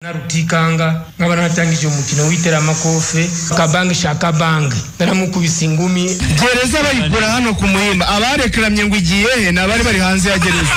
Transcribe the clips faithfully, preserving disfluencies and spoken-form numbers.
narutikanga nkaba natangije umukino witera amakofe kabange shaka bange naramukubise ingumi gereza bayigura hano ku Muhima abarekeramye ngo igiye he nabari bari hanze ya gereza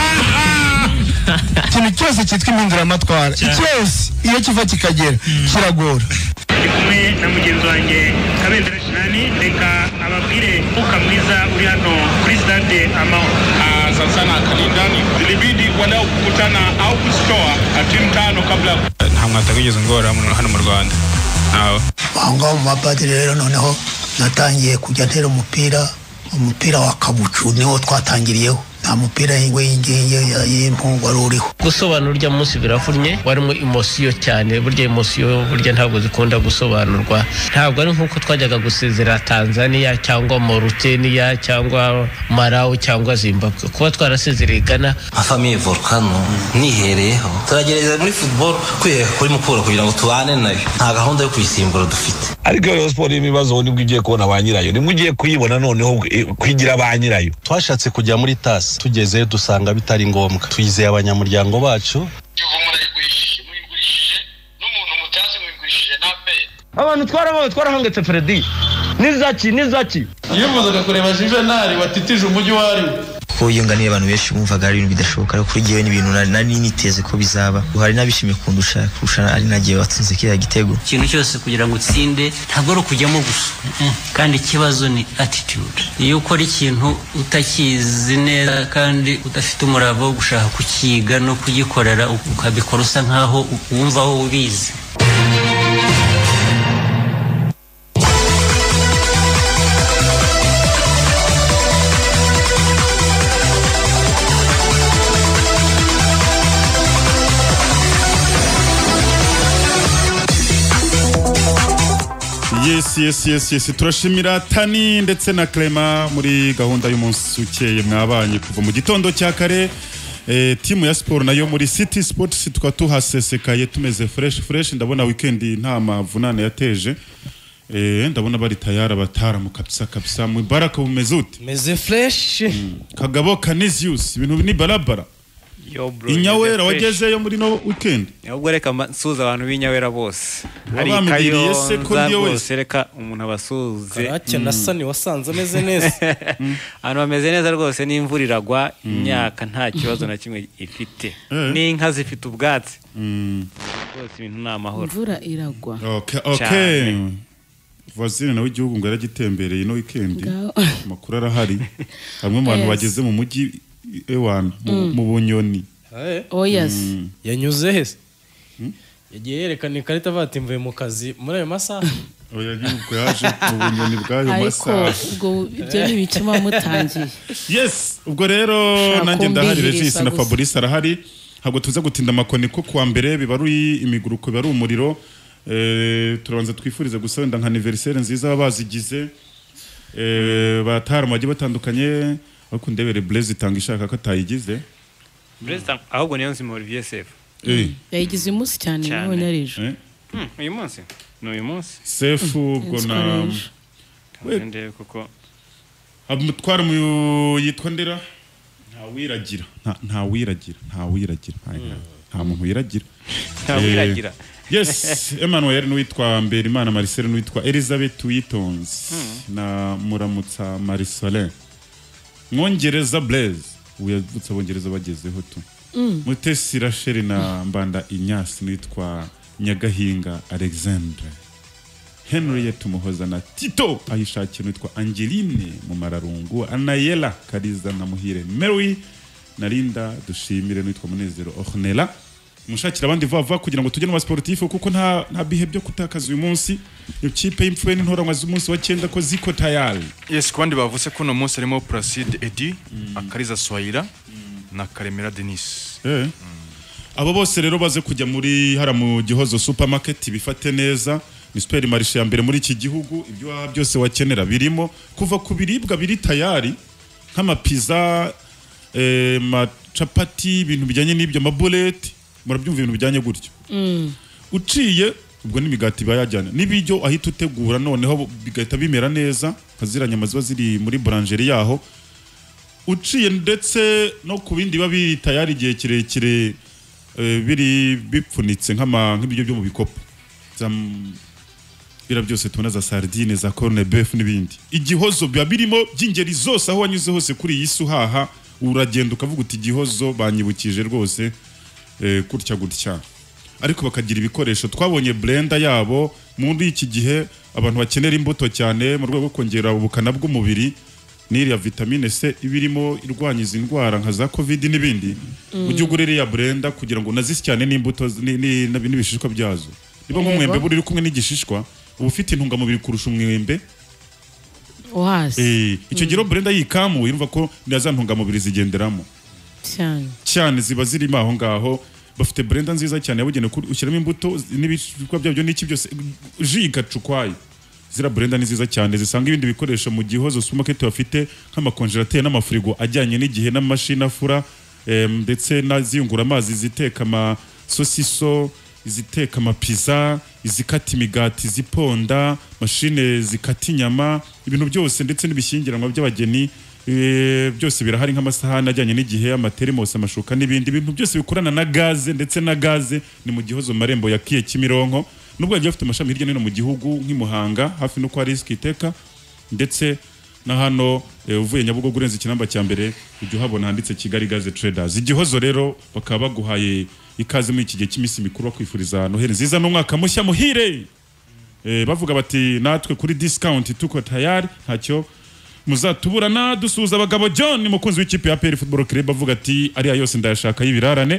ikintu cyose cyitwa impinduramatwara cyose iyo kiva kikagera kiragora kumwe na mugenzi wanjye Kabendera Shinani reka ababwire uka mwiza uri hano kuri stade Amahoro. Ah, sasa na kalindani ilibidi wala kukutana au kustoa timu tano kabla nta mwatageze ngora hano mu Rwanda nawo banga mu mapadiri rero noneho natangiye kujya ntera umupira umupira wa kabucu niwo twatangiriyeho nta mupira yingwe yingiye y'impu wari uriho gusobanurwa munsi birafurnye warimo emotion cyane burya emotion burya ntabwo zikunda gusobanurwa ntabwo ari nkuko twajyaga gusezera Tanzania cyangwa Mauritania cyangwa Malawi cyangwa Zimbabwe kuba twarasezereye Ghana afamiye Volcano nihereyeho turagereza muri football kwiye kuri mukura kugira ngo tubane nayo nta gahunda yo kwisimbura dufite ariko yo sport imibazo nibwo igiye kubona banyirayo nimwe ugiye kuyibona noneho kwigira banyirayo twashatse kujya muri tasi tugeze dusanga bitari ngombwa twizeye abanyamuryango bacu abantu twarabo twarahangetse Freddy nizaki nizaki yifuzaga kureba Juvenal watitije umujyi wari ko yunganiye abantu benshi bumvaga ari ibintu bidashoboka ariko kuri giye n'ibintu nari niteze ko bizaba uhari nabishimye kundusha kurusha ari nagiye watsinze kiriya gitego ikintu cyose kugira ngo utsinde ntabwo ari ukujyamo gusa kandi ikibazo ni attitude iyo ukora ikintu utakizi neza kandi udafite umurava wo gushaka kukiga no kugikorera ukabikora usa nkaho wumva aho ubizi. Yes yes yes yes turashimira Tani ndetse na Clement muri gahunda y'umunsi ukeye mwabanye kuva mu gitondo cya kare eh, timu ya sport nayo muri City Sports tukaba tuhasesekaye tumeze fresh fresh ndabona weekend nta mavunane yateje eh ndabona bari tayara batara mu kabisa kabisa mu baraka bumeze ute meze fresh mm. Kagabo Canisius ibintu ni barabara yo bro Inyawera wagezeyo muri no weekend ahubwo reka nsuza abantu b'Inyawera bose hari kayo se ko ndiyo wese reka umuntu abasuze karake na sani wasanze ameze neza abantu bameze neza rwose n'imvura iragwa imyaka nta kibazo na kimwe ifite n'inka zifite ubwatsi rwose ibintu ni amahoro imvura iragwa okay okay Vazine nawe igihugu ngo yaragitembereye no weekend makuru arahari hamwe mu bantu bageze mu mujyi ewana mu Bunyoni oh yes yanyuze hese yagiye yerekana ikarita batimvuye mu kazi muri ayo masaha oya yuko yaje mu Bunyoni bwayo masaha ubwo ibyo nibicuma mutangiye yes ubwo rero nanjye ndahari Regis na Fabrice arahari ntabwo tuza gutinda makoni ko kuwa mbere bibaruye imiguruko bibaru umuriro eh turabanza twifuriza gusa wenda nka anniversaire nziza bazigize eh batara maji batandukanye ariko ndebere Blaze itanga ishaka ko atayigize Blaze ahubwo niyo nzimo Olivier Sef eh yayigize umunsi cyane naho narejo hmm uyu munsi no uyu munsi Sef ubwo na wende kuko abutwara mu yitwa ndera nta wiragira nta wiragira nta wiragira nta muntu wiragira nta wiragira yes Emmanuel n'uwitwa Mberimana Marcel n'uwitwa Elizabeth Wittons na Muramutsa Marisolin Mwongereza Blaze uyavutse abongereza bagezeho tu Mutesi Rachel na Mbanda Inyasi n'uwitwa Nyagahinga Alexandre Henriette Muhoza na Tito ayishakira n'uwitwa Angeline mu Mararungu Anayela Kariza na Muhire Mary na Linda dushimire n'uwitwa Munezero Ornella mushakira abandi vava kugira ngo tujye mu sportif kuko nta nta bihe byo kutakaza uyu munsi ikipe y'imfwe n'intoranwa z'umunsi wa cyenda ko ziko tayari. Yes kwandi bavuze ko no munsi arimo Placide Edi mm. Akariza Swahira mm. na Karemera Denis eh mm. Abo bose rero baze kujya muri hara mu Gihozo supermarket bifate neza ni super marché ya mbere muri iki gihugu ibyo byose wakenera birimo kuva ku biribwa biri tayari nk'ama pizza eh ma chapati ibintu bijyanye n'ibyo mabolete murabyumva ibintu bijyanye gutyo mm. Uciye ubwo n'imigati bayajyana nibijyo ahita utegura noneho bigahita bimera neza kaziranya amaziba ziri muri boulangerie yaho uciye ndetse no ku bindi babiri tayari gihe kirekire eh, biri bipfunitse nk'ama nk'ibiryo byo mu bikopo bira byose tubona za sardine za corne beef n'ibindi igihozo biba birimo by'ingeri zose aho wanyuze hose kuri iyi si uhaha uragenda ukavuga uti igihozo banyibukije rwose eh, gutya gutya ariko bakagira ibikoresho twabonye blender yabo muri iki gihe abantu bakenera imbuto cyane mu rwego rwo kongera ubukana bw'umubiri n'iriya vitamine C ibirimo irwanyiza indwara nka za covid n'ibindi Mm. ujye ugura iriya blender kugira ngo nazisi cyane n'imbuto ni- ni- n'ibishishwa byazo niba nk'umwembe buri kumwe n'igishishwa uba ufite intungamubiri kurusha umwembe wazi eh icyo giro blender yikamu yumva ko naza ntungamubiri zigenderamo cyane cyane ziba zirimo aho ngaho bafite blender nziza cyane yabugenewe ushyiramo imbuto n'ibishishwa byabyo n'iki byose ji igacukwaye zira blender ni nziza cyane zisanga ibindi bikoresho mu gihozo supermarket bafite nk'amakonjerateri n'amafrigo ajyanye n'igihe n'amashini afura em, ndetse naziyungura amazi ziteka ama sosiso iziteka amapizza izikata imigati ziponda mashine zikata inyama ibintu byose ndetse n'ibishyingiranwa by'abageni eh, byose birahari nk'amasahani ajyanye n'igihe amatermos amashuka n'ibindi bintu byose bikorana na gaze ndetse na gaze ni mu gihozo mu marembo ya Kiye Kimironko nubwo yagiye afite amashami hirya no hino mu gihugu nk'imuhanga hafi no kwa risk iteka ndetse na hano eh, uvuye Nyabugogo urenze ikinamba cya mbere ujye uhabona handitse Kigali Gaze Traders igihozo rero bakaba baguhaye ikaze muri iki gihe cy'iminsi mikuru bakwifuriza Noheli nziza n'umwaka mushya muhire eh, bavuga bati natwe kuri discount tuko tayari ntacyo muzatuburana dusuza abagabo John mukunzi w'ikipe ya P L Football Club bavuga ati ariya yose ndayashaka y'ibirarane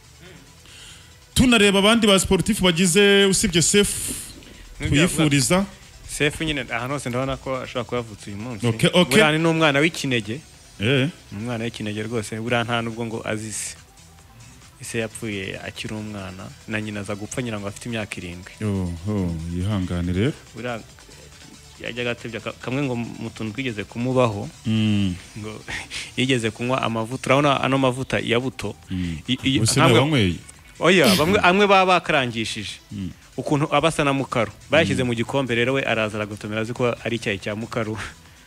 tunareba abandi ba sportif bagize usibye Safe tuyifuriza Safe nyine ahantu hose ndabona ko ashobora kuyavutsa uyu munsi Okay, okay. buriya ni n'umwana w'ikinege eh umwana w'ikinege rwose buriya nta nubwo ngo azise ise yapfuye akiri umwana na nyina aza gupfa nyina ngo afite imyaka irindwi oh oh yihangane rero buriya yajyaga atebya ka- kamwe ngo mu tuntu twigeze kumubaho mm ngo yigeze kunywa amavuta urabona ano mavuta ya buto I- i- Use ntabwo- nawe wanyweye? oya bamwe amwe baba bakarangishije ukuntu aba asa na mukaru bayashyize mu gikombe rero we araza aragotomera azi ko ari icyayi cya mukaru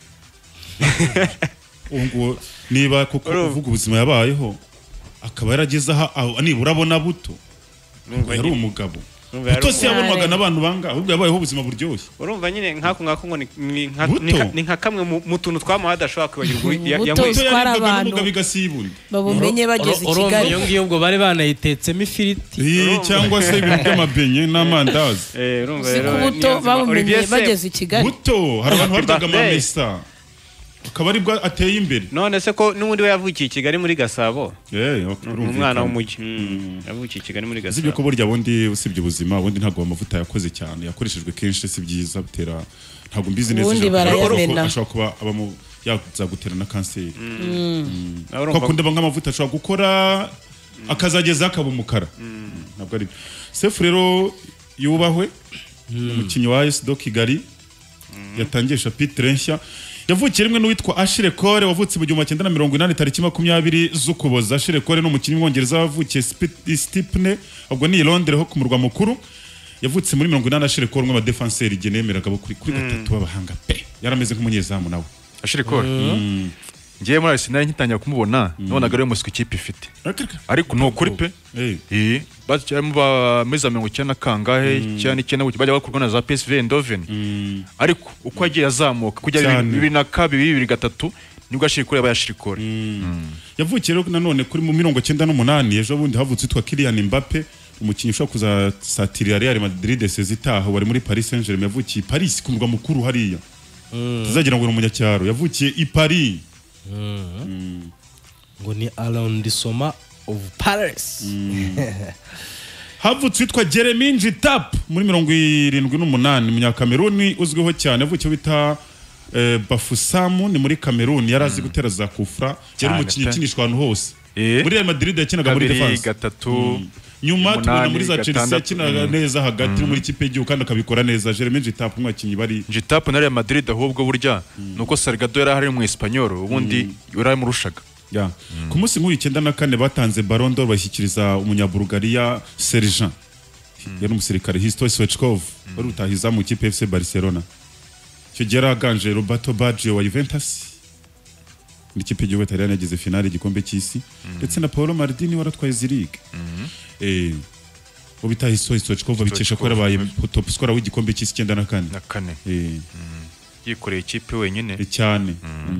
ngo niba kuko uvuga ubuzima yabayeho akaba yarageze aha aho nibura abona buto yari umugabo Urumva yari buto si umugabo. yabonwaga n'abantu banga ahubwo yabayeho ubuzima buryoshye urumva nyine nkako ngako ngo ni- ni nka- Buto. ni nka- ni nka kamwe mu- mu tuntu twamuha adashobora kwibagirwa ya- Buto yanyweye. zitwara abantu. bigasibunda babumenye bageze i Kigali iyo ngiyo ubwo bari banayitetsemo ifiriti Eh, cyangwa se ibintu by'amabenye n'amandazi Eh, urumva uzi rero ko buto Niyonzima babumenye Olivier Sefu. bageze i Kigali buto hari abantu Happy baryaga birthday. amamesa akaba aribwo ateye imbere none se ko n'ubundi we yavukiye i Kigali muri Gasabo eh ni umwana w'umujyi yavukiye i Kigali muri usibye Gasabo ko burya bundi usibye ubuzima ubundi ntabwo amavuta yakoze cyane yakoreshejwe kenshi si byiza bitera ntabwo mbizi neza Ubundi ijambo, ariko barayamena. ashobora kuba abamo yazagutera na kanseri Mm. ko akunda nk'amavuta ashobora gukora akazageza akaba umukara ntabwo ari Sefu rero yubahwe umukinnyi wa A S do Kigali yatangiye chapitre nshya yavukiye rimwe n'uwitwa Ashile Cole wavutse mu gihumbi cyenda na mirongo inani tariki makumyabiri z'Ukuboza Ashile Cole ni umukinnyi w'Umwongereza wavukiye Spi- Stepney ubwo ni i Londres ho ku murwa mukuru yavutse muri mirongo inani Ashile Cole umwe mu defenseur igihe nemeraga bo kuri kuri gatatu b'abahanga pe yarameze nk'umunyezamu nawe Ashile Cole ngiye muri Arsenal nkitangira kumubona nabonaga ari umuswa ikipe ifite ariko ni ukuri pe eh bacyarimo ba meza mirongo icyenda na kangahe cyane cyane bajya bakurwa na za P S V Eindhoven ariko uko yagiye azamuka kujya Cyane. bibiri na kabiri bibiri gatatu nibwo Ashile Cole yabaye Ashile Cole yavukiye rero nanone kuri mu mirongo cyenda n'umunani ejo bundi havutse witwa Kylian Mbappe umukinnyi ushobora kuzasatirira Real Madrid sezitaho wari muri Paris Saint-Germain yavukiye i Paris ku murwa mukuru hariya tuzagira ngo ni umunyacyaro yavukiye i Paris ngo ni arrondissement of Paris havutse witwa Jeremy Njitap muri mirongo irindwi n'umunani umunyakameruni uzwiho cyane yavukiye bita eh, Bafusamu ni muri Cameroon yari azi gutera za kufra yari Cyane umukinnyi pe. ukinishwa ahantu hose muri Real Madrid yakinaga muri kabiri defense gatatu nyuma tubona umunani, muri za Chelsea gatandatu. yakinaga Mm. neza hagati Mm. muri kipe y'igihugu kandi akabikora neza Jeremy Njitap umwakinnyi bari Njitap na Real Madrid ahubwo burya nuko Salgado yari ahari mu Espanyol ubundi yari amurushaga ya ku munsi nk'uyu icyenda na kane batanze Ballon d'Or bashyikiriza umunyabulgaria Serjan yari umusirikare Hristo Stoichkov wari utahiza mu kipe F C Barcelona icyo gihe yaraganje Roberto Baggio wa Juventus n'ikipe y'igihugu Italiyani yagize finale igikombe cy'isi ndetse na Paolo Maldini waratwaye izi ligue eh ubita hiso Stoichkov bikesha ko yarabaye top scorer w'igikombe cy'isi icyenda na kane na kane eh yikoreye ikipe wenyine cyane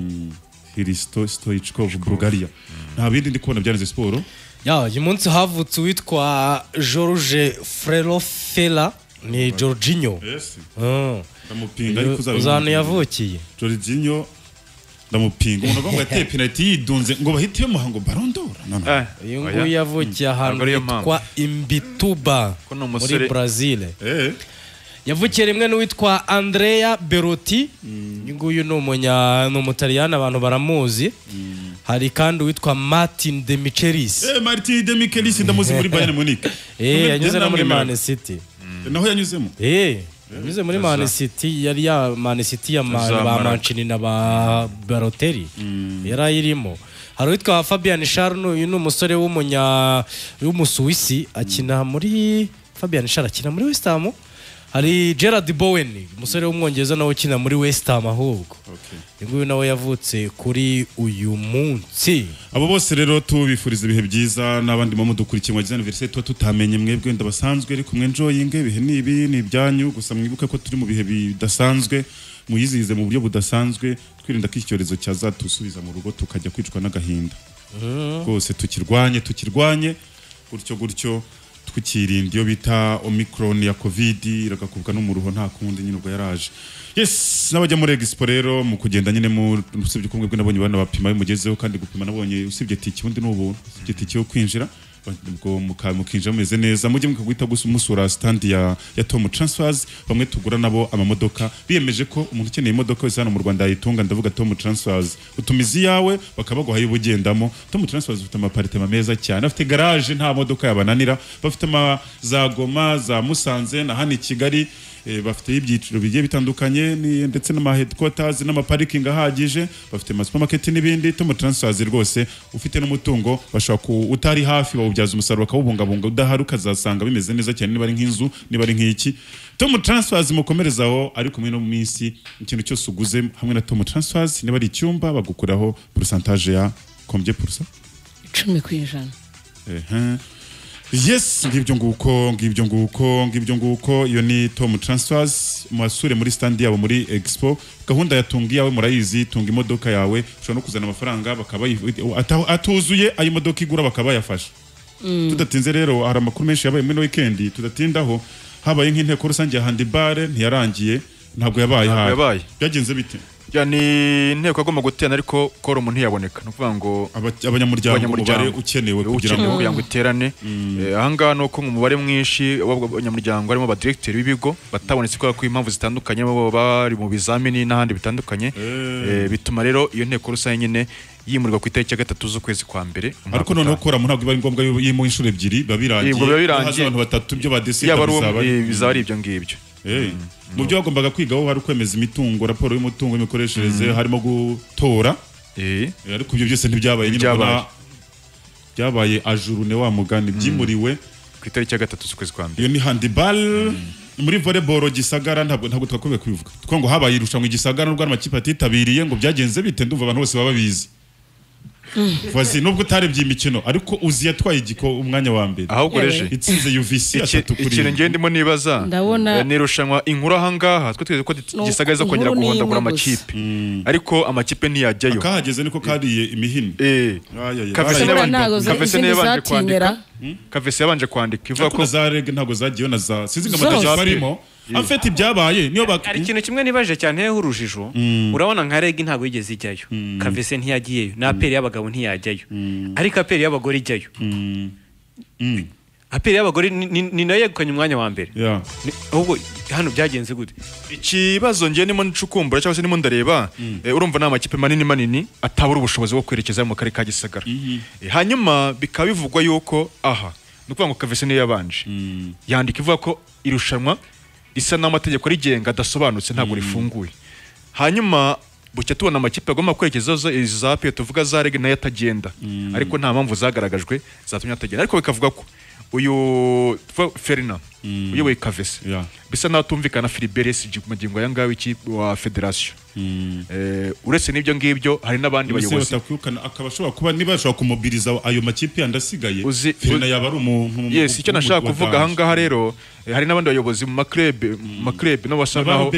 Hristo Stoichkov Bulgaria nta bindi ndi kubona byanze siporo ya uyu munsi havutse witwa George Frelofela ni Jorginho yes ndamupinga ariko uzana yavukiye Jorginho ndamupinga umuntu ngo yateye penalty yidunze ngo bahitiye muhango Ballon d'Or none uyu nguyu yavukiye ahantu hitwa Imbituba muri Brazil eh yavukiye rimwe n'uwitwa Andrea Belotti uyu nguyu ni umunya ni umutaliyani abantu baramuzi hari kandi uwitwa Martin de Michelis eh Martin de Michelis ndamuzi muri Bayern Munich eh yanyuze no muri Man City naho yanyuzemo eh yanyuze muri Man City yari ya Man City ya ba Mancini na ba Balotelli yarayirimo hari uwitwa Fabian Schär uyu ni umusore w'umunya w'umusuwisi akina muri Fabian Schär akina muri West Ham hari Gerard Bowen umusore w'umwongereza nawe ukina muri West Ham ahubwo nguyu nawe yavutse kuri uyu munsi abo bose rero tubifuriza ibihe byiza n'abandi mu mudukurikiye mu anniversaire tuba tutamenye mwebwe ndabasanzwe ariko mwe enjoying ibihe nibi ni ibyanyu gusa mwibuke ko turi mu bihe bidasanzwe muyizize mu buryo budasanzwe twirinda ko icyorezo cyazatusubiza mu rugo tukajya kwicwa n'agahinda rwose tukirwanye tukirwanye gutyo gutyo tukirinda iyo bita Omicron ya Covid iragakubwa no mu ruho nta kundi nyine ubwo yaraje yes nabajya muri Expo rero mu kugenda nyine mu usibye kumwe bwe nabonye bana bapima bimugezeho kandi gupima nabonye usibye tiki undi n'ubu usibye tiki yo kwinjira ubwo mukinjira meze neza mujye mukagwita gumusura stand ya ya Tom Transfers bamwe tugura nabo amamodoka biyemeje ko umuntu ukeneye imodoka wese hano mu Rwanda yitunga ndavuga Tom Transfers utumizi yawe bakabaguhaye ubugendamo Tom Transfers ufite amapartema meza cyane afite garage nta modoka yabananira bafite ama za Goma za Musanze na hano i Kigali bafite ibyiciro bigiye bitandukanye ndetse n'ama headquarters n'ama parking ahagije bafite ama supermarket n'ibindi Tom Transfers rwose ufite n'umutungo bashaka ku utari hafi bawubyaza umusaruro akawubungabunga udaharuka zasanga bimeze neza cyane niba ari nk'inzu niba ari nk'iki Tom Transfers mukomerezaho ariko muri no minsi ikintu cyose uguze hamwe na Tom Transfers niba ari icyumba bagukuraho pourcentage ya combien pourcent icumi ku ijana eh yes ngibyo nguko ngibyo nguko ngibyo nguko iyo ni Tom Transfers mwasure muri stand yabo muri Expo gahunda ya tungi yawe murayizi tunga imodoka yawe ushobora no kuzana amafaranga bakaba atuzuye ayo modoka igura bakaba yafasha tudatinze rero hari amakuru menshi yabaye muri weekend tudatindaho habaye nk'inteko rusange ya handball ntiyarangiye ntabwo yabaye habaye byagenze bite yani inteko agomba gutena ariko koro umuntu yaboneka no kuvuga ngo abanyamuryango umubare ukenewe kugira ngo kugira ngo iterane ahanga no ko umubare mwinshi w'abanyamuryango harimo aba director b'ibigo batabonetse ko impamvu zitandukanye bo bari mu bizamini n'ahandi bitandukanye bituma rero iyo nteko rusange nyine yimurirwa ku itariki ya gatatu z'ukwezi kwa mbere ariko none ukora mu ntabwo bari ngombwa yimo inshuro ebyiri babirangiye abantu batatu byo badesida bizaba ari ibyo ngibyo mu byo bagombaga kwigaho hari kwemeza imitungo raporo y'umutungo imikoreshereze harimo gutora ariko ibyo byose ntibyabaye nyine byabaye ajurune wa mugani byimuriwe ku itariki ya gatatu z'ukwezi kwa mbere iyo ni handball muri volleyball Gisagara ntabwo ntabwo twakomeye kubivuga twa ngo habaye irushanwa Gisagara n'ubwo amakipe atitabiriye ngo byagenze bite ndumva abantu bose baba bizi Vazi nubwo utarebye imikino ariko uzi yatwaye igiko umwanya wa mbere ahubwo reje itsinze U V C atatu kuri ikintu ngendimo nibaza nirushanwa inkuru ahangaha twe tweze ko Gisagara zo kongera guhondagura amakipe ariko amakipe ntiyajyayo akahageze niko kariye imihini eh Kavese yabanje kwandika Kavese yabanje kwandika ivuga ko za reg ntago zagiye na za sinzi ngamaje barimo afite ibyabaye niyo ari ikintu kimwe nibaje cyane y'urujijo urabona nka reg ntago yigeze ijyayo Kavese ntiyagiyeyo na aperi y'abagabo ntiyajyayo ariko aperi y'abagore ijyayo aperi y'abagore ni nayo yegukanye umwanya wa mbere ahubwo hano byagenze gute ikibazo ngiye nimo ncukumbura cyangwa se nimo ndareba urumva na makipe manini manini atabura ubushobozi bwo kwerekeza mu karere ka Gisagara hanyuma bikaba bivugwa yuko aha nukuvuga ngo Kavese niyo yabanje yandika ivuga ko irushanwa isa n'amategeko rigenga adasobanutse ntabwo rifunguye hanyuma bucya tubona amakipe agomba kwerekeza za aperi tuvuga za reg nayo atagenda ariko nta mpamvu zagaragajwe zatumye atagenda ariko bikavuga ko uyu Ferina uyoboye Kavese bisa naho tumvikana Philibert magingo aya ngaho iki wa federation Eh, uretse n'ibyo ngibyo hari n'abandi bayobozi batakwirukana akaba ashobora kuba niba ashobora kumobiriza ayo makipe yandasigaye Ferina yaba ari umuntu yes icyo nashaka kuvuga aha ngaha rero eh, hari n'abandi bayobozi mu maklub mu maklub no basanaho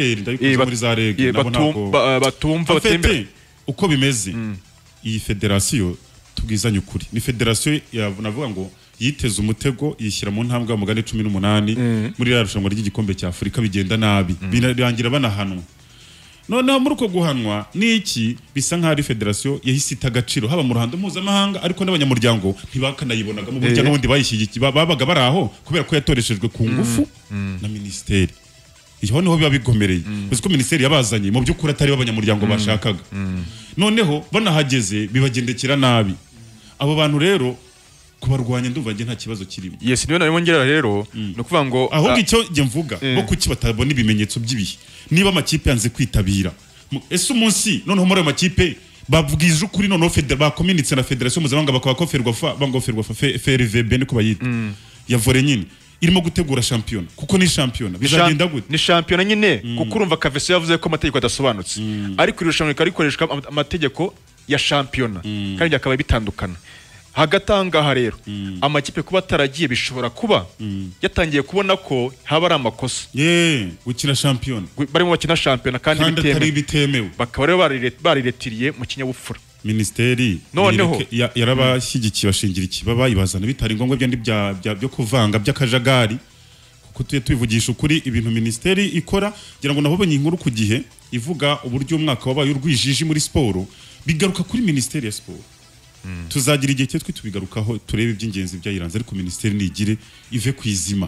batumva batembera uko bimeze iyi federation tubwizanye ukuri ni federation navuga ngo yiteze umutego yishyira mu ntambwe y'umugani cumi n'umunani muri yarushanwa ry'igikombe cya Afurika bigenda nabi birangira banahanwa noneho muri uko guhanwa niki bisa nkaho ari federation yahise ita agaciro haba mu ruhando mpuzamahanga ariko n'abanyamuryango ntibakanayibonaga mu buryo n'ubundi bayishyigikiye babaga bari aho kubera ko yatoreshejwe ku ngufu na ministeri iyo niho biba bigomereye uzi ko ministeri yabazanye mu by'ukuri atari abanyamuryango bashakaga noneho banahageze bibagendekera nabi abo bantu rero kubarwanya ndumva nge nta kibazo kirimo yes niyo narimo ngera rero no kuvuga ngo ahubwo icyo nge mvuga bo kuki batabona ibimenyetso by'ibihe niba amakipe yanze kwitabira ese umunsi noneho muri ayo makipe babwije ukuri noneho bakominitse na federation mpuzamahanga bakaba koferwa fa bangoferwa fa F R V B niko bayita ya volley nyine irimo gutegura champion kuko ni champion bizagenda gute ni champion nyine kuko urumva Kavese yavuze ko amategeko adasobanutse ariko irushanwa rikoreshwa amategeko ya champion kandi akaba bitandukana hagatangaha rero amakipe kuba ataragiye bishobora kuba yatangiye kubona ko haba ari amakosa eh gukina champion barimo bakina champion kandi bitemewe bakaba rero bariretiriye mu kinyabupfura ministeri noneho yarabashyigikiye bashingira ikibaba ibazana bitari ngombwa byo byo kuvanga by'akajagari kuko tuye tubivugisha ukuri ibintu ministeri ikora ngira ngo nabonye inkuru ku gihe ivuga uburyo umwaka wabaye urwijiji muri sport bigaruka kuri ministeri ya sport tuzagira igihe cyo tubigarukaho turebe iby'ingenzi byayiranze ariko ministeri nigire ive kwizima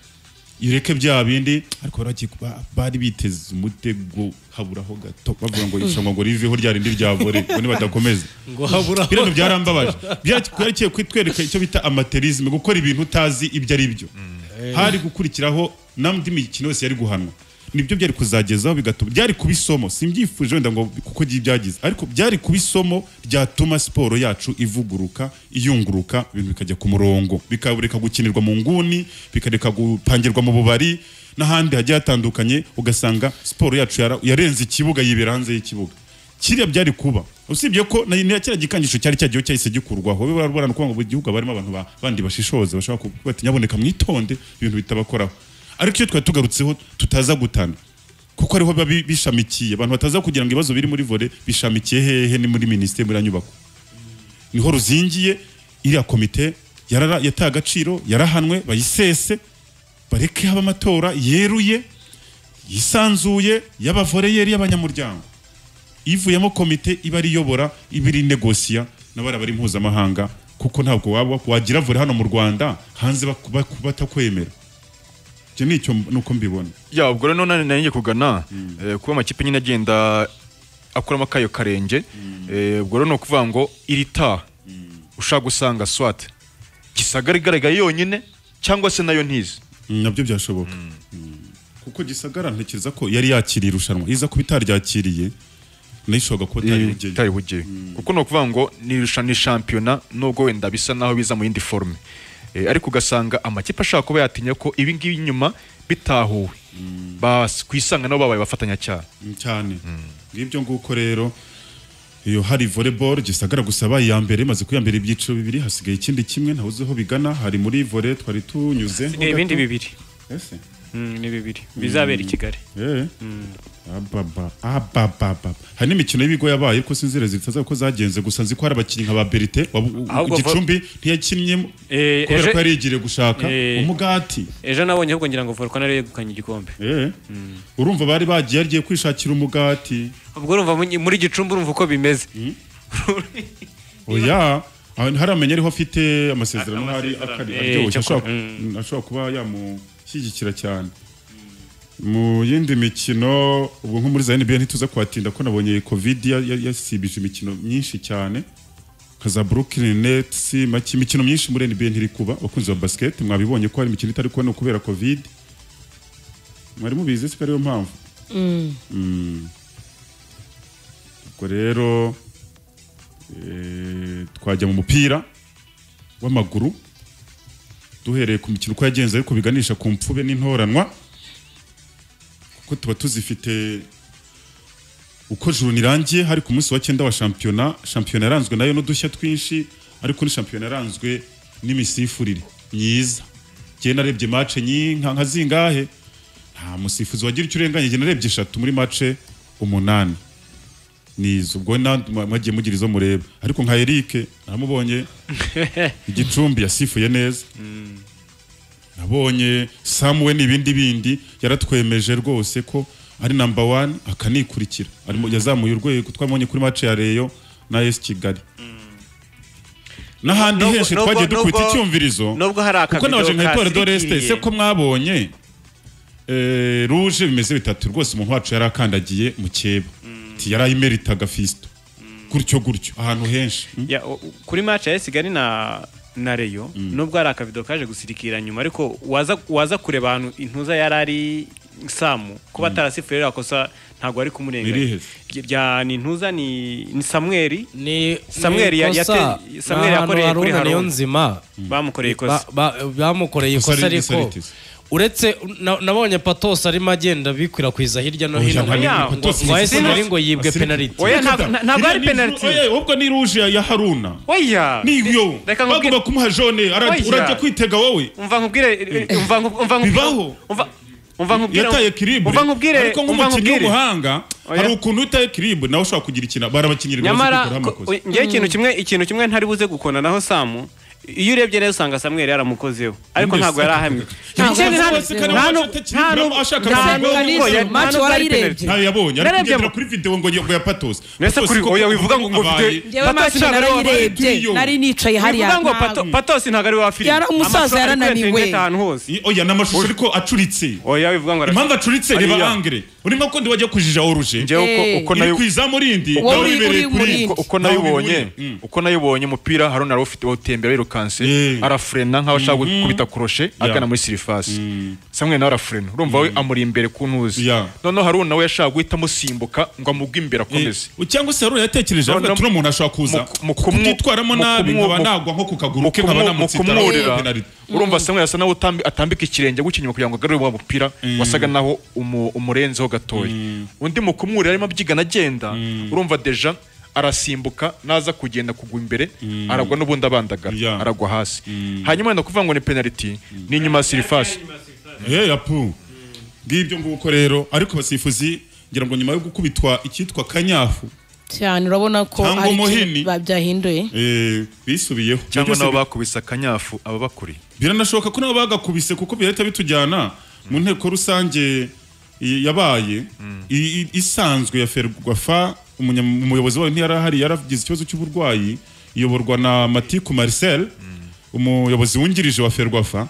ireke bya bindi ariko bari biteze umutego haburaho gato bavuga ngo ishango ngo riveho ryarindi ryavore ngo nibadakomeza ngo haburaho ibintu byarambabaje byakwiye kwitwereka icyo bita amaterisme gukora ibintu utazi ibyo ari byo hari gukurikiraho namdi mikino yose yari guhanwa nibyo byari kuzagezaho bigatuma byari kubisomo simbyifuje wenda ngo kuko byagize ariko byari kubisomo ryatuma siporo yacu ivuguruka iyunguruka ibintu bikajya ku murongo bikabureka gukinirwa mu nguni bikareka gupangirwa mu bubari n'ahandi hagiye hatandukanye ugasanga siporo yacu yarenze ikibuga yibera hanze y'ikibuga kiriya byari kuba usibye ko na kiriya gikangisho cyari cyagiye cyahise gikurwaho biba barana kuvuga ngo mu gihugu barimo abantu bandi bashishoza bashaka kubati nyaboneka mwitonde ibintu bitabakoraho ariko iyo twari tugarutseho tutaza gutana kuko ariho biba bishamikiye abantu bataza kugira ngo ibibazo biri muri volley bishamikiye hehe ni muri ministeri muri nyubako niho ruzingiye iriya komite yataye agaciro yarahanwe bayisese bareke haba amatora yeruye yisanzuye y'abavoreyeri y'abanyamuryango ivuyemo komite iba ari yobora ibiri negosiya n'abari bari mpuzamahanga kuko ntabwo waba wagira volley hano mu Rwanda hanze batakwemera nicyo nuko mbibona ya ubwo rero none nanye kugana kuba amakipe nyine agenda akuramo kayo karenge ubwo rero no kuvuga ngo irita ushaka gusanga swat gisagara igaragaye yonyine cyangwa se nayo ntizi nabyo byashoboka kuko gisagara ntekereza ko yari yakiriye irushanwa iza kuba itaryakiriye nishoga ko tari bugeye kuko no kuvuga ngo ni irushanwa championnat nubwo wenda bisa naho biza mu yindi forme ariko ugasanga amakipe ashaka kuba yatinya ko ibi ngibi inyuma bitahuwe bas kwisanga nabo babaye bafatanya cyane cyane ngibyo nguko rero iyo hari volleyball gisagara gusaba ya mbere maze kuyambera ibyiciro bibiri hasigaye ikindi kimwe ntawuzeho bigana hari muri volley twari tunyuze ibindi bibiri ese ni bibiri bizabera i Kigali eh ababa ababa hari n'imikino y'ibigo yabaye ko sinzire zitaza ko zagenze gusa nzi ko hari abakinnyi nka ba Berite Gicumbi ntiyakinnye kubera ko yarigire gushaka umugati ejo nabonye ahubwo ngira ngo Volcano yari yegukanye igikombe eh urumva bari bagiye yargiye kwishakira umugati ubwo urumva muri Gicumbi urumva uko bimeze oya hari amenye ariho afite amasezerano hari akari aryoshye ashobora kuba yamushyigikira cyane mu yindi mikino ubwo nko muri za N B A ntituza kwatinda ko nabonye covid yasibije imikino myinshi cyane kaza Brooklyn Nets maki imikino myinshi muri N B A ntiri kuba bakunze wa basket mwabibonye ko hari imikino itari kubona kubera covid mwari mubizi se kariyo mpamvu mm mm ubwo rero eh twajya mu mupira w'amaguru duhereye ku mikino ko yagenze ariko biganisha ku mpfube n'intoranwa ko tuba tuzifite uko juru nirangiye hari ku munsi wa cyenda wa shampiyona shampiyona yaranzwe nayo n'udushya twinshi ariko ni shampiyona yaranzwe n'imisifurire myiza je narebye match nyinka nka zingahe nta musifuzi wagira icyo urenganye je narebye eshatu muri match umunani nizo ubwo mwagiye mugira izo mureba ariko nka Eric naramubonye igicumbi yasifuye neza nabonye Samuel n'ibindi bindi yaratwemeje rwose ko ari number one akanikurikira arimo yazamuye urwego twabonye kuri match ya Rayon na S Kigali n'ahandi henshi twagiye dukwita icyumvirizo nubwo hari kuko nabaje nka Etoile de l'Est se ko mwabonye eh rouge bimeze bitatu rwose umuntu wacu yarakandagiye mu cyeba ti yarayimeritaga Fisto gutyo gutyo ahantu henshi kuri match ya Kigali na na Rayon nubwo hari akavido kaje gusirikira nyuma ariko waza waza kureba ahantu intuza yarari Samu kuba atarasifurira akosa ntago ari kumurenga rya ni ntuza ni ni Samuel ni Samuel ya Samuel yakoreye kuri Haruna nzima bamukoreye ikosa bamukoreye ikosa ariko uretse nabonye Patos arimo agenda bikwirakwiza hirya no hino ngo ese nari ngo yibwe penalty oya ntago ari penalty ubwo ni rouge ya Haruna oya niyo bagomba kumuha jaune urajya kwitega wowe umva nkubwire umva umva bibaho umva nkubwire yataye equilibre umva nkubwire ariko nk'umukinnyi w'umuhanga hari ukuntu utaye equilibre nawe ushaka kugira ikina barabakinyira nyamara ngiye ikintu kimwe ikintu kimwe ntari buze gukona naho Samu iyo urebye neza usanga Samuel yaramukozeho ariko ntago yarahamye match warayirebye ntayo yabonye ariko kuri video ngo ya Patos nese kuri oya wivuga ngo ngo Patos narayirebye nari nicaye hari ya ngo Patos ntago ari wa film yara umusaza yarananiwe oya namashusho ariko acuritse oya wivuga ngo impamvu acuritse reba angre urimo ko ndi wajya kujija oruje nje uko nayo kwiza murindi uko nayibonye uko nayibonye umupira Haruna arufite utembera kanse arafrena nkaho ashaka kubita crochet agana muri surface samwe nawe arafrena urumva we amuri imbere ku ntuzi none Haruna we yashaka guhita musimbuka ngo amubwe imbere akomeze cyangwa se Haruna yatekereje avuga tuno umuntu ashaka kuza kutitwaramo nabi nkaba nagwa nko kukaguru ke nkaba namutsitara urumva samwe yasa nawe atambika ikirenge gukinyuma kugira ngo agarure wa mupira wasaga naho umurenzeho gatoya undi mu kumwurira arimo byigana agenda urumva deja arasimbuka naza kugenda kugwa imbere aragwa n'ubundi abandagara aragwa hasi hanyuma no kuvuga ngo ni penalty ni nyuma surface eh yapu ngibyo nguko rero ariko basifuzi ngira ngo nyuma yo gukubitwa ikitwa kanyafu cyane urabona ko ari babyahinduye eh bisubiyeho cyangwa nabo bakubisa kanyafu aba bakuri biranashoka ko nabo bagakubise kuko birahita bitujyana mu nteko rusange yabaye isanzwe ya Ferwafa umuyobozi wayo ntiyarahari yaragize ikibazo cy'uburwayi iyoborwa na Matiku Marcel umuyobozi wungirije wa Ferwafa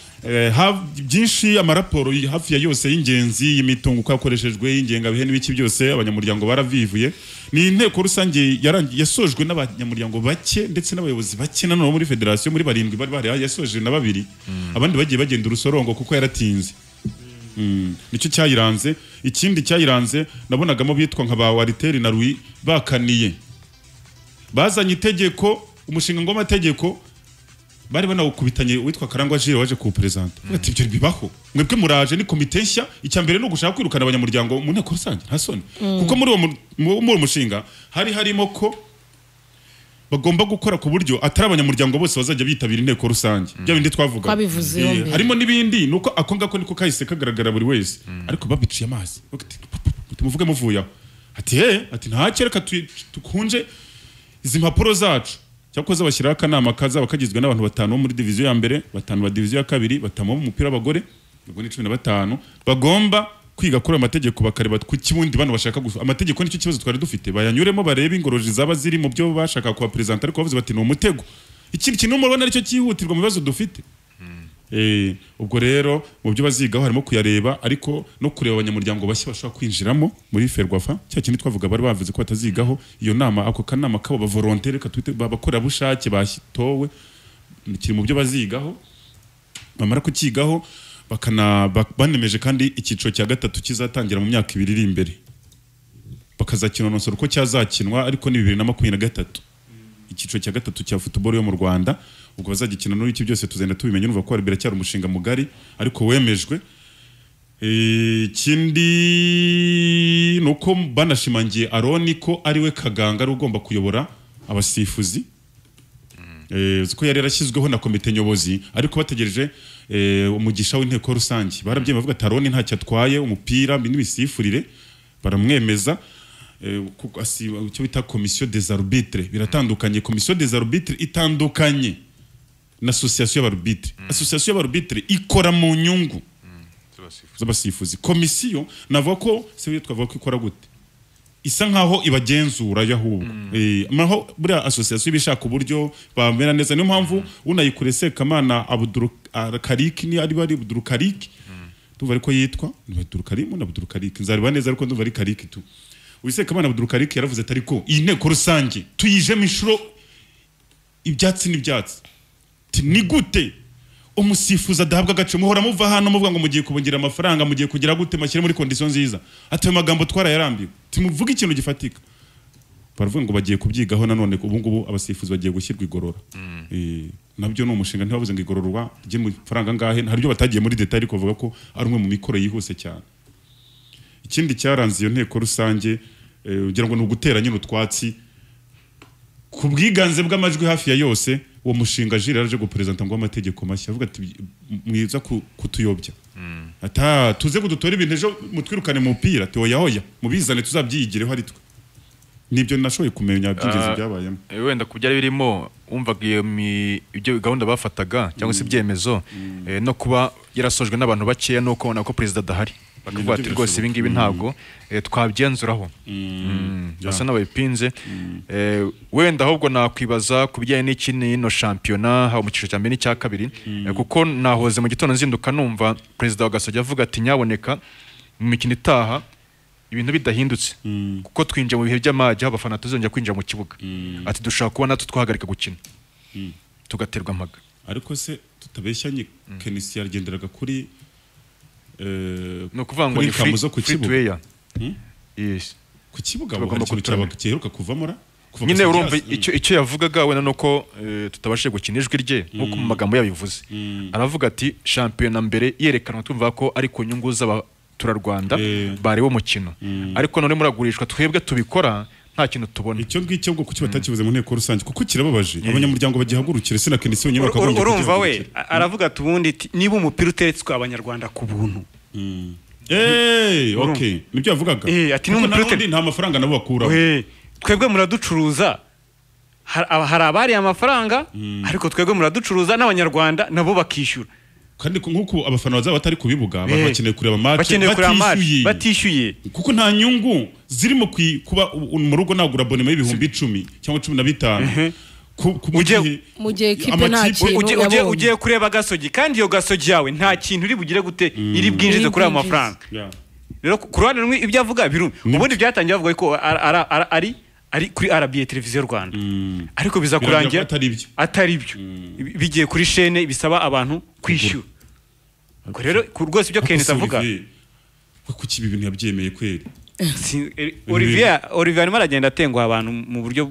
byinshi amaraporo hafi ya yose y'ingenzi y'imitungo kakoreshejwe y'ingenga bihe n'ibiki byose abanyamuryango baravivuye ni inteko rusange yasojwe n'abanyamuryango bake ndetse n'abayobozi bake nanone muri federation muri barindwi bari bari yasoje na babiri abandi bagiye bagenda urusorongo kuko yaratinze nicyo cyayiranze ikindi cyayiranze nabonagamo bitwa nka ba Wariteri na Rui bakaniye bazanye itegeko umushinga ngo amategeko bari banawukubitanye witwa Karangwa Jire waje ku president ati ibyo bibaho mwebwe muraje ni komite nshya icyambere no gushaka kwirukana abanyamuryango mu nteko rusange ntasoni kuko muri uwo mushinga hari harimo ko bagomba gukora ku buryo atari abanyamuryango bose bazajya bitabira inteko rusange bya bindi twavuga harimo nibindi nuko akonga ko niko kahise kagaragara buri wese ariko babiciye amazi tumuvuge muvuya ati eh ati nta kereka tukunje izi mpapuro zacu cyakoze bashyiraho akanama kaza bakagizwe n'abantu batanu muri diviziyo ya mbere batanu ba diviziyo ya kabiri batamo mu mupira w'abagore ubwo ni cumi na batanu bagomba kwiga kuri amategeko bakareba ku kibundi bano bashaka amategeko nicyo kibazo twari dufite bayanyuremo bareba ingoroje zaba ziri mu byo bashaka kuba president ariko bavuze bati no umutego ikindi kintu murabona aricyo cyihutirwa mu bibazo dufite eh ubwo rero mu byo bazigaho harimo kuyareba ariko no kureba abanyamuryango bashya bashaka kwinjiramo muri Ferwafa cya kintu twavuga bari bavuze ko batazigaho iyo nama ako kanama kabo ba volontaire katwite babakora bushake bashyitowe kiri mu byo bazigaho bamara kukigaho bakana banemeje kandi ikiciro cya gatatu kizatangira mu myaka ibiri iri imbere bakazakinonosora uko cyazakinwa ariko ni bibiri na makumyabiri na gatatu ikiciro cya gatatu cya football yo mu Rwanda ubwo bazagikina n'iki byose tuzenda tubimenya nuva ko biracyari umushinga mugari ariko wemejwe ikindi nuko banashimangiye Aroni ko ariwe kaganga ari ugomba kuyobora abasifuzi eh uko yari yarashyizweho na komite nyobozi ariko bategereje umugisha w'inteko rusange barabye bavuga ati Aroni ntacyo atwaye umupira n'ibisifurire baramwemeza kuko asiba icyo bita commission des arbitres biratandukanye commission des arbitres itandukanye na association y'abarbitre association y'abarbitre ikora mu nyungu z'abasifuzi komisiyo navuga ko se twavuga ko ikora gute isa nkaho ibagenzura yahubwo eh maho buri association ibishaka uburyo bamera neza niyo mpamvu unayikurese Kamana Abdul Karik ni ari bari Abdul Karik tuva ariko yitwa Abdul Karim na Abdul Karik nzariba neza ariko ndumva ari Karik tu wise Kamana Abdul Karik yaravuze ati ariko iyi nteko rusange tuyijemo inshuro ibyatsi n'ibyatsi ni gute umusifuza adahabwa agace muhora muva hano muvuga ngo mugiye kubongira amafaranga mugiye kugira gute mashyire muri condition nziza ati magambo twara yarambiwe timuvuga ikintu gifatika baravuga ngo bagiye kubyigaho nanone ubu ngubu abasifuzi bagiye gushyirwa igorora eh nabyo no umushinga ntibavuze ngo igororwa je mu faranga ngahe haribyo batagiye muri detail ariko bavuga ko ari umwe mu mikoro yihuse cyane ikindi cyaranze iyo nteko rusange ugira ngo ni uguteranya n'utwatsi ku bwiganze bw'amajwi hafi ya yose uwo mushinga jiri yaraje gupresenta ngo amategeko mashya avuga ati mwiza kutuyobya ata tuze kudutora ibintu ejo mutwirukane mu mupira ati oya oya mubizane tuzabyigireho ari twe nibyo nashoboye kumenya byigeze byabayemo wenda kubyari birimo umvaga ibyo gahunda bafataga cyangwa se ibyemezo no kuba yarasojwe n'abantu bakeya no kubona ko president adahari bakavuga ati rwose ibi ngibi ntabwo twabyenzuraho basa n'abayipinze wenda ahubwo nakwibaza ku bijyanye n'ikindi no shampiyona haba mu cyiciro cya mbere n'icya kabiri kuko nahoze mu gitondo nzinduka numva perezida wa Gasogi avuga ati nyaboneka mu mikino itaha ibintu bidahindutse kuko twinjiye mu bihe by'amajya abafana tuzongera kwinjira mu kibuga ati dushaka kubona tutwahagarika gukina tugaterwa amaga ariko se tutabeshyanye Kenisi yagenderaga kuri no kuvuga ngo ni free to wear yes ku kibuga bagomba kubicara bakiheruka kuvamora nyine urumva icyo icyo yavugaga wena nuko tutabashije gukina ijwi rye nkuko mu magambo yabivuze aravuga ati shampiyona mbere yerekana tumva ko ari ku nyungu z'abatura Rwanda bari wo mukino ariko none muragurishwa twebwe tubikora nta kintu tubona icyo ngicyo bwo kuki batakivuze mu nteko rusange kuko kirababaje abanyamuryango bagihagurukire sina Kenisi nyine bakabonye urumva we aravuga tubundi niba umupira uteretswe abanyarwanda ku buntu eh okay nibyo yavugaga eh ati n'umupira nta mafaranga nabo bakura we twebwe muraducuruza hari abari amafaranga ariko twebwe muraducuruza n'abanyarwanda nabo bakishyura kandi nkuko abafana bazaba batari kubibuga bakeneye kureba match batishyuye batishyuye kuko nta nyungu zirimo kuba mu rugo nagura abonema y'ibihumbi icumi cyangwa cumi na bitanu mugiye kipe nta kintu ugiye kureba Gasogi kandi iyo Gasogi yawe nta kintu uri bugire gute iri bwinjize kuri aya mafaranga rero ku ruhande rumwe ibyo avuga birumwe ubundi byatangiye bavuga ko ari ari kuri R B A televiziyo Rwanda ariko biza kurangira atari byo bigiye kuri chaîne bisaba abantu kwishyura rero rwose ibyo Kenisi avuga kuki ibi bintu yabyemeye kweri Olivier Olivier arimo aragenda atengwa abantu mu buryo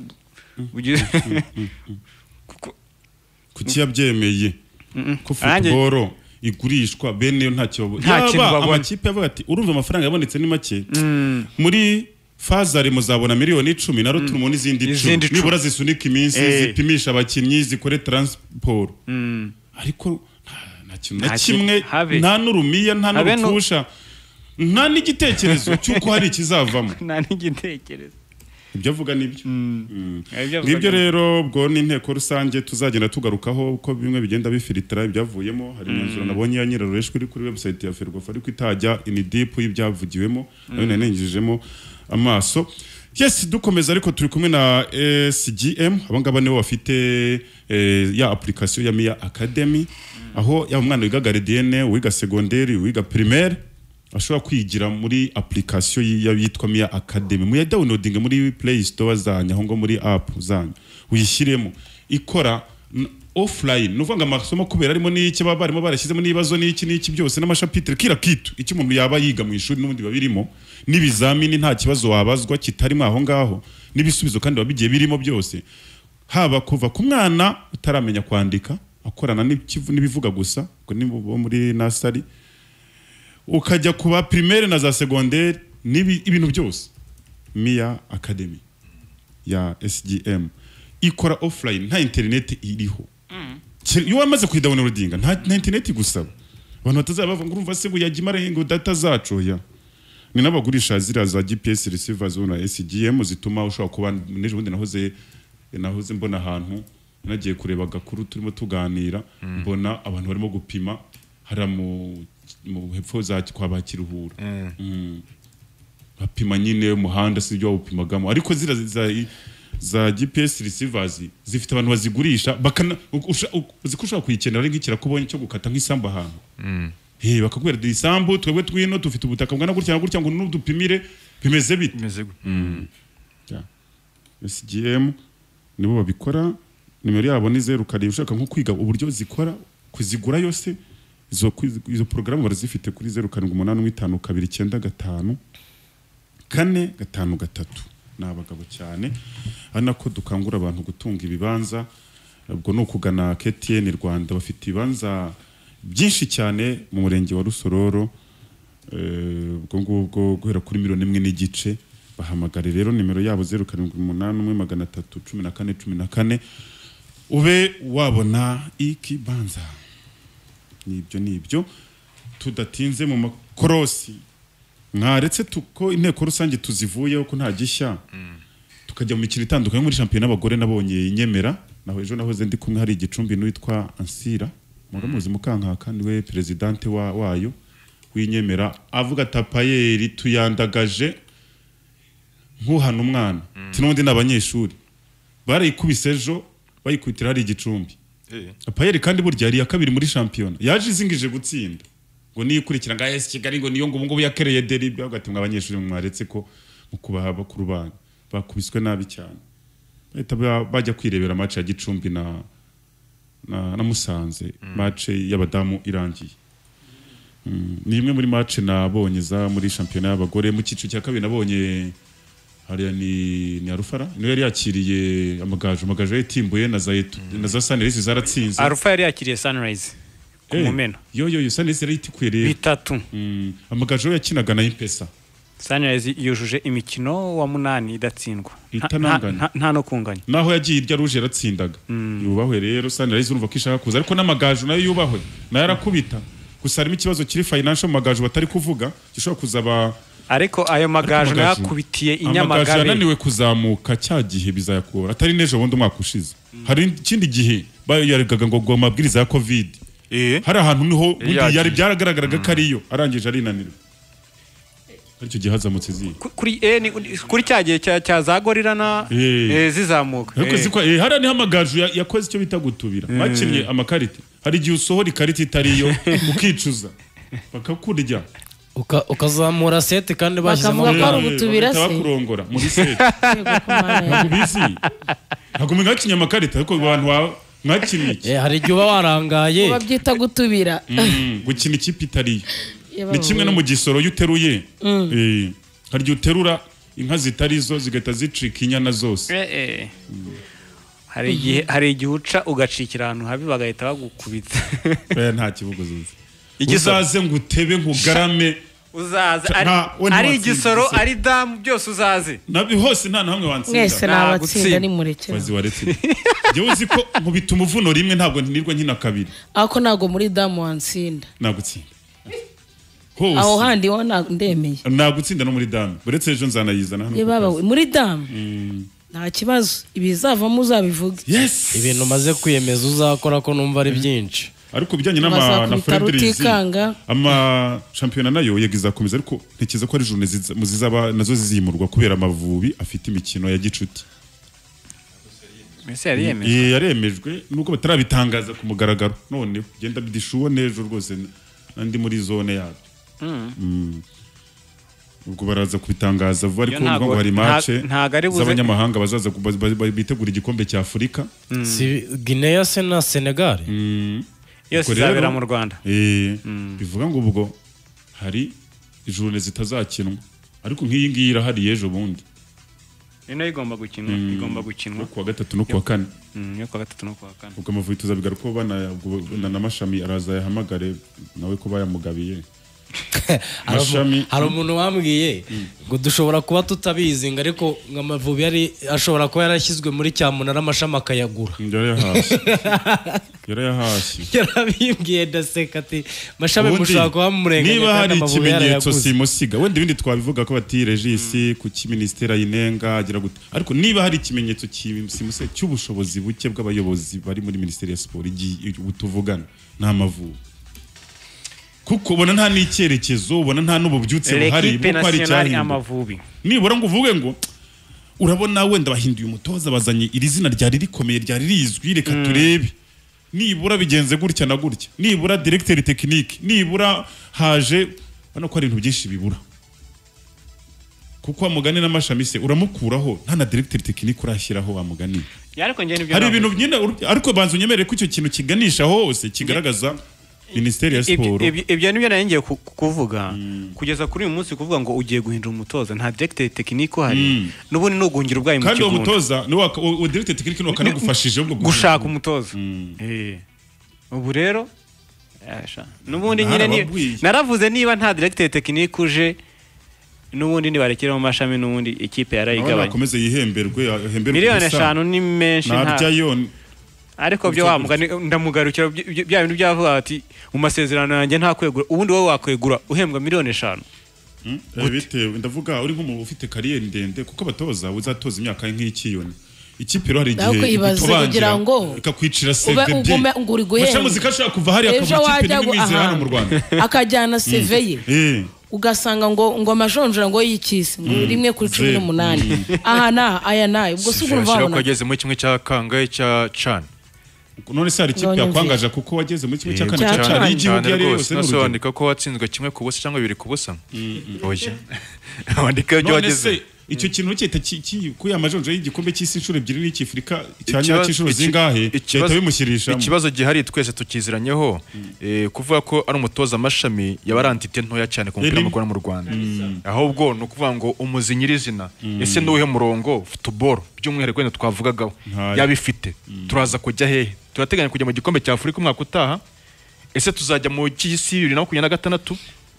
kuki yabyemeye ko football igurishwa bene nta cyo yaba amakipe avuga ati urumva amafaranga yabonetse ni make muri Fazari muzabona miliyoni icumi na Roturumo n'izindi icumi nibura zisunika iminsi zipimisha abakinnyi zikore transport ariko nta kintu na kimwe nta n'urumiya nta n'urupfusha nta n'igitekerezo cy'uko hari ikizavamo nta n'igitekerezo ibyo avuga nibyo ngibyo rero ubwo ni inteko rusange tuzagenda tugarukaho uko bimwe bigenda bifilitira ibyavuyemo hari imyanzuro nabonye ya nyirarureshwa iri kuri website ya Ferwafa ariko itajya in deep y'ibyavugiwemo nayo nanengejemo amaso yes dukomeza ariko turi kumwe na S G M abangaba nibo bafite ya application ya Mia Academy aho ya umwana wiga gardienne wiga secondaire wiga primaire ashobora kwigira muri application yitwa Mia Academy mu ya downloading muri Play Store zanyu aho ngo muri app zanyu uyishyiremo ikora offline nuvuga amasomo kubera arimo n'iki baba barimo barashyizemo nibazo n'iki n'iki byose n'amashapitre kira kitu iki umuntu yaba yiga mu ishuri n'ubundi babirimo n'ibizamini nta kibazo wabazwa kitarimo aho ngaho n'ibisubizo kandi babigiye birimo byose haba kuva ku mwana utaramenya kwandika akorana n'ibivuga gusa ngo ni muri nasari ukajya kuba primaire na za secondaire nibi ibintu byose Mia Academy ya S G M ikora offline nta internet iriho iyo wamaze kuidownloadinga nta nta internet gusaba abantu batazabava ngo urumva se ngo yagimara ngo data zacu ya ni nabagurisha zira za G P S receivers na S G M zituma ushobora kuba neje bundi nahoze nahoze mbona ahantu nagiye kureba gakuru turimo tuganira mbona abantu barimo gupima hara mu mu hepfo za kwa bakiruhura mm. bapima nyine umuhanda sibyo upimagamo ariko zira za za G P S receivers zifite abantu bazigurisha bakana uzikushaka kuyikenera nk'ikira kubonye cyo gukata nk'isamba ahantu mm. He bakagwera isambu twebwe twino dufite ubutaka bwana gutya gutya ngo n'udupimire bimeze bite bimeze gute mm. yeah. S G M nibo babikora nimero yabo ni zero kare ushaka nko kwiga uburyo zikora kuzigura yose izo izo programme barazifite kuri zero karindwi umunani w'itanu kabiri icyenda gatanu kane gatanu gatatu nabagabo cyane anako dukangura abantu gutunga ibibanza ubwo no kugana K T N Rwanda bafite ibibanza byinshi cyane mu murenge wa Rusororo ubwo eh, ngubwo guhera kuri miliyoni imwe n'igice bahamagare rero nimero yabo zero karindwi umunani umwe magana atatu cumi na kane cumi na kane ube wabona ikibanza nibyo nibyo tudatinze mu makorosi mwaretse tuko inteko rusange tuzivuyeho ko nta gishya mm. tukajya mu mikino itandukanye muri champion y'abagore nabonye inyemera naho ejo nahoze ndi kumwe hari igicumbi n'uwitwa Ansira muramuzi mm. mukanka kandi we presidente wa wayo w'inyemera avuga tapayeri tuyandagaje nkuhana umwana mm. tinundi n'abanyeshuri barayikubise ejo bayikutira hari igicumbi eh tapayeri kandi burya yari ya kabiri muri champion yaje izingije gutsinda ngo niyikurikira nga S Kigali ngo niyo ngo ubungu yakereye derby agatimwa abanyeshuri mwaretse ko mukubaha bakuru bana bakubiswe nabi cyane bahita bajya kwirebera match ya Gicumbi na na, na Musanze mm. match y'abadamu irangiye mm. ni imwe muri match nabonye za muri championnat y'abagore mu cyiciro cya kabiri nabonye hariya ni ni Arufara niyo yari yakiriye amagajo amagajo yatimbuye na za mm. na za Sunrise zaratsinze Arufa yari yakiriye Sunrise kumumena yo yo yo Sunrise yari itikwiriye bitatu mm. amagajo yakinaga na Impesa Sunrise yujuje imikino wa munani idatsindwa itananganya nta no kunganya naho yagiye irya ruje yaratsindaga mm. yubahwe rero Sunrise urumva ko ishaka kuza ariko n'amagajo nayo yubahwe nayo arakubita gusa harimo ikibazo kiri financial magajo batari kuvuga gishobora kuzaba ariko ayo magajo yakubitiye inyamagabe amagajo yananiwe kuzamuka cya gihe bizayakora atari nejo bundi umwaka ushize mm. hari ikindi gihe bayaregaga ngo ngo mabwiriza ya covid eh hari ahantu niho bundi yari byaragaragaraga mm. kariyo arangije arinanira aricyo gihazamutse zi kuri eh kuri cyagiye cya zagorira na eh zizamuka ariko ziko eh hari ni hamagajo yakoze icyo bita gutubira bakinnye amakarite hari gihe usohora ikarite itariyo ukicuza bakakurya ukazamura sete kandi bashyizemo bakurongora muri sete ntabwo bizi ntabwo mwakinnye amakarite ariko abantu mwakinnye eh hari igihe uba warangaye babyita gutubira gukina ikipe itariyo ni kimwe no mu gisoro yuteruye eh hari gihe uterura inka zitarizo zigata zicika inyana zose eh hari igihe hari igihe uca ugacikira ahantu habi bagahita bagukubita eh nta kibugo zizi igisaze ngo utebe nkugarame uzaza ari igisoro ari damu byose uzaze nabi hose nta namwe wansinda mwese nabatsinda ni murekera bazi waretse je uzi ko nkubita umuvuno rimwe ntabwo ntinirwa nkina kabiri ako nago muri damu wansinda nagutsinda aho handi wona ndemeye nagutsinda no muri damu buretse ejo nzanayizana hano baba muri damu nta kibazo ibizavamo uzabivuga yes ibintu maze kwiyemeza uzakora ko numva ari byinshi ariko bijyanye n'ama na Frederick ama championnat nayo yagiza komeza ariko ntekiza ko ari journée muzizaba nazo zizimurwa kubera amavubi afite imikino ya gicuti Mese yaremejwe yaremejwe nuko batarabitangaza ku mugaragaro none genda bidishuwe nejo rwose nandi muri zone yabo mm ubwo baraza kubitangaza vuba ariko ngo hari match z'abanyamahanga bazaza bitegura igikombe cya Afrika si Guinea se na Senegal yose zabera mu Rwanda eh bivuga ngo ubwo hari journée zitazakinwa ariko nk'iyi ngiyi irahari ejo bundi ino igomba gukinwa igomba gukinwa ku wa gatatu no ku wa kane mm ku wa gatatu no ku wa kane ubwo amavubi tuzabigaruka ko bana na namashami araza yahamagare nawe ko bayamugabiye hari umuntu wambwiye ngo dushobora kuba tutabizi ngo ariko ngo Amavubi yari ashobora kuba yarashyizwe muri cyamunara amashami akayagura yarayahashye yarabimbwiye ndaseka ati mashami mushobora kuba mumurenganya niba hari ikimenyetso simusiga wenda ibindi twabivuga ko bati regisi ku kiministeri ayinenga agira gute ariko niba hari ikimenyetso simusiga cy'ubushobozi buke bw'abayobozi bari muri ministeri ya siporo tuvugana ni Amavubi kuko ubona nta n'icyerekezo ubona nta n'ububyutse buhari bwo kwari cyane Amavubi nibura ngo uvuge ngo urabona wenda bahinduye umutoza bazanye iri zina ryari rikomeye ryari rizwi reka turebe nibura bigenze gutya na gutya nibura directeur technique nibura haje bano ko ari ibintu byinshi bibura kuko amugani n'amashami se uramukuraho nta na directeur technique urashyiraho amugani hari ibintu nyine ariko banzu nyemere ko icyo kintu kiganisha hose kigaragaza Ministeri ya Sport ibyo nibyo naringiye kuvuga kugeza kuri uyu munsi kuvuga ngo ugiye guhindura umutoza nta directeur technique hari nubundi no guhungira ubwayi mu kigo kandi umutoza ni wa directeur technique no kanagufashije ubwo gushaka umutoza eh ubu rero yasha nubundi nyine naravuze niba nta directeur technique uje nubundi nibarekera mu mashami nubundi ikipe yarayigabanye akomeze yihemberwe yahemberwe miliyoni eshanu ni menshi nta ariko byo wamugani ndamugarukira bya bintu byavuga ati mu masezerano yanjye nta kwegura ubundi wowe wakwegura uhembwa miliyoni eshanu bitewe ndavuga uri nk'umuntu ufite kariyeri ndende kuko abatoza uzatoza imyaka nk'ikiyoni ikipe rero hari igihe kugira ngo ikakwicira C V D masha muzika ashaka kuva hari akavuga ikipe n'imwize hano mu Rwanda akajyana C V ye ugasanga ngo ngo amajonjora ngo yikise ngo rimwe kuri cumi n'umunani aha na aya na ubwo sugurumva abona kugeze mu kimwe cya kangahe cya Chan none se hari ikipe yakwangaje kuko wageze muri kimwe cya kane cya Chan y'igihugu yari yose n'urugero wandika ko watsinzwe kimwe ku busa cyangwa bibiri ku busa oya wandika ibyo wageze icyo kintu cyita kuya amajonjora y'igikombe cy'isi inshuro ebyiri n'iki Afrika cyanya cy'inshuro zingahe cyahita bimushyirisha ikibazo gihari twese tukiziranyeho kuvuga ko ari umutoza amashami yabarantite ntoya cyane ku mupira w'amaguru mu Rwanda ahubwo no kuvuga ngo umuzinyirizina ese n'uhe murongo football by'umwihariko wenda twavugagaho yabifite turaza kujya hehe turateganya kujya mu gikombe cya Afrika umwaka utaha ese tuzajya mu cy'isi bibiri na makumyabiri na gatandatu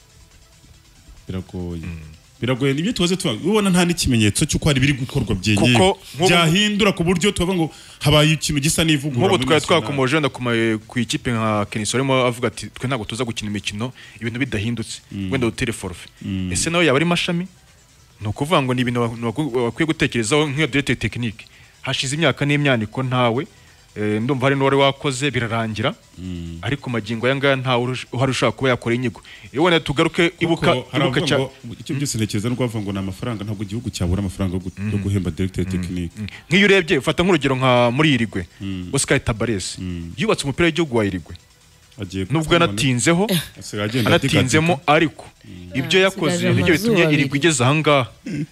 biragoye biragoye nibyo tuwaze tuba ubona nta n'ikimenyetso cy'uko hari biri gukorwa byenyewe byahindura ku buryo tuvuga ngo habaye ikintu gisa n'ivugura nk'ubu twari twakomoje wenda ku ikipe nka Kenisi arimo avuga ati twe ntabwo tuza gukina imikino ibintu bidahindutse wenda utere forfait ese nawe yaba ari mashami ni ukuvuga ngo ni ibintu bakwiye gutekerezaho nk'iyo directeur technique hashize imyaka n'imyaniko ntawe ndumva hari n'uwari wakoze birarangira ariko magingo aya ngaya nta uhari ushaka kuba yakora inyigo yewe tugaruke ibuka ibuka cyane icyo byose ntekereza no kuvuga ngo na amafaranga ntabwo igihugu cyabura amafaranga yo guhemba directeur technique nk'iyo urebye ufata nk'urugero nka muri Irigwe Oscar Tabarez yubatse umupira w'igihugu wa Irigwe nubwo yanatinzeho anatinzemo ariko ibyo yakoze nibyo bitumye Irigwe igeze aha ngaha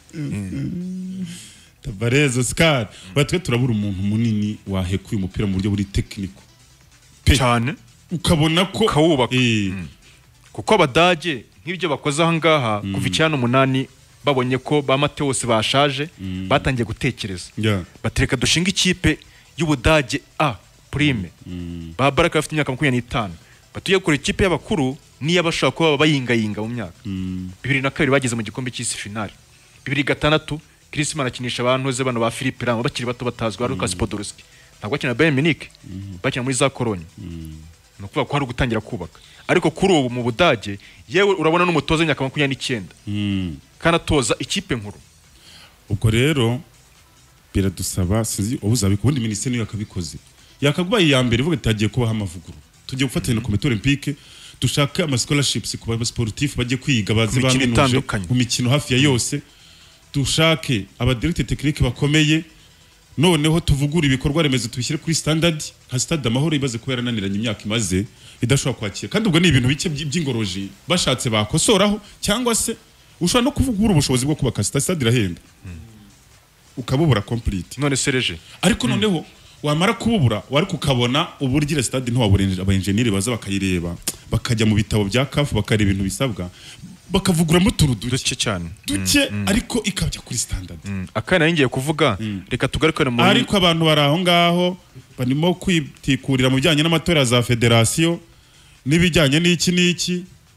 Tabarez Oscar batwe turabura umuntu munini wahekuye umupira mu buryo buri technique cyane ukabona ko kawubaka kuko abadage nk'ibyo bakoze aha ngaha kuva icyana umunani babonye ko ba Mateus bashaje batangiye gutekereza batereka dushinga ikipe y'Ubudage A prime ba Baraka bafite imyaka makumyabiri n'itanu batuye gukora ikipe y'abakuru niyo bashaka kuba bayingayinga mu myaka bibiri na kabiri bageze mu gikombe cy'isi finale bibiri gatandatu Christmas arakinisha abantu ze bano ba Philippe Lam bakiri bato batazwa Lucas Podolski ntabwo akina Bayern Munich bakina muri za Cologne no kuvuga ko hari gutangira kubaka ariko kuri ubu mu Budage yewe urabona n'umutoza w'imyaka makumyabiri n'icyenda kana toza ikipe nkuru ubwo rero biradusaba sinzi ubuzabiko ubundi ministeri niyo yakabikoze yakagubaye ya mbere ivuga itagiye kubaha amavuguru tugiye gufatanya na komite olympique dushaka ama scholarships ku ba sportif bagiye kwiga bazi bamenuje mu mikino hafi ya yose dushake aba directeur technique bakomeye noneho tuvugura ibikorwa remezo tubishyire kuri standard nka stade amahoro ibaze ko yarananiranye imyaka imaze idashobora kwakira kandi ubwo ni ibintu bike by'ingoroji bashatse bakosoraho cyangwa se ushobora no kuvugura ubushobozi bwo kubaka stade irahenda ukabubura complete none sereje ariko noneho wamara kububura wari kukabona uburyo stade ntiwaburenje aba engineer baza bakayireba bakajya mu bitabo bya C A F bakareba ibintu bisabwa bakavuguramo utuntu duke cyane duke ariko ikabya kuri standard akana ngiye kuvuga reka tugarukane mu ariko abantu bari aho ngaho barimo kwitikurira mu bijyanye n'amatora za federation n'ibijyanye n'iki n'iki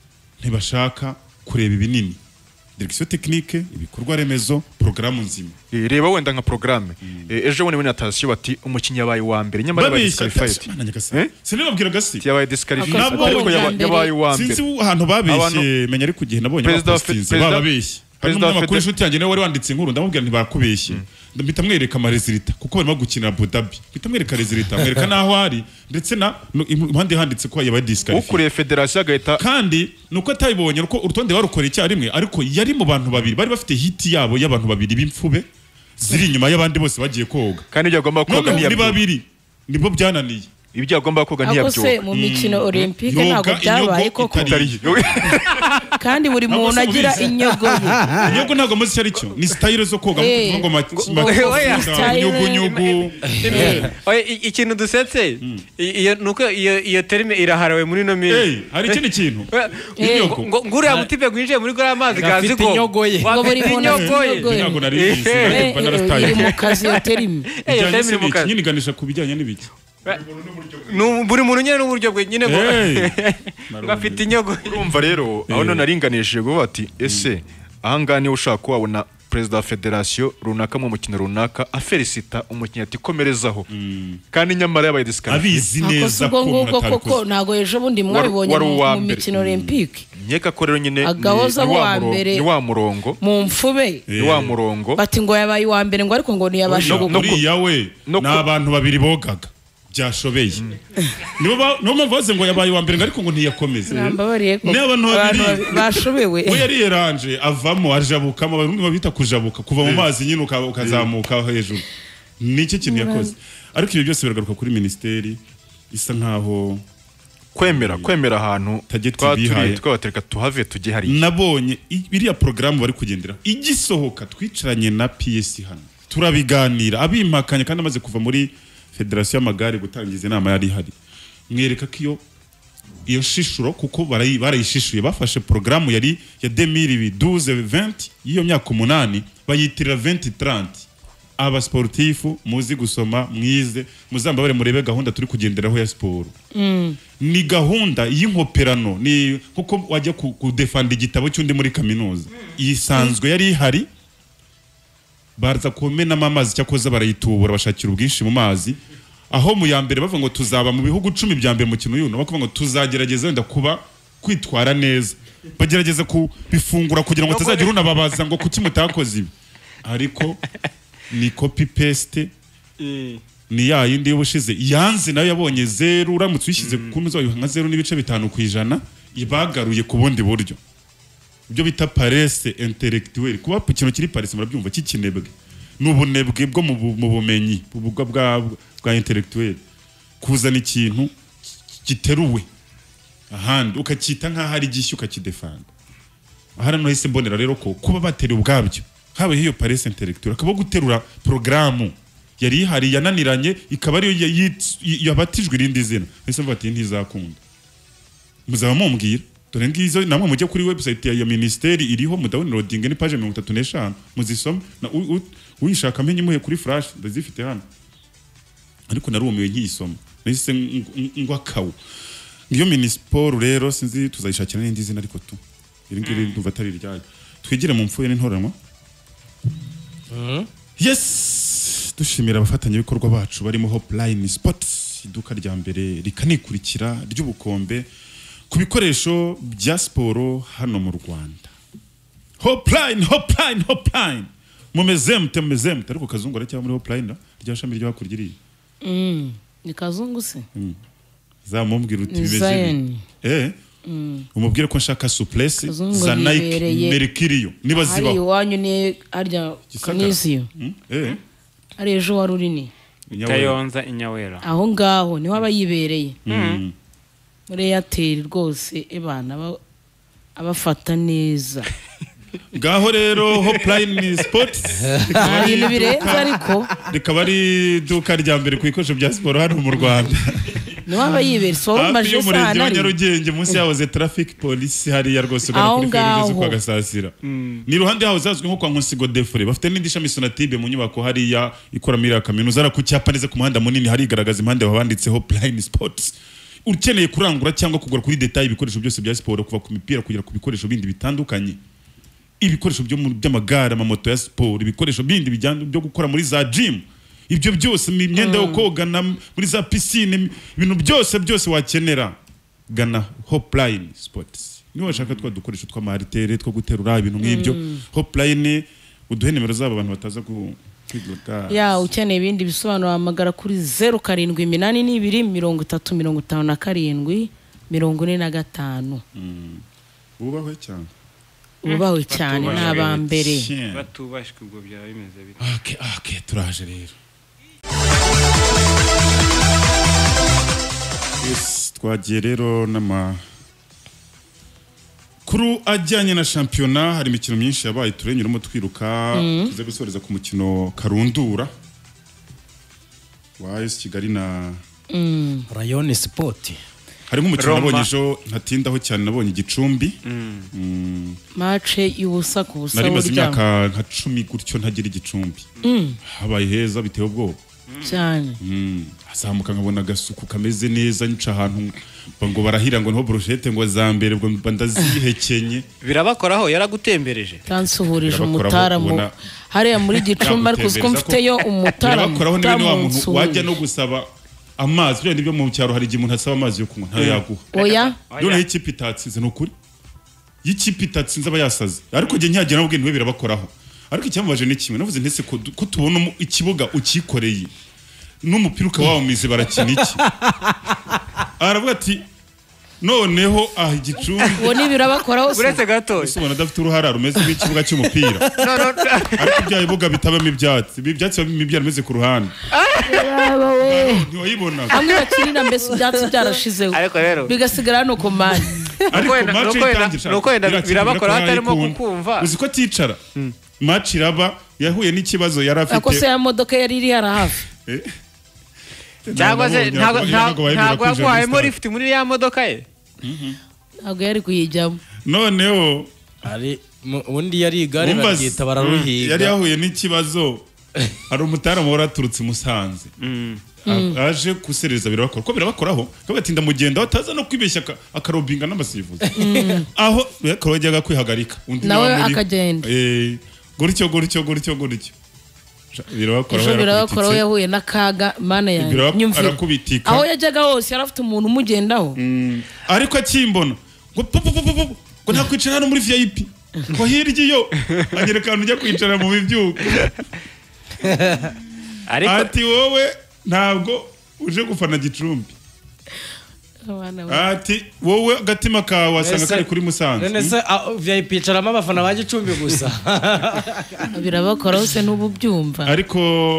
ntibashaka kureba ibinini direction technique ibikorwa remezo programu nzima reba wenda nka programme ejo bundi muri natation bati umukinnyi yabaye wa mbere nyamara yabaye disqualified sinababwira gasi yabaye disqualified ariko yabaye wa mbere sinzi ahantu babeshye menya ari kugihe nabonye abapostinze bababeshye President makuru inshuti yanjye nawe wari wanditse inkuru ndamubwira ntibakubeshye ndabita mwereka ama resultat kuko barimo gukina Abu Dhabi bita mwereka resultat mwereka naho ari ndetse na impande handitse ko yabaye disqualified ukuriye federation agahita kandi nuko atayibonye uko urutonde warukora icyarimwe ariko yari mu bantu babiri bari bafite hit yabo y'abantu babiri b'imfube ziri inyuma y'abandi bose bagiye koga kandi byagomba koga ni babiri nibo byananiye ibyo agomba koga ntiyabyo mu mikino olympique ntabwo byabaye koko kandi buri muntu agira inyogo ye inyogo ntabwo muzi cyari cyo ni style zo koga ngo nyugu nyugu ikintu dusetse iyo nuko iyo iyo terme iraharawe muri no miri hari ikindi kintu ngo nguriya mutipe gwinjiye muri gora amazi gazi ko ngo buri muntu ntabwo nari iri mu kazi yo terme iyo terme mu kazi nyiniganisha ku bijyanye n'ibiki buri muntu nyine n'uburyo bwe nyine ngo ngafite inyogo urumva rero aho none aringanishije go bati ese ahanga ni ushaka wabona president wa federation runaka mu mukino runaka afelicita umukinnyi ati komerezaho kandi nyamara yabaye disqualified abizi neza ko umuntu koko nago ejo bundi mwabibonye mu mikino olympique nyeka ko rero nyine ni wa murongo mu mfube ni wa murongo bati ngo yabaye wa mbere ngo ariko ngo ntiyabasha gukora yawe n'abantu babiri bogaga byashobeye nibo no mvuze ngo yabaye wa mbere ariko ngo ntiyakomeze nambabariye ko n'abantu babiri bashobewe we yari yeranje avamo ajabuka mu barundi babita kujabuka kuva mu mazi nyine ukazamuka hejuru niki kintu yakoze ariko ibyo byose biragaruka kuri ministeri isa nkaho kwemera kwemera ahantu twaturiye twabatereka tuhave tujye hari nabonye biriya programme bari kugendera igisohoka twicaranye na P S hano turabiganira abimakanye kandi amaze kuva muri Federation y'amagare gutangiza inama yari hari mwereka ko iyo iyo shishuro kuko barayi barayishishuye bafashe programme yari ya deux mille douze vingt iyo myaka umunani bayitirira vingt trente aba sportifu muzi gusoma mwize muzambabare murebe gahunda turi kugenderaho ya sport mm. ni gahunda y'inkoperano ni kuko wajya kudefanda igitabo cy'undi muri kaminuza isanzwe yari ihari barza kumena amazi cyakoze barayitubura bashakira ubwinshi mu mazi aho mu ya mbere bavuga ngo tuzaba mu bihugu cumi bya mbere mu kintu yuno bakuvuga ngo tuzagerageza wenda kuba kwitwara neza bagerageza kubifungura kugira ngo tazagira unababaza ngo kuki mutakoze ibi ariko ni copy paste ni ya yindi y'ubushize yanze nayo yabonye zero uramutse wishyize ku muzo nka zero n'ibice bitanu kwijana ibagaruye ku bundi buryo ibyo bita paresse intellectuelle kuba ikintu kiri paresse murabyumva kikinebwe n'ubunebwe bwo mu bumenyi ubugwa bwa bwa intellectuelle kuzana ikintu giteruwe ahandi ukakita nka hari gishyuka ukakidefanda ahara no hise mbonera rero ko kuba bateri ubwabyo habe hiyo paresse intellectuelle akaba guterura programme yari hari yananiranye ikaba ari yabatijwe irindi zina ese mvuga ati ntizakunda muzaba mumbwira dore ngizo namwe mujye kuri website ya ministeri iriho mu downloading ni page mirongo itatu n'eshanu muzisoma na uyishaka amenye muhe kuri flash ndazifite hano ariko narumiwe nkiyisoma nahise ngwa kawo ngiyo minisport rero sinzi tuzayishakira n'indi zina ariko tu iri ngiri ndumva atari ryayo twigire mu mfuye n'intoranwa yes dushimira abafatanya bikorwa bacu barimo Hopline Sports iduka rya mbere rikanikurikira ry'ubukombe ku bikoresho bya siporo hano mu Rwanda. Hopline Hopline Hopline mumezemte mumezemte ariko kazungu aracyaba muri Hopline rya shami ryo hakurya mm ni kazungu se mm zamumbwira uti bimeze eh mm. umubwire ko nshaka souplesse za Nike Mercurio niba ziba ari wanyu ni arya kanisiyo mm? eh ari ejo warurini Kayonza Inyawera aho ngaho niho abayibereye mm. muri Airtel rwose ebana abafata neza ngaho rero Hopline Sports ibintu birenze ariko rikaba ari duka rya mbere ku bikoresho bya siporo hano mu Rwanda niho abayibere soro maje sana ari Nyarugenge munsi yaho ze traffic police hari ya rwose ugana kuri feruje kwa Gasasira ni ruhande haho zazwe nko kwa Nkusigo Defre bafite n'indi shami Sonatibe mu nyubako hari ya ikora muri kaminuza ara ku cyapa neze ku muhanda munini hari igaragaza impande babanditseho Hopline Sports ukeneye kurangura cyangwa kugura kuri detail ibikoresho byose bya siporo kuva ku mipira kugera ku bikoresho bindi bitandukanye ibikoresho byo by'amagare amamoto ya siporo ibikoresho bindi bijyanye byo gukora muri za gym ibyo byose imyenda yo koga na muri za piscine ibintu byose byose wakenera gana Hopline Sports niwe washaka twa dukoresho twa maritere two guterura ibintu nk'ibyo Hopline uduhe nimero zabo abantu bataza ku ya ukeneye ibindi bisobanuro hamagara kuri zeru karindwi iminani n'ibiri mirongo itatu mirongo itanu na karindwi mirongo ine na gatanu ubahwe cyane ubahwe cyane n'abambere batubashwe ubwo byaba bimeze bite okay okay turaje rero yes twagiye rero nama kuru ajyanye na shampiyona hari imikino myinshi yabaye turenyuramo twiruka mm. tuze gusoreza ku mukino karundura wa A S Kigali na mm. Rayon Sport hari nk'umukino nabonye ejo ntatindaho cyane nabonye igicumbi mm. mm. match y'ubusa ku busa nari maze imyaka nka cumi gutyo ntagira igicumbi mm. habaye heza bitewe ubwo cyane mm. azamuka nkabona agasuku kameze neza nca ahantu ngo barahira ngo niho brochette ngo zambere ngo bandazihekenye birabakoraho yaragutembereje tansuhurije umutaramu hariya muri gicumbi ariko uko mfiteyo umutaramu birabakoraho niwe ni wa muntu wajya no gusaba amazi byo ndibyo mu cyaro hari igihe asaba amazi yo kunywa ntayo yaguha oya none ikipe itatsinze nukuri y'ikipe itatsinze aba yasaze ariko je ntiyagira nabwo niwe birabakoraho ariko icyambaje ni kimwe navuze ntese ko tubona ikibuga ukikoreye n'umupira ukawamize barakina iki aravuga ati noneho ah igicumbi uwo ni birabakoraho uretse gato usubona dafite uruhara rumeze nk'ikibuga cy'umupira ariko byaye buga bitabamo ibyatsi ibyatsi bimwe rumeze ku ruhande ntiwayibona amwe bakirina mbese ibyatsi byarashizeho ariko rero bigasigara hano ku mani nuko wenda birabakoraho atarimo kukumva uzi ko ticara match iraba yahuye n'ikibazo yari afite ako se ya modoka yari iri hara hafi cyangwa se ntabwo yaguhayemo lift muri ya modoka ye ntabwo yari kuyijyamo noneho ari ubundi yari igare baryita bararuhiga yari yahuye n'ikibazo hari umutaramu waraturutse Musanze aje kusereza birabakora ko birabakoraho kabatinda mugenda bataza no kwibeshya akarobinga n'amasivuzi aho yakorojyaga kwihagarika undi nawe akagenda eh gutyo gutyo gutyo gutyo birabakoraho birabakoraho yahuye n'akaga mana yanjye nyumvira aho yajyaga hose yarafite umuntu umugendaho ariko akimbona ngo ngo nta kwicara hano muri V I P ngo hirya iyo agerekana ujya kwicara mu bibyuko ati wowe ntabwo uje gufana Gicumbi ati wowe agatima kawe wasanga kari kuri Musanze none se V I P icaramo abafana ba Gicumbi gusa birabakoraho se n'ubu byumva ariko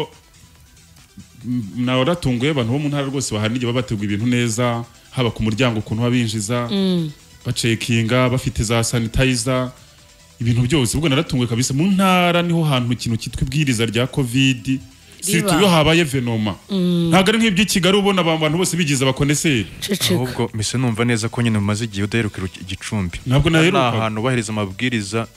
nawe ratunguye abantu bo mu ntara rwose bahanije babateguye ibintu neza haba ku muryango ukuntu babinjiza bacekinga bafite za sanitizer ibintu byose ubwo naratunguye kabisa mu ntara niho hantu ikintu kitwa ibwiriza rya covid sirtu yo habaye venoma ntago ari nk'ibyo Kigali ubona abantu bose bigize abakoneseri ahubwo mise numva neza ko nyine mumaze igihe udaherukira Igicumbi ntabwo naheruka ahantu bahiriza amabwiriza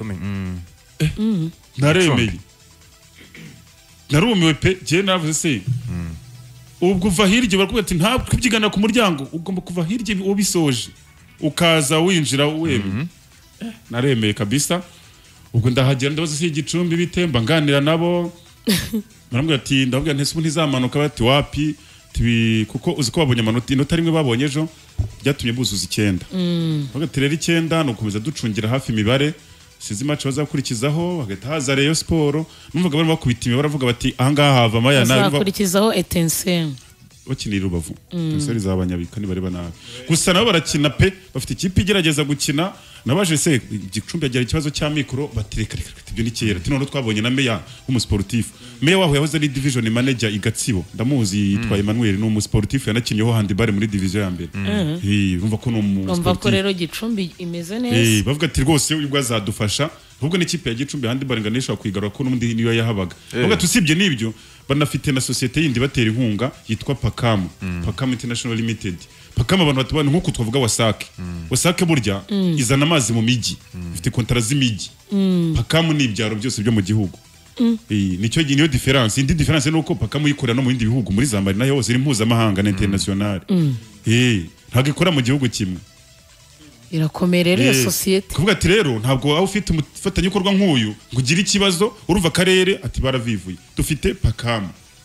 naremeye narumiwe pe je navuze se ubwo uva hirya barakubwira ati ntabwo kubyigana ku muryango ugomba kuva hirya ubisoje ukaza winjira wemye naremeye kabisa ubwo ndahagera ndabaza se Igicumbi bitemba nganira nabo Maramwe ati ndavuga ntese ubu ntizamanuka bati wapi tibi kuko uzi ko babonye amanota inota rimwe babonye ejo byatumye buzuza icyenda bavuga ati rero icyenda no kubiza ducungira hafi imibare sizi match bazakurikizaho bagahita haza Rayon Sport numvaga bari bakubita imibare baravuga bati aha ngaha hava amaya nabi bazakurikizaho Etincelle bakinira Rubavu Etincelle zabanyabika ni bari banabi gusa nabo barakina pe bafite ikipe igerageza gukina nabaje se Gicumbi yagira ikibazo cya mikro batireka reka ibyo ni kera tino twabonye na meya w'umusportif meya waho yahoze ari division manager igatsibo ndamuzi yitwa Emmanuel no umusportif yanakinyeho handball muri division ya mbere eh urumva ko no umusportif ko rero Gicumbi imeze neza eh bavuga ati rwose ubwo azadufasha ahubwo n'ikipe ya Gicumbi handball nganisha kwigarura ko n'undi niyo yahabaga bavuga tusibye nibyo banafite na societe yindi batera inkunga yitwa Pakam Pakam International Limited Pakam abantu batubana nkuko twavuga Wasake Wasake burya izana amazi mu miji ifite kontara z'imiji Pakam ni ibyaro byose byo mu gihugu Eh, nicyo niyo difference indi difference nuko paka muyikorera no mu bindi bihugu muri Zambari nayo hose iri mpuzamahanga na international eh ntabwo ikora mu gihugu kimwe irakomerera iyo societe kuvuga ati rero ntabwo aho ufite umufatanye ukorwa nk'uyu ngo ugire ikibazo urumva akarere ati baravivuye dufite pakam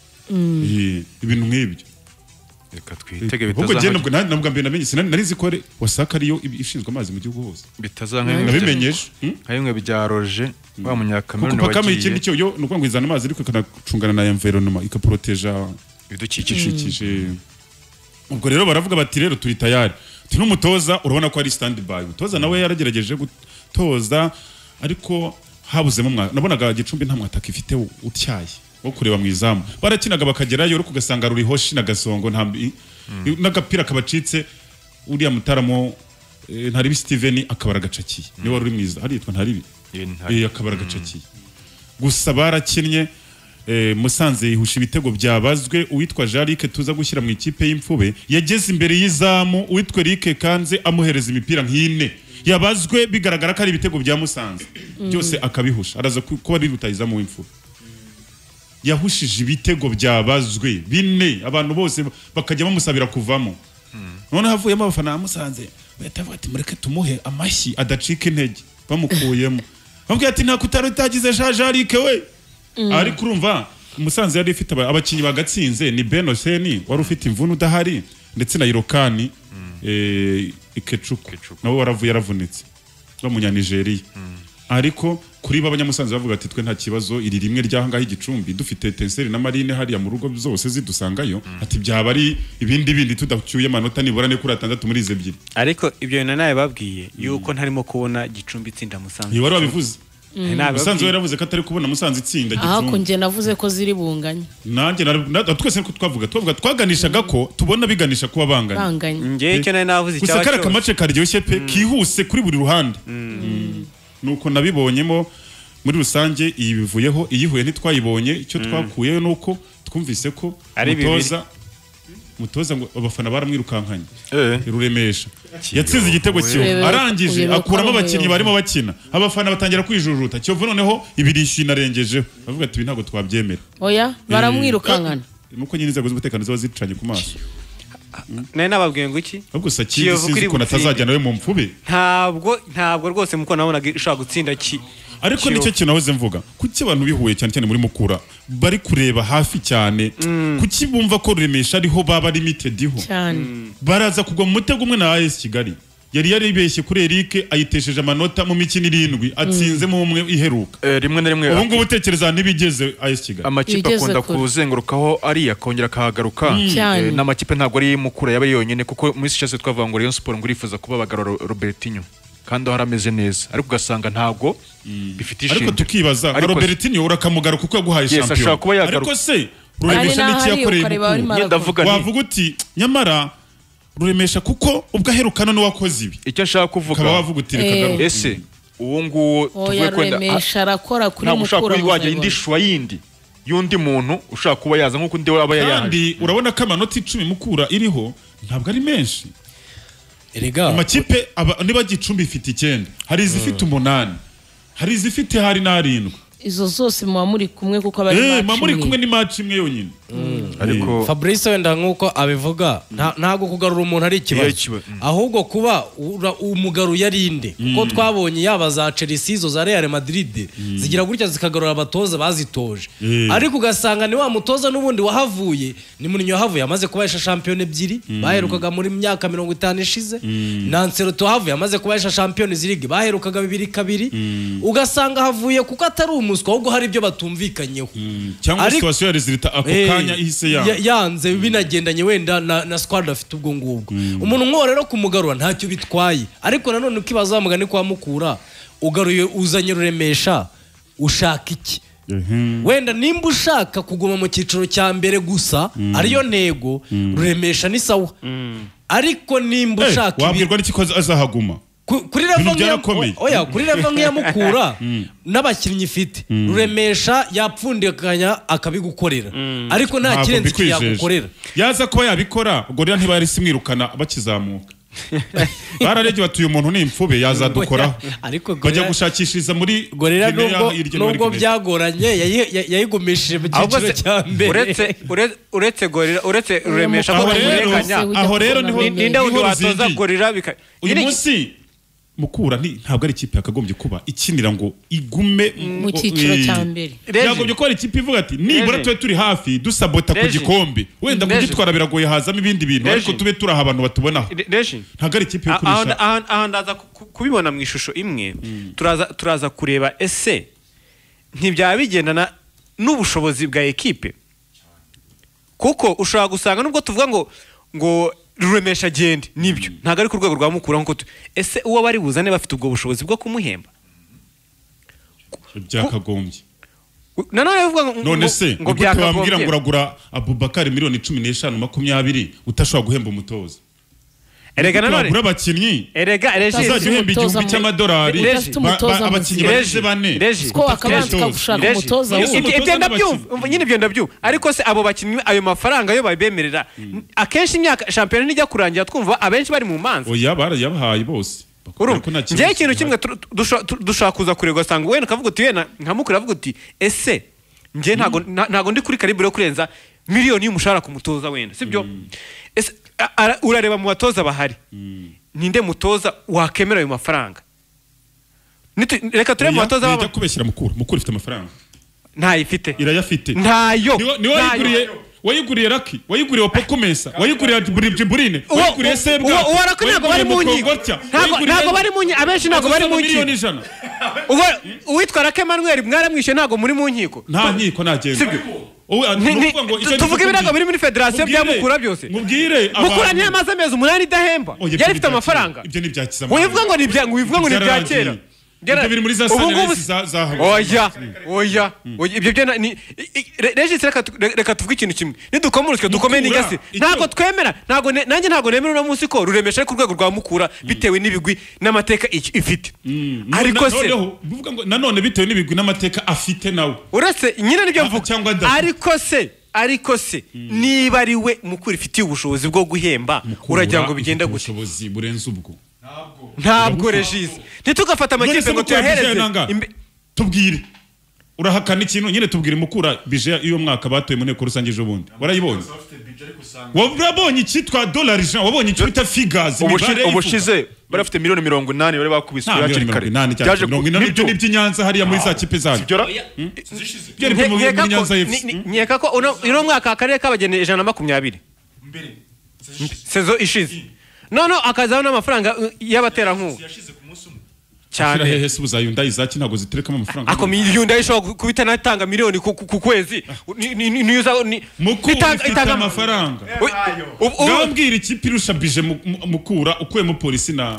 eh ibintu nk'ibyo reka twitege bitazanka nabwo mbere namenye sinari zikore wasaka ariyo ishinzwe amazi mu gihugu hose bitazanka nabimenyeje hayimwe byaroje wa munyakameruni wagiye kuko ikindi cyo yo nuko ngo izana amazi ariko ikanacungana na environment ikaproteja ibidukikije ubwo rero baravuga bati rero turi tayari turi n'umutoza urabona ko ari stand by umutoza nawe yaragerageje gutoza ariko habuzemo mwa nabonaga Gicumbi nta mwataka ifite utyaye wo kureba mu izamu barakinaga bakagerayo ariko ugasanga ruri hoshi na gasongo nta n'agapira kabacitse uriya mutaramo ntari Steven akabara gacakiye ni wari uri mwiza hari yitwa ntari eh akabara gacakiye gusa barakinnye Musanze yihusha ibitego byabazwe uwitwa Jarike tuza gushyira mu ikipe y'imfube yageze imbere y'izamu uwitwa Rike kanze amuhereza imipira nk'ine yabazwe bigaragara ko ari ibitego bya Musanze byose akabihusha araza kuba ari rutayizamu w'imfube yahushije ibitego byabazwe bine abantu bose bakajya bamusabira kuvamo none havuyemo abafana bamusanze batavuga ati mureke tumuhe amashyi adacika intege bamukuyemo bambwiye ati nta kutari utagize Jarike we ariko urumva Musanze yari ifite abakinyi bagatsinze ni Ben Hoseni wari ufite imvune udahari ndetse na Irokani eh Ikechuku nabo waravuye yaravunitse bamunya Nigeria ariko kuri b'abanyamusanze bavuga ati twe nta kibazo iri rimwe ryahanga Igicumbi dufite Tenseri na Marine hariya mu rugo zose zidusangayo ati byaba ari ibindi bindi tudacyuye amanota nibura ne kuri atandatu muri ize byiri ariko ibyo naye babwiye yuko ntarimo kubona Gicumbi itsinda Musanze wari wabivuze Musanze yaravuze ko atari kubona Musanze itsinda Gicumbi aha ko nje navuze ko ziri bunganye nanjye twese ko twavuga twavuga twaganishaga ko tubona biganisha kuba banganye ngiye cyo naye navuze icyaha cyo gusa kamace karyoshye pe kihuse kuri buri ruhande nuko nabibonyemo muri rusange iyi bivuyeho iyihuye ntitwayibonye icyo twakuyeyo nuko twumvise ko mutoza mutoza ngo abafana baramwirukankanye ruremesha yatsinze igitego cyo arangije akuramo abakinnyi barimo bakina abafana batangira kwijujuta cyo noneho ibirishi narengejeho bavuga ati ntabwo twabyemera oya baramwirukankana nuko nyine inzego z'umutekano ziba zicanye ku maso naye nababwiye ngo iki ahubwo Sakindi sinzi ko natazajya nawe mu mfube ntabwo ntabwo rwose muko nabonaga ushaka gutsinda ki ariko nicyo kintu nahoze mvuga kuki abantu bihuye cyane cyane muri Mukura bari kureba hafi cyane kuki bumva ko Ruremesha ariho baba limited ho baraza kugwa mu mutego umwe na A S Kigali yari yari ibeshye kuri Eric ayitesheje amanota mu mikino irindwi atsinze mu umwe iheruka rimwe na rimwe ubu ngubu tekereza nibigeze A S Kigali amakipe akunda kuzengurukaho ari yakongera kahagaruka n'amakipe ntabwo ari Mukura yaba yonyine kuko muri cyose twavuga ngo Rayon Sport ngo irifuza kuba bagarura Robertinho kandi harameze neza ariko ugasanga ntabwo bifite ishingiro ariko tukibaza Robertinho urakamugaruka kuko yaguhaye champion ariko se Ruremesha n'iki yakoreye ndavuga ni wavuga uti nyamara Ruremesha kuko ubwo aherukana no wakoze ibi icyo nshaka kuvuga kaba wavuga uti reka garuka ese uwo nguwo tuvuye kwenda Ruremesha arakora kuri Mukura wajya indi shwa yindi yundi muntu ushaka kuba yaza nkuko ndi aba yayandi kandi urabona ko amanota icumi Mukura iriho ntabwo ari menshi erega amakipe niba Gicumbi ifite icyenda hari izifite umunani hari izifite hari n'arindwi izo zose muba muri kumwe kuko abari match imwe muri kumwe ni match imwe yonyine ariko Fabrice wenda nkuko abivuga ntago kugarura umuntu ari ikibazo ahubwo kuba umugaru yarinde kuko twabonye yaba za Chelsea zo za Real Madrid zigira gutya zikagarura abatoza bazitoje ariko ugasanga ni wa mutoza nubundi wahavuye ni muri nyo havuye amaze kubaisha champion ebyiri baherukaga muri myaka mirongo itanu ishize Nansero to havuye amaze kubaisha Champions League baherukaga bibiri kabiri ugasanga havuye kuko atari umuswa ahubwo hari ibyo batumvikanyeho cyangwa situation ya resultat ako kanya ihise ya yanze binagendanye wenda na, na squad afite ubwo ngubwo umuntu nko rero kumugarura ntacyo bitwaye ariko nanone ukibaza mugani kwa Mukura ugaruye uzanye Ruremesha ushaka iki wenda nimba ushaka kuguma mu cyiciro cya mbere gusa ariyo ntego Ruremesha ni sawa ariko nimba ushaka wabwirwa n'iki ko azahaguma kuri level oya kuri level nk'iya Mukura n'abakinnyi ifite Ruremesha yapfundikanya akabigukorera ariko nta kirenze yagukorera yaza kuba yabikora ubwo rero ntibari simwirukana bakizamuka bararegye batuye umuntu ni imfube yazadukora ariko bajya gushakishiriza muri gorera nubwo nubwo byagoranye yayigumishije mu cyiciro cya mbere uretse uretse gorera uretse ruremesha ko bamurenganya aho rero niho ninde wundi watoza gorera bika uyu munsi Mukura ntabwo ari ikipe yakagombye kuba ikinira ngo igume mu cyiciro cya mbere yagombye ko ari ikipe ivuga ati nibura tube turi hafi dusabota ku gikombe wenda kugitwara biragoye hazamo ibindi bintu ariko tube turi aha abantu batubonaho ntabwo ari ikipe yo kurisha aha ndaza kubibona mu ishusho imwe turaza turaza kureba ese ntibyaba bigendana n'ubushobozi bwa ekipe kuko ushobora gusanga nubwo tuvuga ngo ngo ruremesha gende nibyo ntago ari ku rwego rwa Mukura nko ese uwo bari buzane bafite ubwo bushobozi bwo kumuhemba byakagombye nanone bivuga ngo none se ngo byakabwira ngo uragura Abubakar miliyoni cumi n'eshanu makumyabiri utashobora guhemba umutoza erega nanone uragura abakinnyi erega Regis azajya uhemba igihumbi cy'amadolari abakinnyi bagize bane ko akabanza gushaka umutoza ibyo ndabyumva nyine ibyo ndabyumva ariko se abo bakinnyi ayo mafaranga yo babemerera akenshi imyaka shampiyona nijya kurangira twumva abenshi bari mu manza oya barayabahaye bose njye ikintu kimwe dushaka kuza kureba ugasanga wenda ukavuga uti wenda nka Mukura avuga uti ese njye ntago ndi kuri karibu yo kurenza miliyoni y'umushahara ku mutoza wenda sibyo ese urareba mu batoza bahari ninde mutoza wakemera ayo mafaranga reka turebe mu batoza baba kubeshyira Mukura Mukura ifite amafaranga ntayifite irayafite ntayo ni wayiguriye wayiguriye Raki wayiguriye Opokumesa wayiguriye Jibrine wayiguriye Sebwa uwo Raki ntago bari mu nkiko ntago bari mu nkiko abenshi ntago bari mu nkiko uwitwa Raki Emmanuel mwaramwishe ntago muri mu nkiko nta nkiko nagenda tuvuga ibirago biri muri federasiyo bya Mukura byose mubwire Mukura niyo amaze amezi umunani idahemba yari ifite amafaranga ibyo ni bya kizama wivuga ngo ni ibya wivuga ngo ni ibya kera ibyo biri muri za saniresi za oya oya ibyo byo ni Regis reka tuvuge ikintu kimwe nidukomuruswe dukomeye n'igasi ntago twemera ntago nanjye ntago nemera uno munsi ko ruremesha ku rwego rwa Mukura bitewe n'ibigwi n'amateka ifite ariko se bivuga ngo nanone bitewe n'ibigwi n'amateka afite nawe uretse nyine nibyo mvuga ariko se ariko se niba ari we Mukura ifitiye ubushobozi bwo guhemba uragira ngo bigenda gute ubushobozi burenze ubwo ntabwo Regis ntitugafata amakipe ngo tuyahereze tubwire urahakana ikintu nyine tubwire Mukura bije iyo mwaka batoye mu nteko rusange ejo bundi warayibonye wabonye icyitwa dollar jean wabonye icyo bita figures ubushize barafite miliyoni mirongo inani bari bakubiswe hakiri kare byaje nibyo n'iby'Inyanza hariya muri za kipe zanyu byari mu Nyanza F C nyeka ko uno mwaka akarere kabageneye ijana na makumyabiri mbere sezo ishize no no akazaho n'amafaranga y'abaterankunga cyane hehe se uzayunda izaki ntago ziterekamo amafaranga ako miliyoni ishobora kubita natanga miliyoni ku kwezi niyo itanga amafaranga ngambwira ikipe irusha bije Mukura ukuyemo polisi na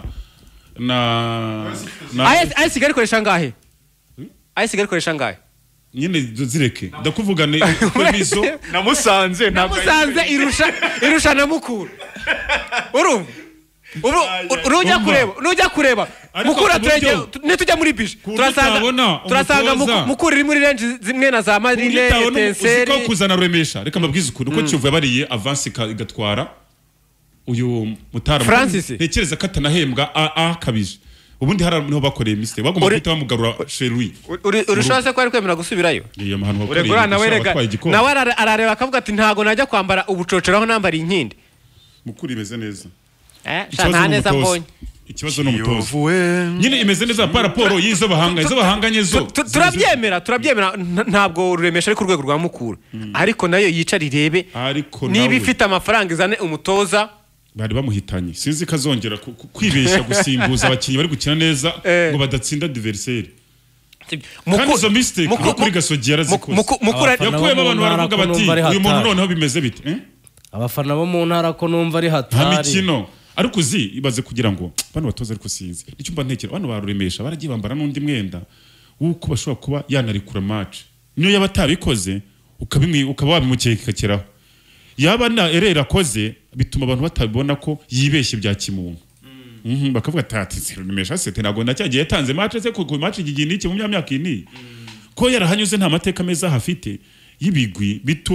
na ayi sigari koresha ngahe ayi sigari koresha ngahe nyine zireke ndakuvugane bizo namusanze namusanze irusha irusha na Mukura urumva ubu urujya kureba urujya kureba Mukura turege nitujya muri bije turasanga turasanga Mukura iri muri range zimwe na za Marine Tenseri uko kuzana Ruremesha reka mbabwize ukuri uko Kivu yabariye avance igatwara uyu Mutara Francis ntekereza ko atanahembwa a kabije ubundi hari niho bakoreye mistake bagomba kwita bamugarura chez lui urushaze ko ari kwemera gusubirayo iyo mahano uregura nawe rega nawe arareba akavuga ati ntago najya kwambara ubucoceraho nambara inkindi Mukura imeze neza eh nta neza mbonye ikibazo n'umutozo nyine imeze neza pa raporo yizo bahanga izo bahanganye zo turabyemera turabyemera ntabwo Ruremesha ari ku rwego rwa Mukura ariko nayo yica rirebe niba ifite amafaranga izane umutoza bari bamuhitanye sinzi kazongera kwibeshya gusimbuza abakinnyi bari gukina neza ngo badatsinda adversaire Muko mistake kuri Gasogi yarazikoze Mukura yakuyemo abantu baravuga bati uyu muntu noneho bimeze bite abafana bo mu ntara ko numva ari hatari mikino ariko uzi ibaze kugira ngo bano batoza ariko sinzi nicyo mba ntekera bano baruremesha baragiye bambara n'undi mwenda uko bashobora kuba yanarikura match niyo yaba atabikoze ukabimwe ukaba wabimukekeraho yaba na erera koze bituma abantu batabona ko yibeshye bya kimuntu mhm bakavuga ati Ruremesha sete nago ndacyagiye yatanze match se ku match igigi niki mu myaka ini ko yarahanyuze nta mateka meza hafite yibigwi bituma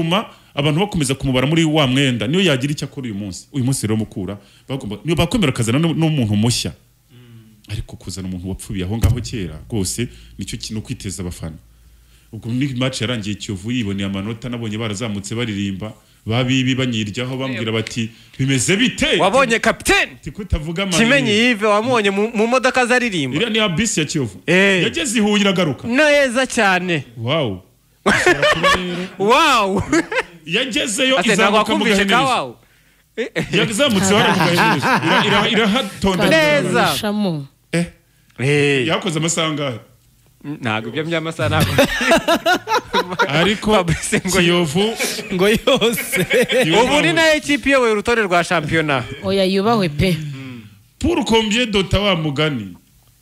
abantu bakomeza kumubara muri wa mwenda niyo yagira icyo akora uyu munsi uyu munsi rero mukura bagomba niyo bakwemera kazana n'umuntu mushya ariko kuzana umuntu wapfuye aho ngaho kera rwose nicyo kintu kwiteza abafana ubwo ni match yarangiye Kiyovu yiboneye amanota nabonye barazamutse baririmba babibi banyiryaho bambwira bati bimeze bite wabonye captain tikutavuga mani Kimenyi Yves wamubonye mu modoka zaririmba iriya ni abisi ya Kiyovu yageze ihuyira agaruka neza cyane wow wow yagezeyo izamuka mu gahenerezo yazamutse wari mu gahenerezo irahatonda neza eh yakoze amasangahe ntago ibyo by'amasaha ntago ariko Kiyovu ngo yose ubu ni na equipe yewe urutonde rwa championnat oya yubahwe pe pour combien d'ota wa mugani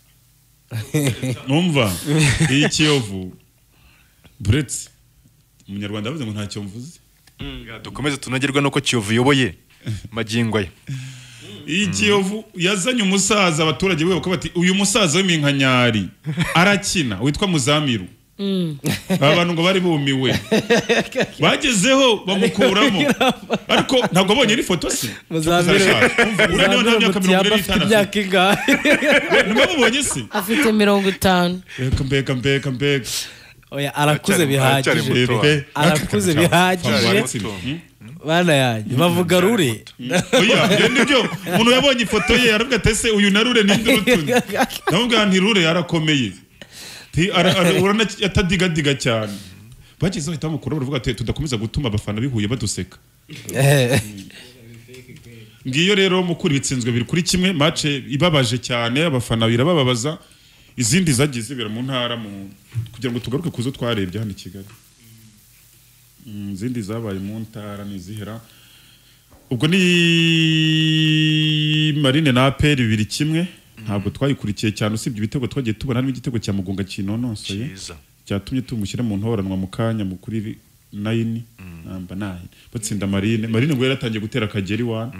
numva iyi Kiyovu Brett umunyarwanda avuze ngo ntacyo mvuze dukomeze tunagerwa nuko Kiyovu yoboye magingo ye iyi Kiyovu yazanye umusaza abaturage bwe bako bati uyu musaza w'iminkanyari arakina witwa Muzamiru abantu ngo bari bumiwe bagezeho bamukuramo ariko ntabwo abonye ni foto se Muzamiru uraniyo nta myaka mirongo ine n'itanu nimubonye se afite mirongo itanu mbeka mbeka mbeka mbeka oya arakuze bihagije arakuze bihagije bana yanjye bavuga rure oya nibyo umuntu yabonye ifoto ye aravuga ati ese uyu na rure ninde urutundi navuga nti rure yarakomeye ti urana atadigadiga cyane bagize bahita bamukura baravuga ati tudakomeza gutuma abafana bihuye baduseka ngiyo rero mukuri bitsinzwe biri kuri kimwe match ibabaje cyane abafana birabababaza izindi zagize bira mu ntara mu kugira ngo tugaruke kuzo twarebye hano i Kigali izindi zabaye mu ntara nizihera ubwo ni Marine na A P R bibiri kimwe ntabwo twayikurikiye cyane usibye ibitego twagiye tubona harimo igitego cya Mugunga kinonosoye cyatumye tumushyira mu ntoranwa mu kanya mu kuri nine namba nine batsinda Marine Marine ngo yaratangiye gutera Kageri wana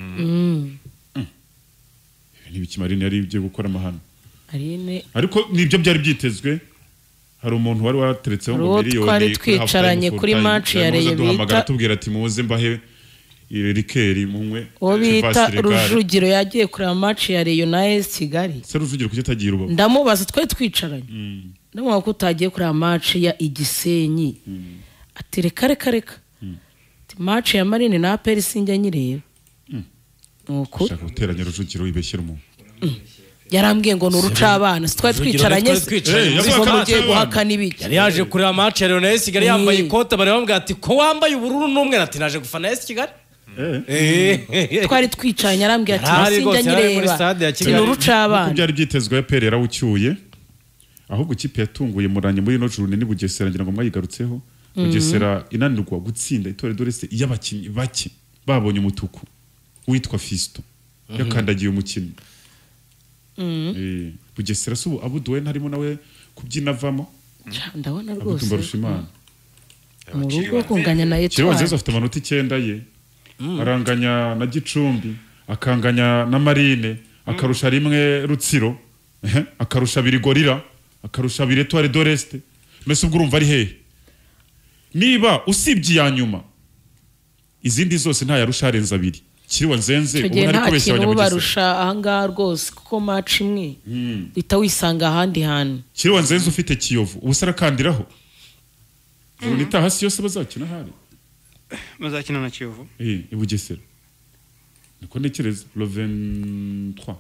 ni biki Marine yari ibyo gukora amahano ariko nibyo byari byitezwe hari umuntu wari wateretseho ngo miliyoni twari twicaranye kuri match ya Rayon bita tubwira ati muze mbahe irikeri mumwe uwo bita Rujugiro yagiye kureba match ya Rayon na A S Kigali se Rujugiro kujya tagira urubavu ndamubaza twari twicaranye ndamubaza ko utagiye kureba match ya Igisenyi ati reka reka reka match ya Marine na A P R sinjya nyireba nuko ushaka guteranya Rujugiro wibeshyira umuntu yarambwiye ngo nuruca abana twari twicaranye mugiye guhakana ibiki yari yaje kureba match ya Rayon na A S Kigali yambaye ikota bari bambwira ati ko wambaye ubururu n'umwe ati naje gufana A S Kigali twari twicaranye arambwiye ati sinjya nyireba nuruca abana byari byitezwe ya P R yarawucyuye ahubwo ikipe yatunguye muranye muri no juru ni Bugesera ngira ngo mwayigarutseho Bugesera inanirwa gutsinda itore dorese y'abakinyi bake babonye umutuku witwa Fisto yakandagiye umukino eh Bugesera subu abuduwe ntarimo nawe kubyina avamo ndabona rwose Mbarushimana mu rugo kunganya na Etwa Kiyovu zose afite amanota icyenda ye aranganya na Gicumbi akanganya na Marine akarusha rimwe Rutsiro akarusha biri Gorira akarusha biri Etoile d'Oreste mese ubwo urumva ari hehe niba usibye ya nyuma izindi zose nta yarusha arenza abiri Kiriwa Nzenze ubona ari kubeshya abanyamugisha ahanga rwose kuko match imwe bita wisanga ahandi hantu Kiriwa Nzenze ufite Kiyovu ubusara kandiraho Zunita hasi yose bazakina hari bazakina na Kiyovu eh ibugesera niko ntekereza le vingt-trois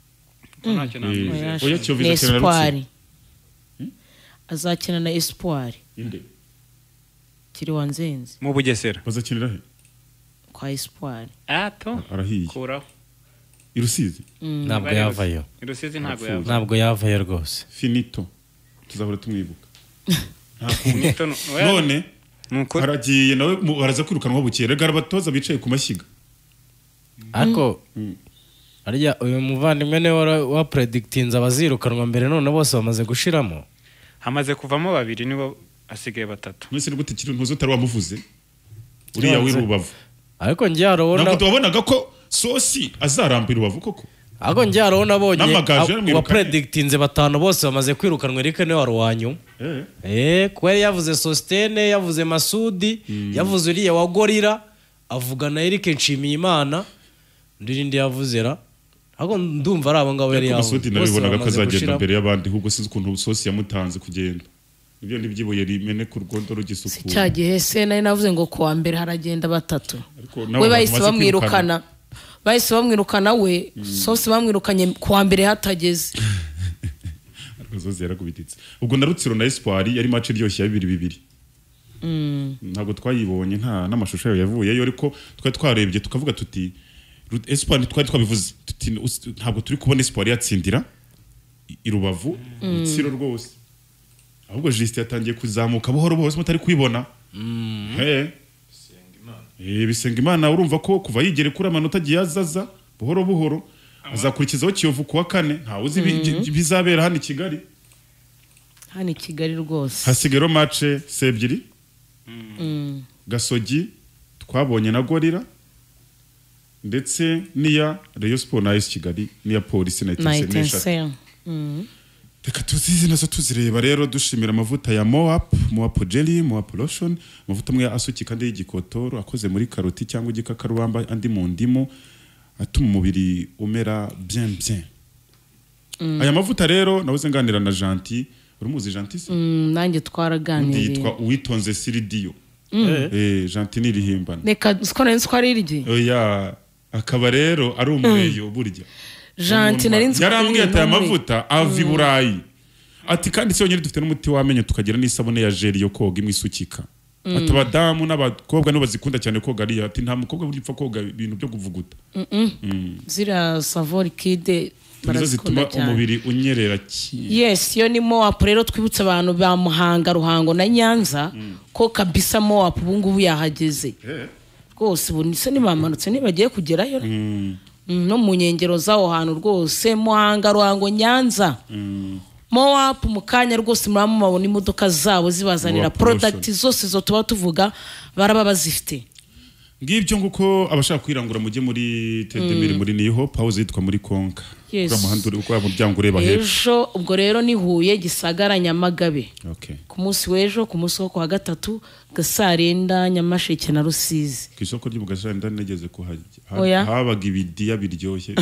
oya Kiyovu izakina na Rutsiro azakina na Espoir inde Kiriwa Nzenze mu Bugesera bazakinira he kwa Espoir ato arahiye kuraho irusizi ntabwo yavayo irusizi ntabwo yavayo ntabwo yavayo rwose finito tuzahora tumwibuka none haragiye nawe baraza kwirukanwa bukere garabatoza bicaye ku mashyiga ariko arya uyu muvandimwe ne wa predictinze abazirukanwa mbere none bose bamaze gushiramo hamaze kuvamo babiri nibo asigaye batatu mwese ni gute kiri ntuzo utari wamuvuze uriya w'irubavu ariko njye harabona ntabwo tubabonaga ko Sosi azarambira ubavu koko Ago njye haro nabonye N'amagaju yaramwirukanye. wa predictinze batanu bose bamaze kwirukanwa Eric ne wari wanyu Eh. eh kweri yavuze Sostene yavuze Masudi yavuze uriya wa Gorira avuga na Eric Nshimiyimana ndirindi yavuze ra ago ndumva ari abo ngabo yari Ariko yavuze Masudi nabibonaga ko azagenda mbere y'abandi ahubwo sinzi ukuntu sosi yamutanze kugenda ibyo ndibyibuye rimene ku rwondo rugisukura cya gihe se nari navuze ngo kuwa mbere haragenda batatu nabo we bahise bamaze bamwirukana bahise bamwirukana we sosi bamwirukanye kuwa mbere hatageze Zozi yarakubititse ubwo na Rutsiro na Espoir yari match iryoshye ya bibiri bibiri Mm. ntabwo twayibonye nta n'amashusho yayo yavuyeyo ariko twari twarebye tukavuga tuti Ru- Espoir twari twabivuze tuti us- ntabwo turi kubona Espoir yatsindira i- i Rubavu Mm. Rutsiro rwose ahubwo Juste yatangiye kuzamuka buhoro bose mutari kwibona he Eh bisenga Imana urumva ko kuva yigere kuri amanota agiye azaza buhoro buhoro azakurikizaho Kiyovu kuwa kane ntawe uzi ibi- Mhm. bizabera hano i Kigali hano i Kigali rwose hasigaro match se ebyiri Mm. Gasogi twabonye na Gorira ndetse niya Rayon Sport na A S Kigali niya Police na na Etincelle n'eshatu. Etincelle. Mm. Reka tuzizi nazo tuzireba rero dushimira amavuta ya Moap, Moap Jelly, Moap Lotion, amavuta amwe asuki kandi y'igikotoro akoze muri karoti cyangwa igikakarubamba andi mu ndimo atuma umubiri umera bien bien. Mm. Aya mavuta rero nabuze nganira na Gentil, urumuzi Gentil se? Mm, nanjye Undi twaraganiriye yitwa Uwitonze Siridiyo. Mm. Eh Gentil nirihimbana. reka siko nari nzi ko ari irye Oya akaba rero ari umureyo burya. Gentil nari nzi ko ari yarambwiye ati irye, aya ni umure- mavuta ava i Mm. Burayi ati kandi se nyine dufite n'umuti wamenye tukagira n'isabune ya gel yo koga imwe isukika Mm. ati abadamu n'abakobwa nibo bazikunda cyane koga ariya ati nta mukobwa burya upfa koga ibintu byo kuvuguta Mm -mm. Mm. ziriya savori kide nizo barazikunda zituma cyane umubiri unyerera ki yes yo ni moap rero twibutse abantu ba Muhanga Ruhango na Nyanza ko kabisa moap ubu ngubu yahageze rwose ubu nise nibamanutse nibagiye kugerayo Mm. Mm, no mu nkengero z'aho hantu rwose Muhanga Ruhango Nyanza Mm. moap mu kanya rwose muramubona imodoka zabo zibazanira Moap product Lotion. zose zo tuba tuvuga baraba bazifite ngibyo nguko abashaka kwirangura mujye muri Tedemiri Mm. muri Niho pause yitwa muri Konka Yes. kuri muhanda uri kwa muryango ureba hepfo ejo ubwo rero ni Huye Gisagara Nyamagabe okay ku munsi w'ejo ku munsi wo kwa gatatu Gasarenda Nyamasheke na Rusizi ku isoko ry'ubugasha ndani nageze kuhajya Ha- Oya. habaga ibidiya biryoshye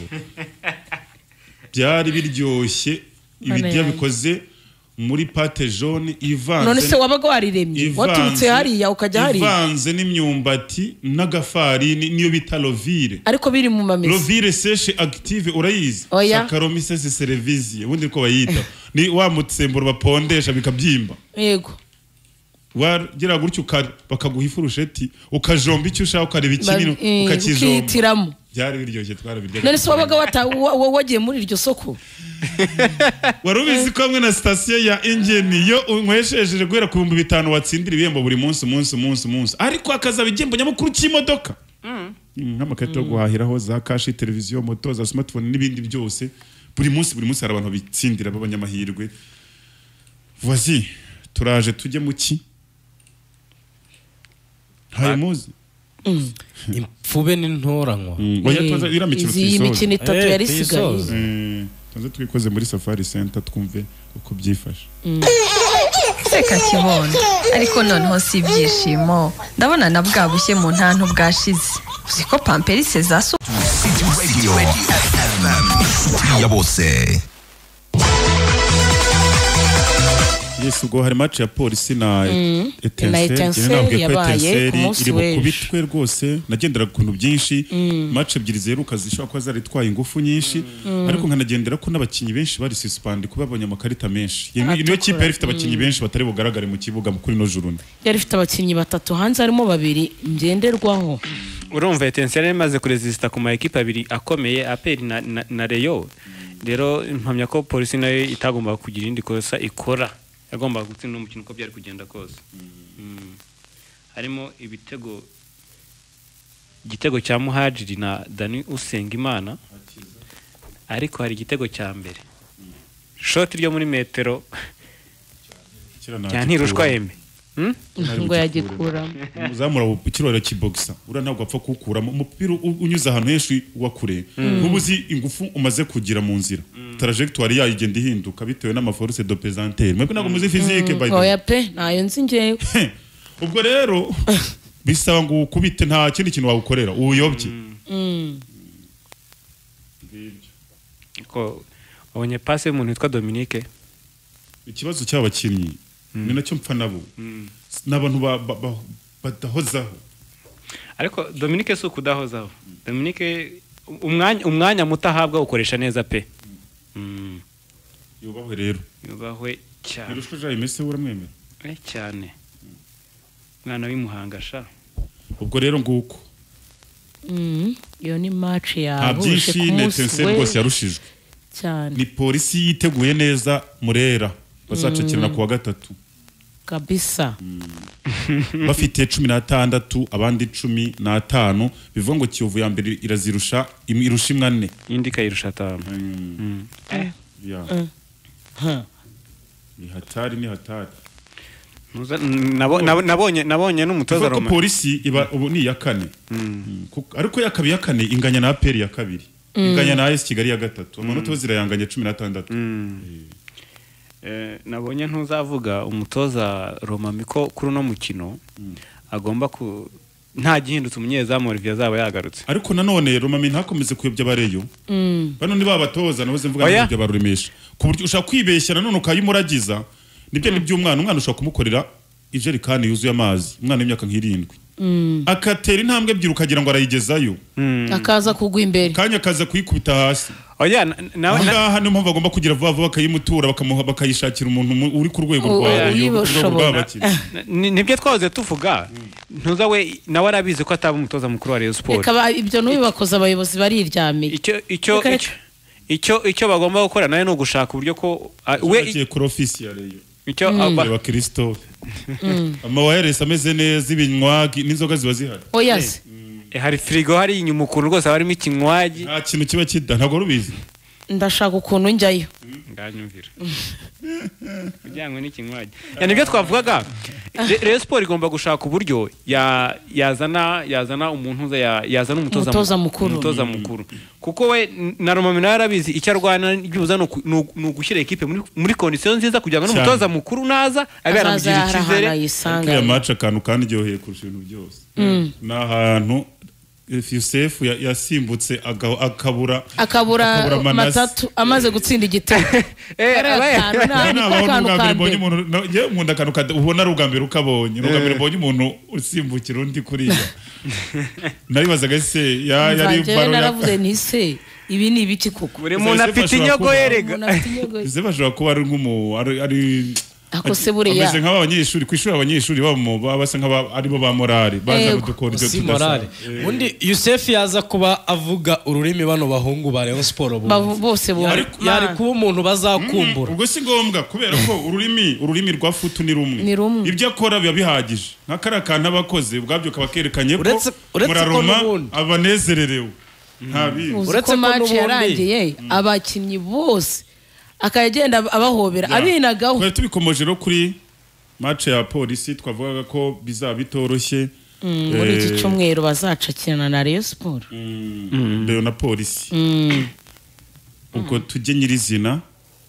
byari biryoshye ibidiya yanjye. bikoze muri pate jaune ivanze none se wabaga wariremye ivanze- waturutse hariya ukajya hariya ivanze n'imyumbati n'agafarini niyo bita lovire ariko biri mu mamesa lovire sèche active urayizi Oya. saccharomyces cerevisiae ubundi ko bayita ni wa mutsemburo bapondesha bikabyimba yego wagira gutyo ukari bakaguha ifurusheti ukajomba icyo ushaka ukareba ikinini Ba- eh, ukakijomba ukihitiramo. byari biryoshye twarabirya none se wabaga wata- wa- wa- wagiye muri iryo soko wari ubizi ko hamwe na sitasiyo ya ingeni iyo unywesheje guhera ku bihumbi bitanu watsindira ibihembo buri munsi umunsi umunsi umunsi ariko hakazaba igihembo nyamukuru cy'imodoka Mm, nk'amakarita yo guhahiraho za kashi televiziyo moto za smartphone n'ibindi byose buri munsi buri munsi hari abantu babitsindira b'abanyamahirwe voici turaje tujye mu ki hayimuzi impfube n'intoranywa oya tuza iriya mikino izi iyi mikino itatu Eh, yari tuyisoze. isigaye Eh, tuze twikoze muri safari center twumve uko byifashe seka kibondo ariko noneho si ibyishimo ndabona na bwa bushye mu ntantu bwashize uzi ko pamperise za so Radio F M ya bose. Yes ubwo hari match ya polisi na Mm. Etincelle Na Etincelle yabaye ku munsi iri w'ejo. bukubitwe rwose nagendera ku bintu byinshi match ebyiri zeruka zishobora kuba zaritwaye ingufu nyinshi Mm. ariko nkanagendera ko n'abakinnyi benshi bari suspend kuba babonye amakarita menshi Iyo- Atukura. niyo kipe yari ifite abakinnyi Mm. benshi batari bugaragare mu kibuga kuri no juru yari ifite abakinnyi batatu hanze harimo babiri ngenderwaho urumva Etincelle imaze kuresista ku ma equipe abiri akomeye A P R na, na, na Rayon rero mpamya ko polisi nayo itagomba kugira indi kosa ikora yagomba gutsinda umukino uko byari kugenda kose Mm. harimo ibitego igitego cya Muhajiri na Dani Usengimana ariko hari igitego cya mbere shoti ryo muri metero cya ntirushwa yeme ngo yagikuramo uzamura ukirora kiboxa ura ntabwo apfa kukuramo umupira unyuza ahantu henshi wa kure ubuzi ingufu umaze kugira mu nzira trajectoire yayo igenda ihinduka bitewe n'amaforce de pesanteur mwebwe ntabwo muzi physique by the way oya pe nayo nzi ngewe ubwo rero bisaba ngo ukubite nta kindi kintu wawukorera uyobye ko abonye passe y'umuntu witwa Dominique ikibazo cy'abakinnyi ni nacyo mpfa nabo n'abantu badahozaho ariko Dominique si ukudahozaho Dominique umwanya umwanya mutahabwa ukoresha neza pe yubahwe rero yubahwe cyane nirushwe jaye Messi uramwemera eh cyane mwana w'imuhangasha ubwo rero nguko iyo ni match ya abyinshi Etincelle rwose yarushijwe cyane ni polisi yiteguye neza Murera bazacakirana kuwa gatatu kabisa bafite cumi na tandatu abandi cumi na tanu bivuga ngo Kiyovu ya mbere irazirusha irusha imwe ane indi kayirusha atanu eh ya ni hatari ni hatari nabonye nabonye n'umutoza Roma polisi iba ubu ni ya kane ariko ya kabiri ya kane inganya na A P R ya kabiri inganya na A S Kigali ya gatatu amanota zirayanganya cumi na tandatu eh nabonye ntuzavuga umutoza Roma miko kuri no mukino agomba ku nta gihindutse umunyezamu Olivier azaba yagarutse ariko nanone Roma min hakomeze kuyobya bareyo bano ni babatoza nahoze mvuga n'ibyo baruremesha ku buryo ushaka kwibeshya nanone ukayimuragiza nibyo nibyo umwana umwana ushaka kumukorera ijerikani yuzuye amazi umwana w'imyaka nk'irindwi akatera intambwe ebyiri ukagira ngo arayigezayo akaza kugwa imbere kanya akaza kuyikubita hasi oya nawe ngaha niyo mpamvu agomba kugira vuba vuba bakayimutura bakamuha bakayishakira umuntu uri ku rwego rwawe nibyo twahoze tuvuga ntuza we nawe arabizi ko ataba umutoza mukuru wa Rayon Sport reka ibyo n'ubibakoze abayobozi bariryamiye icyo icyo icyo icyo bagomba gukora nayo no gushaka uburyo ko we igiye kuri office ya Rayon icyo aba Christophe ama wireless ameze neza ibinywagi n'inzoga ziba zihari oya hari frigo hari inyuma ukuntu rwose harimo ikinywagi nta kintu kiba kida ntabwo rubizi ndashaka ukuntu njyayo nganyumvira kujyanywe n'ikinywagi yani byo twavugaga Rayon Sport igomba gushaka uburyo ya yazana yazana umuntu yazana umutoza mukuru umutoza mukuru kuko we na Roma mina yarabizi icyo arwana byuza no gushyira equipe muri muri condition nziza kugira ngo umutoza mukuru naza abera mu gihe cyizere ya match akantu kandi ryoheye kurusha ibintu byose na ahantu Yusuf yasimbutse akabura akabura matatu amaze gutsinda igitego eh mbonye umuntu je nkunda kantu ubona rugambira ukabonye rugambira mbonye umuntu usimbukira undi kuriya naribazaga se ya yari baro naravuze nti se ibi ni ibiki koko buri muntu afite inyogo yerega ze bashobora kuba ari nk'umu ari akose buriya ameze nk'abanyeshuri kwishura abanyeshuri babo basa nk'aba ari bo ba morale baza gudukora ibyo tudasa undi Yusuf yaza kuba avuga ururimi bano bahungu ba Rayon Sport bose bo yari kuba umuntu bazakumbura ubwo si ngombwa kubera ko ururimi ururimi rwa futu ni rumwe ibyo akora biba bihagije nk'akara kantu abakoze ubwabyo kabakerekanye ko muraroma abanezererewe nta bindi uretse ko match yarangiye abakinnyi bose akagenda abahobera abinagaho twari tubikomoje no kuri match ya polisi twavugaga ko bizaba bitoroshye muri iki cyumweru bazacakirana na Rayon Sport Rayon na polisi ubwo tujye nyirizina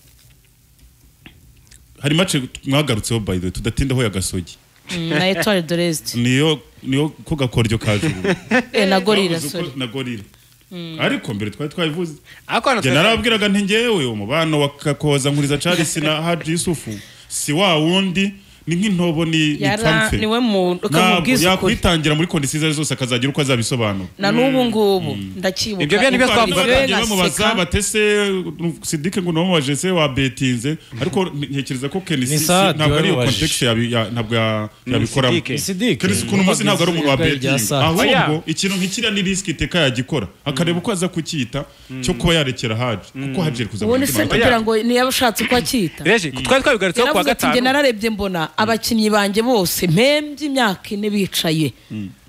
hari match mwagarutseho by the way tudatindaho ya Gasogi na Etoile de l'Est niyo niyo ko gakoryo kajuru eh na Gorilla sorry na Gorilla ariko mbere twari twabivuze je narabwiraga nti ngewe umubano wakakoza nkuriza Charles na Haji Yusufu si wa wundi ni nk'intobo ni ipamfe niwe mu kamubwiza yakwitangira muri conditions zose akazagira uko azabisobanura na nubu ngubu ndakibuka ibyo byo nibyo twavugaga bamubaza batese Sidike ngo no wajese wa betinze ariko ntekereza ko Kenisi ntabwo ari context ya ntabwo yabikora Sidike Kenisi kuno muzi ntabwo ari umuntu wa betinze ahubwo ikintu nk'ikira ni risk iteka yagikora akareba uko aza kukita cyo kuba yarekera Haji kuko Haji kuza mu kugira ngo ni yabashatse ko akita reje twari twabigaritseho kwa gatanu nge nararebye mbona abakinnyi banje bose mpembye imyaka ine bicaye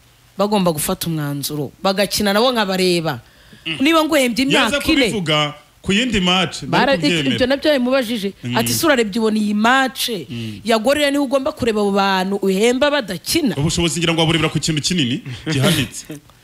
bagomba gufata umwanzuro bagakina nabo nkabareba niba ngwembye imyaka ine ku yindi match bara ibyo nabyo yamubajije ati sura rebye ubona iyi match yagorera niho ugomba kureba abo bantu uhemba badakina ubushobozi ngira ngo aburebera ku kintu kinini gihanitse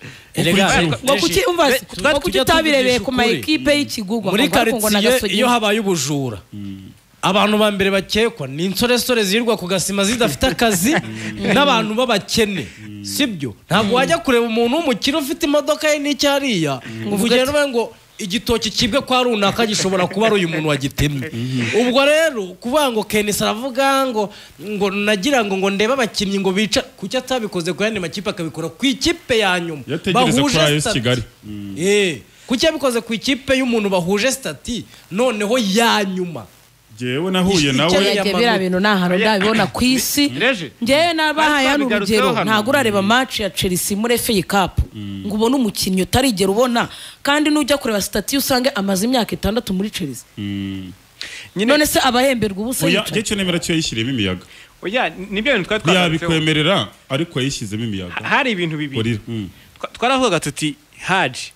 ngo kuki umva ngo kuki utabirebeye ku ma equipe y'ikigugwa muri quartier iyo habaye ubujura abantu ba mbere bakekwa ni insoresore zirwa ku gasima zidafite akazi n'abantu babakene sibyo ntabwo wajya kureba umuntu w'umukire ufite imodoka ye n'icyariya uvugera no ngo igitoki kibwe kwa runaka gishobora kuba ari uyu muntu wagitemye ubwo rero kuvuga ngo Kenisa aravuga ngo ngo nagira ngo ngo ndebe abakinnyi ngo bica kuki atabikoze ku yandi makipe akabikora ku ikipe ya nyuma bahuje Kigali eh kuki abikoze ku ikipe y'umuntu bahuje stati noneho ya nyuma jewe nahuye nawe biriya bintu nahano ndabibona ku isi ngewe nabahaye hano urugero ntabwo urareba match ya Chelsea muri F A Cup ngo ubone umukinnyi utarigera ubona kandi nujya kureba stati usange amaze imyaka itandatu muri Chelsea none se abahemberwa ubusa yica oya cyo nemera cyo yishyiremo imiyaga oya nibyo bintu twari twari yabikwemerera ariko yishyizemo imiyaga hari ibintu bibiri twaravuga tuti Haji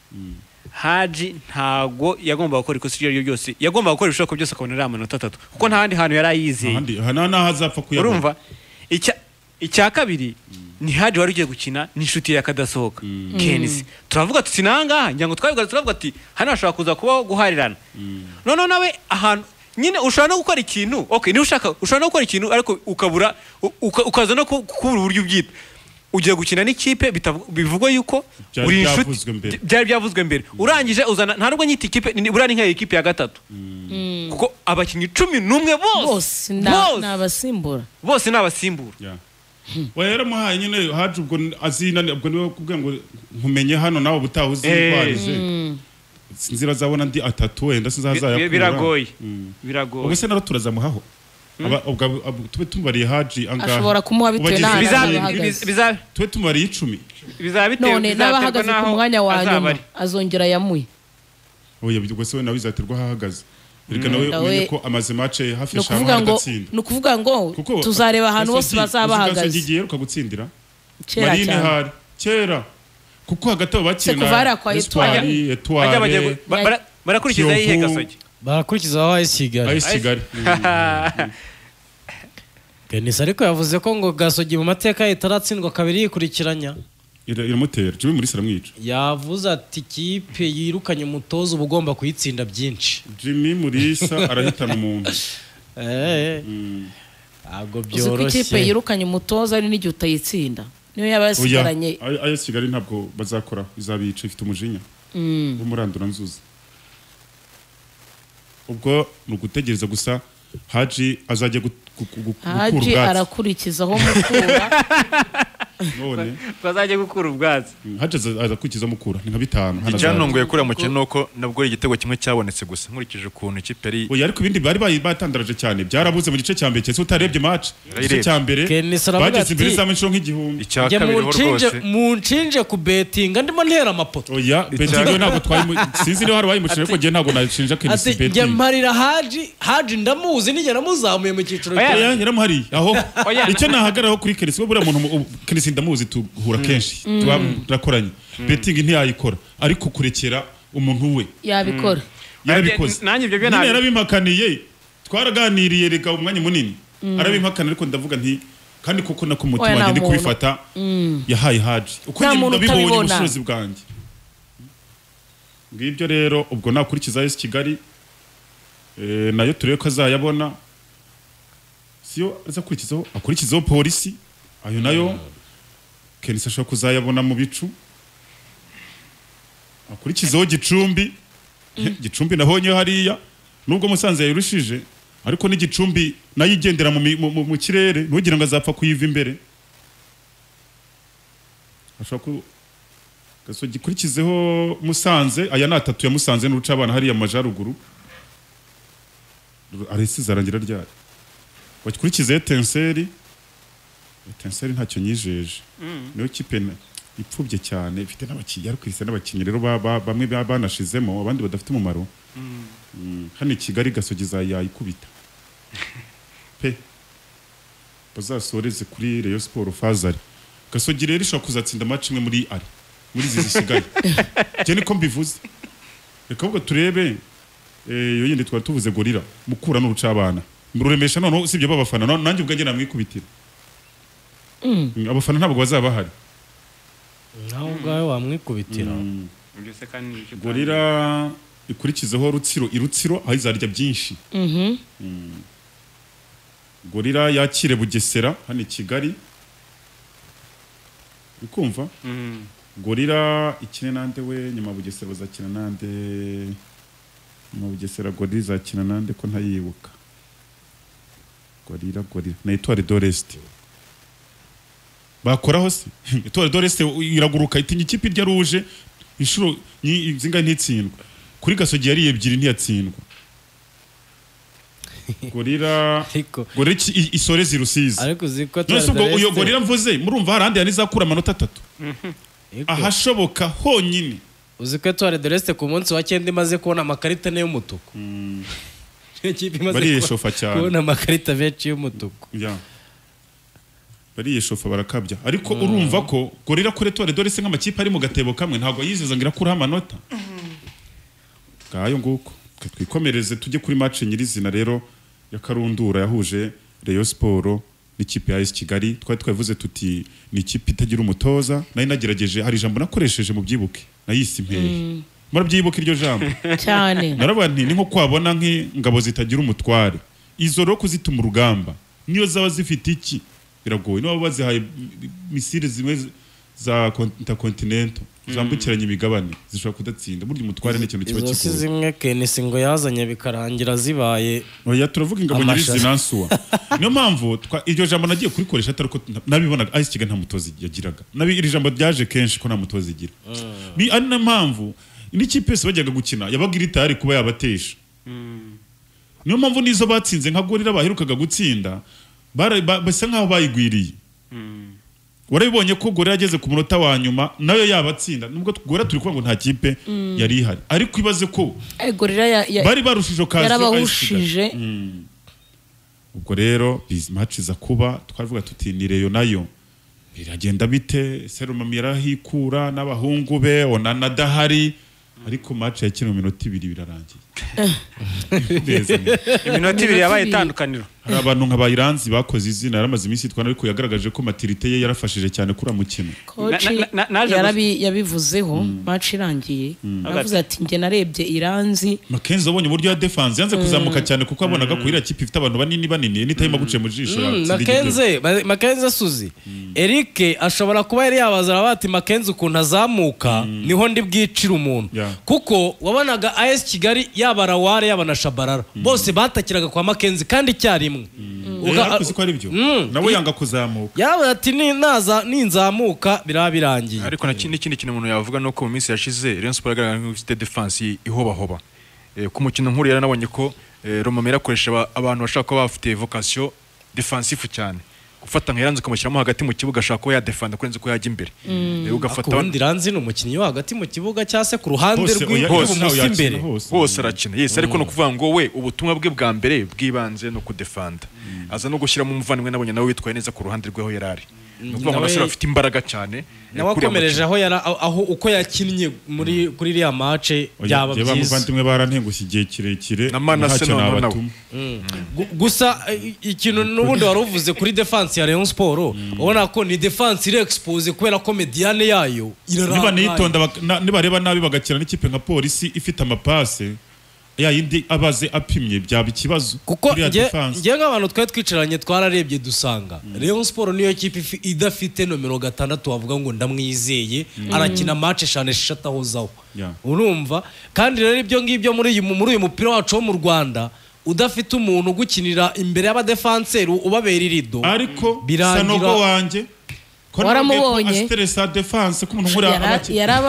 Haji ntago yagomba gukora ikosa iryo ryose yagomba gukora ibishoboka byose akabonera amanota atatu kuko nta handi hantu yari ayizeye handi hana naho azapfa kuyabona urumva icya icya kabiri ni Haji wari ugiye gukina n'inshuti ya kadasohoka Kenisi turavuga tuti nangaha ngira ngo twabigaze turavuga ati hano hashobora kuza kuba guharirana none nawe ahantu nyine ushobora no gukora ikintu okay ni ushaka ushobora no gukora ikintu ariko ukabura ukaza no kubura uburyo ubyita ugiye gukina n'ikipe bivugwa yuko uri inshuti byari byavuzwe mbere urangije uzana nta nubwo nyita ikipe burani nka ikipe ya gatatu kuko abakinnyi cumi n'umwe bose n'abasimbura bose n'abasimbura wera muhaye nyine Haji ubwo azina ubwo niwe kubwira ngo nkumenye hano nawe butahuze kwarize sinzira zabona ndi atatu wenda sinzazaya biragoye biragoye ubwo se naro turazamuhaho ubwo tube tumubariye Haji angaha ashobora kumuha bitewe n'ahantu bizabe tube tumubariye icumi bizabe bitewe none n'abahagaze ku mwanya wa nyuma azongera yamuye oya ubwo se nawe bizaterwa hahagaze reka nawe umenye ko amaze match hafi eshanu agatsinda no kuvuga ngo tuzareba ahantu bose bazabahagaze ngiye ruka gutsindira marine hari kera kuko hagati abo bakina Espoir Etoile barakurikiza yihe Gasogi barakurikiza aho Kigali aho Kigali Kenisa ariko yavuze ko ngo Gasogi mu mateka itaratsindwa kabiri yikurikiranya iramutera Jimmy muri saramwica yavuze ati kipe yirukanye umutozo ubugomba kuyitsinda byinshi Jimmy Murisa arahitana umuntu eh ago byoroshye uzi ko ikipe yirukanye umutozo ari n'igihe utayitsinda niyo yaba yasigaranye ayo Kigali ntabwo bazakora izabica ifite umujinya umurandura nzuzi ubwo nugutegereza gusa Haji azajya gukura ubwatsi Haji arakurikizaho mukura none bazajya gukura ubwatsi Haji azakurikiza mukura ni nka bitanu hano icyantunguye kuri mukino nuko nabwo igitego kimwe cyabonetse gusa nkurikije ukuntu ikipe ari oya ariko ibindi bari batandaraje cyane byarabuze mu gice cya mbere cyese utarebye match igice cya mbere bageze imbere za menshi nk'igihumbi icya kabiri rwose mu nshinje ku betting ndimo ntera amapoto oya betting ntabwo twari sinzi niho hari wayimucire ko giye ntabwo nashinja Kenisi betting njye mparira Haji Haji ndamuzi nigera muzamuye mu cyiciro oya nyiramuhari aho icyo nahagaraho kuri Kenisi we buriya muntu Kenisi ndamuzi tuhura kenshi turakoranye betting ntiyayikora ariko kurekera umuntu we yabikora yarabikoze nanjye ibyo byo nabi yarabimpakaniye twaraganiriye rega umwanya munini arabimpakana ariko ndavuga nti kandi kuko nako umutima wanjye ndi kubifata yahaye Haji uko ndabibonye ubushobozi bwanjye ngibyo rero ubwo nakurikiza S Kigali eh nayo turebe ko azayabona siyo azakurikizaho akurikizaho polisi ayo nayo Kenisa ashobora kuzayabona mu bicu akurikizaho Gicumbi Gicumbi nabonye hariya nubwo Musanze yayirushije ariko ni Gicumbi nayo igendera mu mu kirere ntugira ngo azapfa kuyiva imbere ashobora ku Gasogi gikurikizeho Musanze aya natatu ya Musanze n'uruca abana hariya majaruguru arisi zarangira ryari bakurikize Etenseri Etenseri ntacyo nyijeje niyo kipe ipfubye cyane ifite n'abakinnyi ariko ifite n'abakinnyi rero bamwe banashizemo abandi badafite umumaro hano Kigali Gasogi yayikubita pe bazasoreze kuri Rayon Sport Fazari Gasogi rero ishobora kuzatsinda match imwe muri ari muri izi zisigaye je niko mbivuze reka ubwo turebe eh yo yindi twari tuvuze gorira mukura n'urucabana mururemesha none usibye babafana nanjye ubwanjye namwikubitira mm abafana ntabwo bazaba bahari naho gawe wamwikubitira gorira ikurikizeho rutsiro irutsiro aho izarya byinshi mhm gorira yakire Bugesera hano i Kigali ukumva mhm gorira ikine nande we nyuma Bugesera bazakina nande nyuma Bugesera gorira zakina nande ko ntayibuka gorira gorira na Etoile d'Orest bakoraho se Etoile d'Orest iraguruka itinya ikipe irya ruje inshuro zinga ntitsindwa kuri Gasogi yari ebyiri ntiyatsindwa gorira gorira isorezi Rusizi ariko ziko twari uyo gorira mvuze murumva harandi yanizakura amanota atatu ahashoboka honyine uziko Etoile d'Orest ku munsi wa cyenda imaze kubona amakarita ne y'umutuku bari shofa cyane kubona amakarita benshi y'umutuku ya bari shofa barakabya ariko urumva ko gorira kuri Etoile d'Orest nk'amakipe ari mu gatebo kamwe ntago yizeza ngira kuri amanota gayo nguko twikomereze tujye kuri match nyirizina rero ya Karundura yahuje Rayon Sport n'ikipe ya A S Kigali twari twavuze tuti ni ikipe itagira umutoza nayo nagerageje hari jambo nakoresheje mu byibuke nayise impeye murabyibuka iryo jambo cyane naravuga nti ni nko kwabona nk'ingabo zitagira umutware izo ro kuzituma urugamba niyo zaba zifite iki biragoye no bazihaye misile zimwe za intercontinental zambukiranye imigabane zishobora kudatsinda burya umutware n'ikintu kiba kigoye izo zimwe Kenesi ngo yazanye bikarangira zibaye oya turavuga ingabo nyirizi nansuwa niyo mpamvu iryo jambo nagiye kurikoresha atari ko nabibonaga A S Kigali nta mutozi yagiraga nabi iri jambo ryaje kenshi ko nta mutozi igira ni ari na mpamvu n'ikipe se bajyaga gukina yabaga iri tayari kuba yabatesha niyo mpamvu nizo batsinze nka gorira baherukaga gutsinda basa nkaho bayigwiriye warabibonye ko gorira yageze ku munota wa nyuma nayo yabatsinda nubwo gorira turi kuvuga ngo nta kipe yari ihari ariko ibaze ko gorira bari barushije kazi yarabahushije ubwo rero biz match za kuba twavuga tuti ni Rayon nayo biragenda bite Serumami yarahikura n'abahungu be onana dahari ariko match ya kino minota ibiri birarangiye iminota ibiri yabaye itandukaniro hari abantu nk'abayiranzi bakoze izina yaramaze iminsi itwana ariko yagaragaje ko maturité ye yarafashije cyane kuri amukino yarabi yabivuzeho match irangiye avuze ati nge narebye Iranzi Makenzo abonye uburyo ya defense yanze kuzamuka cyane kuko abonaga ko iriya kipe ifite abantu banini banini n'itayima guce mu jisho Makenze Makenze Suzi Eric ashobora kuba yari yabaza bati Makenze ukuntu azamuka niho ndi bwicira umuntu kuko wabonaga A S Kigali yabaraware yabana Shabarara bose batakiraga kwa Makenze kandi cyarimwe ugakuzi ko ari byo nawe yanga kuzamuka yawe ati ni naza ninzamuka birabirangiye ariko nakindi kindi kintu umuntu yavuga no ko mu minsi yashize Rayon Sport yagaragaje nk'ifite defense ihoba hoba ku mukino nkuru yaranabonye ko Romamera akoresha abantu bashaka kuba bafite vocation defensive cyane gufata nkiranze kumushyiramo hagati mu kibuga ashaka ko ya defend kurenze ko yajya imbere ugafata undi ranzi no mukinnyi wo hagati mu kibuga cyase ku ruhande rw'ibumoso imbere hose arakina yes ariko no kuvuga ngo we ubutumwa bwe bwa mbere bwibanze no kudefenda aza no gushyira mu muvandimwe nabonye nawe witwaye neza ku ruhande rweho yarari nukuvuga ngo nasira afite imbaraga cyane nawe akomereje aho yara aho uko yakinnye muri kuri iriya match byaba byiza bavandimwe barantengushye igihe kirekire ntacyo nabatuma gusa ikintu nubundi wari uvuze kuri defense ya Rayon Sport ubona ko ni defense ire expose kubera ko mediane yayo iraranga niba nitonda nibareba nabi bagakira n'ikipe nka polisi ifite amapase ya yindi abaze apimye byaba ikibazo kuko nge nk'abantu twa twicaranye twararebye dusanga Rayon Sport niyo kipe idafite nomero gatandatu wavuga ngo ndamwizeye arakina match eshanu eshatu aho zaho urumva kandi rero ibyo ngibyo muri uyu muri uyu mupira wacu wo mu Rwanda udafite umuntu ugukinira imbere y'abadefanseri ubabera irido ariko sanogo wanje waramubonye stressa defense ko umuntu nkura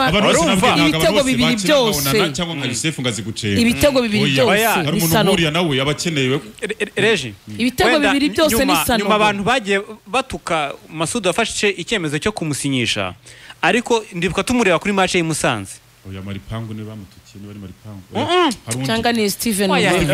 ibitego bibiri byose cyangwa nka Yusef ngazigucera ibitego bibiri byose hari umuntu nkuriya nawe abakenewe Reji ibitego bibiri byose ni sano nyuma abantu bagiye batuka Masud afashe icyemezo cyo kumusinyisha ariko ndibuka tumureba kuri match ya Musanze oya Maripangu ne bamutukiye ni bari Maripangu cyangwa ni Steven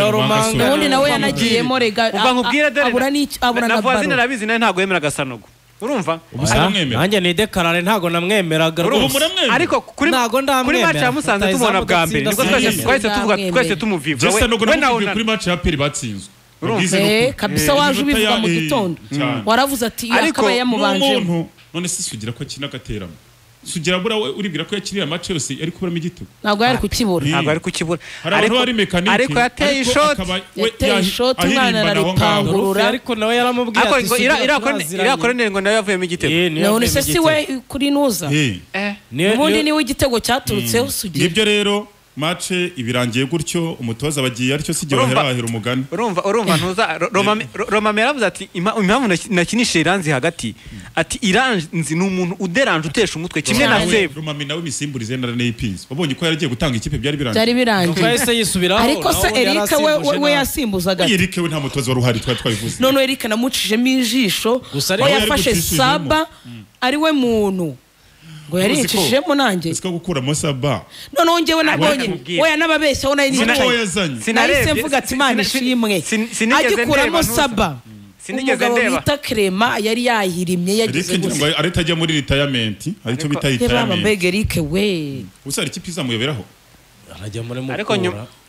Romanga ubundi nawe yanagiyemo rega abura ni abura na baro navazina nabizi nawe ntago yemera gasanogo urumva nanjye ni dekarare ntago namwemeraga rwose ariko kuri kuri match ya Musanze tumubona bwa mbere nibwo twese twese tuvuga twese tumuvivura we no nawe kuri match ya Peri batsinzwe eh kabisa waje ubivuga mu gitondo waravuze ati akaba yamubanje none se sugira ko kina gateramo sugira bura uribwira ko yakiriye match yose ari kuburamo igitego ntabwo yari kukibura ntabwo ari kukibura ariko ari mekanike ariko yateye shot yateye shot umwana araripangurura ariko nawe yaramubwiye ati ira ira koroneri ngo nawe yavuyemo igitego none se si we kuri nuza ubundi niwe igitego cyaturutseho sugira nibyo rero match ibirangiye gutyo umutoza bagiye aricyo sigiye bahera umugani urumva urumva ntuza Roma meravuze ati impamvu nakinishe Iranzi hagati ati Iranzi ni umuntu uderanje utesha umutwe kimwe na Save Roma nawe misimburize na Nepins wabonye ko yaragiye gutanga ikipe byari birangiye byari birangiye twese yisubiraho ariko se Eric we we yasimbuzaga Eric we nta mutoza wari uhari twari twabivuze none Eric namucijemo ijisho ko yafashe Saba ari we muntu ngo yarinjishemo nanjye siko gukuramo Saba none ongewe nabonye oya nababeshya ona ni sinarese mvuga ati Imana ishimwe agikuramo Saba sinigeze ndeba bita Crema yari yahirimye yagize ngo areta ajya muri retirement aricyo bita retirement baba mbege Eric we usari kipiza muyoberaho arajya muri mukura ariko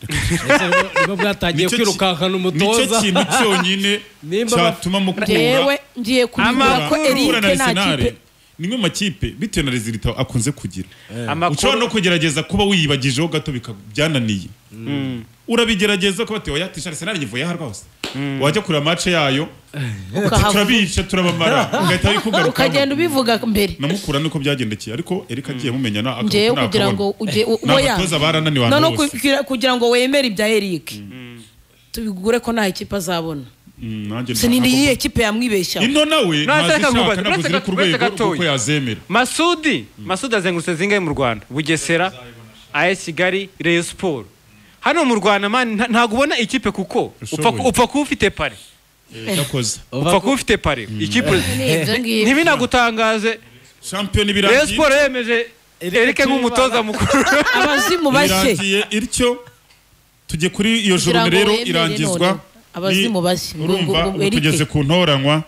niba bwatagiye kwirukankana umutoza nicyo kintu cyonyine cyatuma mukura yewe ngiye kubikora ko Eric nakipe nimwe makipe bitewe na resultat akunze kugira ushobora no kugerageza kuba wiyibagijeho gato bikabyananiye urabigerageza ko batewe yatisha Arsenal yivuye ha rwose wajya kuri match yayo turabica turabamara ugahita bikugaruka ukagenda ubivuga mbere namukura niko byagendekeye ariko Eric agiye mumenyana akakuna kugira ngo uje oya no kugira ngo wemere ibya Eric tubigure ko nta ikipe azabona sinindi iyi ekipe yamwibeshya ino nawe ntashaka naguzira ku rwego uko yazemera Masudi Masudi azengurutse zingaye mu Rwanda Bugesera A S Kigali Rayon Sport hano mu Rwanda man ntago ubona ikipe kuko upfa upfa ku ufite pare yakoze upfa ku ufite pare ikipe ntibinagutangaze champion birangiye Rayon Sport yemeje Eric nk'umutoza mukuru abazimu bashye ircyo tujye kuri iyo joro rero irangizwa abazimu bashye urumva tugeze ku ntoranywa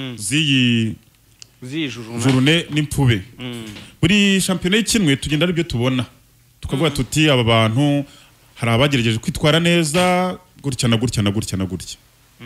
ziyi jurune n'impfube buri shampiyona y'ikinwe tugenda ari byo tubona tukavuga tuti aba bantu hari abagerageje kwitwara neza gutya na gutya na gutya na gutya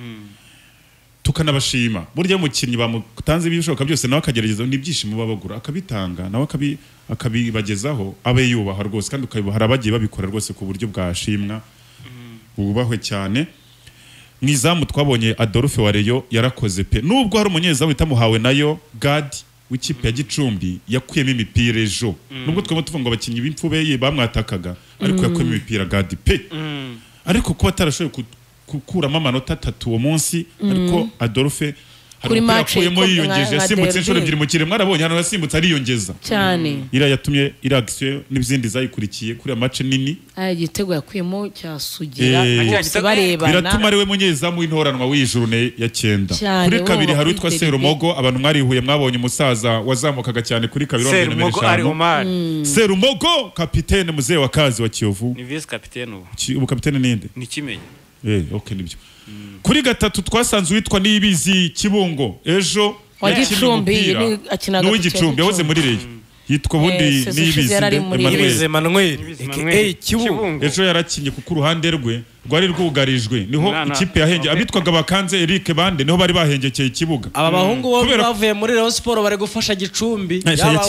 tukanabashima burya umukinnyi bamutanze ibishoboka byose nawe akagerageza n'ibyishimo babagura akabitanga nawe akabibagezaho abe yubaha rwose kandi ukabibaha hari abagiye babikora rwose ku buryo bwashimwa bubahwe cyane mwizamu twabonye Adolphe wa Rayon yarakoze pe nubwo hari umunyezamu witamuhawe nayo Gad w'ikipe ya Gicumbi yakuyemo imipira ejo nubwo twemo tuvuga ngo abakinnyi b'imfube ye bamwatakaga ariko yakuyemo imipira Gad pe ariko ko atarashoboye gukuramo amanota atatu uwo munsi ariko Adolphe kuri match yiyongeje yasimbutse inshuro ebyiri mu kiremwa arabonye hano yasimbutse ariyongeza cyane ira yatumye ira action n'ibizindi zayikurikiye kuri match nini aya gitego yakuyemo cyasugira barebana biratuma ari we munyezamu w'intoranwa w'ijurune ya cyenda kuri kabiri hari witwa Serumogo abantu mwarihuye mwabonye umusaza wazamukaga cyane kuri kabiri wa Serumogo ari Omar Serumogo kapitene muzee wa kazi wa Kiyovu ni vice capitaine ubu ubu kapitene ninde ni kimenye eh okay nibyo kuri gatatu twasanze witwa Nibizi Kibungo ejo wa Gicumbi akinaga no Gicumbi yahoze muri Rayon yitwa bundi Nibizi Emmanuel eh Kibungo ejo yarakinye kuko uruhande rwe rwari rwugarijwe niho ikipe yahenge abitwaga bakanze Eric Bande niho bari bahengekeye ikibuga aba bahungu bo bavuye muri Rayon Sport bari gufasha Gicumbi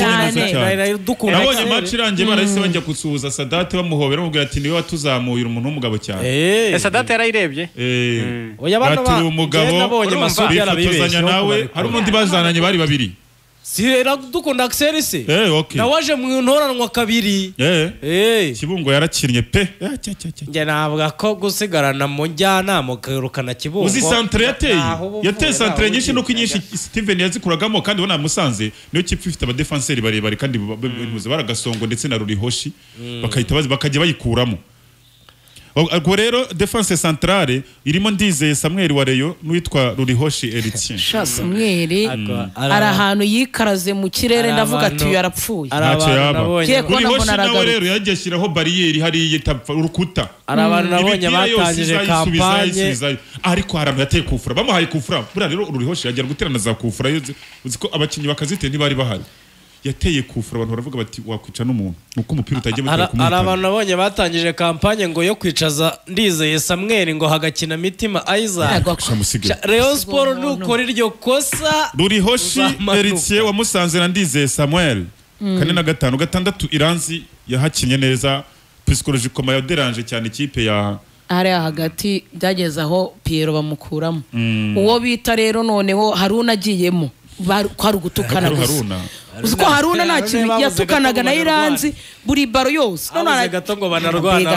nabonye match irangiye barahise bajya gusuhuza Sadate bamuhobera bamubwira ati niwe watuzamuye umuntu w'umugabo cyane eh Sadate yarayirebye eh oya bana ba umugabo nabonye Masudi yarabibeshye nawe hari undi bazananye bari babiri Sira dukunda Axel se eh okay nawaje mu ntoranwa kabiri eh eh Kibungo yarakinnye pe nge navuga ko gusigarana mu njyana mu kirukana Kibungo uzi centre yateye yateye centre nyinshi no kinyinshi Steven yazikuragamo kandi bona Musanze niyo kipe ifite aba defenseur barebare kandi babuze baragasongo ndetse na Rurihoshi bakahita bazi bakajya bayikuramo ubwo rero defense centrale irimo Ndizeye Samuel wa Rayon n'uwitwa Rurihoshi Eritien sha Samuel ari ahantu yikaraze mu kirere ndavuga ati yarapfuye Rurihoshi nawe rero yagiye ashyiraho bariyeri hariya itapfa urukuta ari abantu nabonye batangije kampanye ariko haramye yateye kufura bamuhaye kufura bura rero Rurihoshi yagiye guterana za kufura uzi ko abakinyi bakazite ntibari bahari yateye kufura abantu baravuga bati wakwica n'umuntu nuko umupira utagiye mutera kumutana ari abantu nabonye batangije kampanye ngo yo kwicaza Ndizeye Samuel ngo hagakina Mitima Isaac Rayon Sport nukora iryo kosa Rurihoshi Eritien wamusanze na Ndizeye Samuel kane na gatanu gatandatu Iranzi yahakinye neza psychologiquement yaderanje cyane ikipe ya hari hagati byageze aho Pierre bamukuramo uwo bita rero noneho Haruna agiyemo kwari gutukana gusa uziko Haruna nta kintu yatukanaga na Iranzi buri baro yose none gato ngo banarwana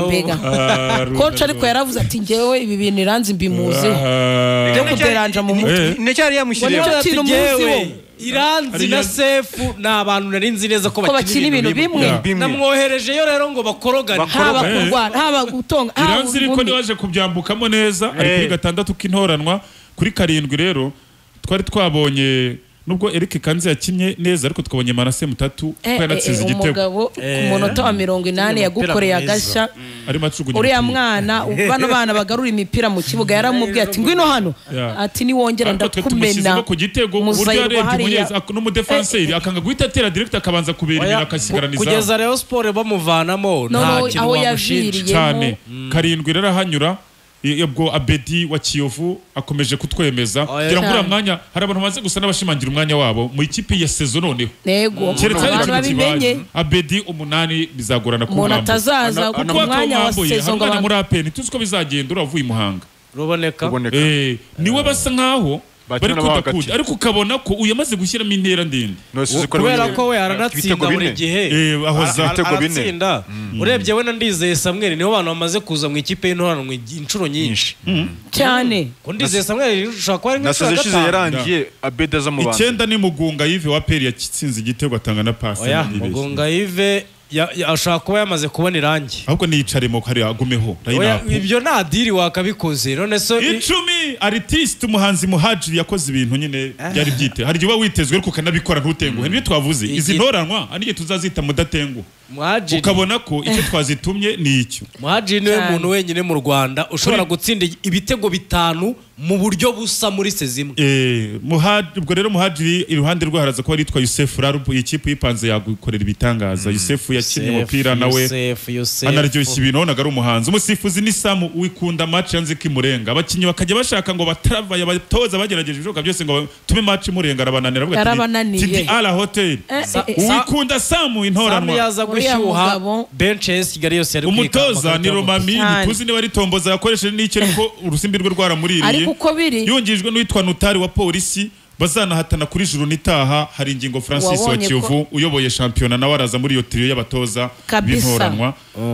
coach ariko yaravuze ati ngewe ibi bintu Iranzi mbimuzeho byo kuderanja mu mutwe necyari yamushyiriye ati ngewe Iranzi na Sefu na abantu nari nzi neza ko bakina ibintu bimwe namwohereje yo rero ngo bakorogane haba kurwana haba gutonga Iranzi riko niwaje kubyambukamo neza ari kuri gatandatu k'intoranwa kuri karindwi rero twari twabonye nubwo Eric Kanzi yakinye neza ariko twabonye Manase Mutatu ko yanatsinze igitego umugabo ku munota wa mirongo inani yagukoreye agashya ari macugunya uriya mwana bano bana bagarura imipira mu kibuga yaramubwiye ati ngwino hano ati ni wongera ndakumena ku gitego uburyo yarebye umunyeza no mu defenseur akanga guhita atera direct akabanza kubera ibintu akasigaraniza kugeza Rayon Sport bamuvanamo nta kintu aho yaviriye cyane karindwi rero hanyura yebwo Abedi wa Kiyovu akomeje kutwemeza kugira ngo uramwanya hari abantu baze gusa n'abashimangira umwanya wabo mu ikipe ya saison noneho nego babimenye Abedi umunani bizagorana ku mwanya atazaza ku mwanya wa saison ngo muri apeni tuzi ko bizagenda uravuye Muhanga ruboneka eh niwe basa nkaho bari kudakuda ariko ukabona ko uyamaze gushyiramo intera ndende kubera ko we aranatsinda buri gihe eh aho za ibitego bine urebye we na Ndizeye Samuel niho abantu bamaze kuza mu ikipe y'intoranwa inshuro nyinshi cyane ko Ndizeye Samuel ushaka ko ari nk'icyo gatatu yarangiye Abeda za mubanda icyenda ni Mugunga Yves wa Peri yatsinze igitego atanga na pass Mugunga Yves ashaka kuba yamaze kubona irangi ahubwo niyicaremo hari agumeho ibyo nta diri wakabikoze none so icumi artiste umuhanzi Muhajiri yakoze ibintu nyine byari byite hari gihe witezwe ariko kanabikora ntutenguhe niyo twavuze izi ntoranwa aniye tuzazita mudatengu Muhajiri ukabona ko icyo twazitumye ni icyo Muhajiri niwe muntu wenyine mu Rwanda ushobora gutsinda ibitego bitanu mu buryo busa muri sezimwe eh Muhajiri ubwo rero Muhajiri iruhande rwo haraza ko yitwa Yusef Rarubu ikipe yipanze yagukorera ibitangaza Yusef yakinnye umupira nawe anaryoshye ibintu naga ari umuhanzi umusifuzi ni Samu wikunda match yanze kimurenga abakinyi bakajya bashaka ngo batrava yabatoza bagerageje ibishoboka byose ngo tume match murenga arabananira avuga ati ala hotel wikunda Samu intoranwa yaza gushyuha benches Kigali yose yari umutoza ni Romami tuzi niba ari tomboza yakoresheje n'icyo ariko urusimbi rwe rwaramuririye ariko uko biri yongijwe n'uwitwa Notari wa polisi bazanahatana kuri juru nitaha hari ingingo Francis wa Kiyovu uyoboye championnat nawe araza muri yo trio y'abatoza b'intoranwa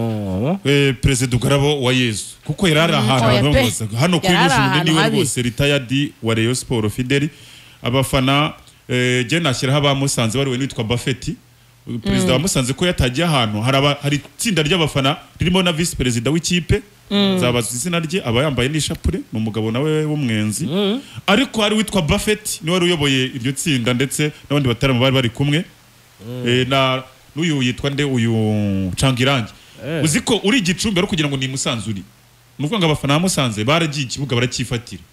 eh president Ugarabo wa Yesu kuko yarara ahantu hose hano kuri juru niwe rwose retired wa Rayon Sport Fideli abafana eh je nashyiraho abamusanze bari we nitwa Buffett Perezida wa Musanze ko yatagiye ahantu hari itsinda ry'abafana ririmo na vice president w'ikipe zabaza izina rye aba yambaye n'ishapure ni umugabo nawe w'umwenzi ariko hari witwa Buffett niwe uyoboye iryo tsinda ndetse n'abandi batarama bari bari kumwe na n'uyu yitwa nde uyu Cangirangi uziko uri igicumbi ari kugira ngo ni Musanzuri nuvuga ngo abafana bamusanze baragiye ikibuga barakifatira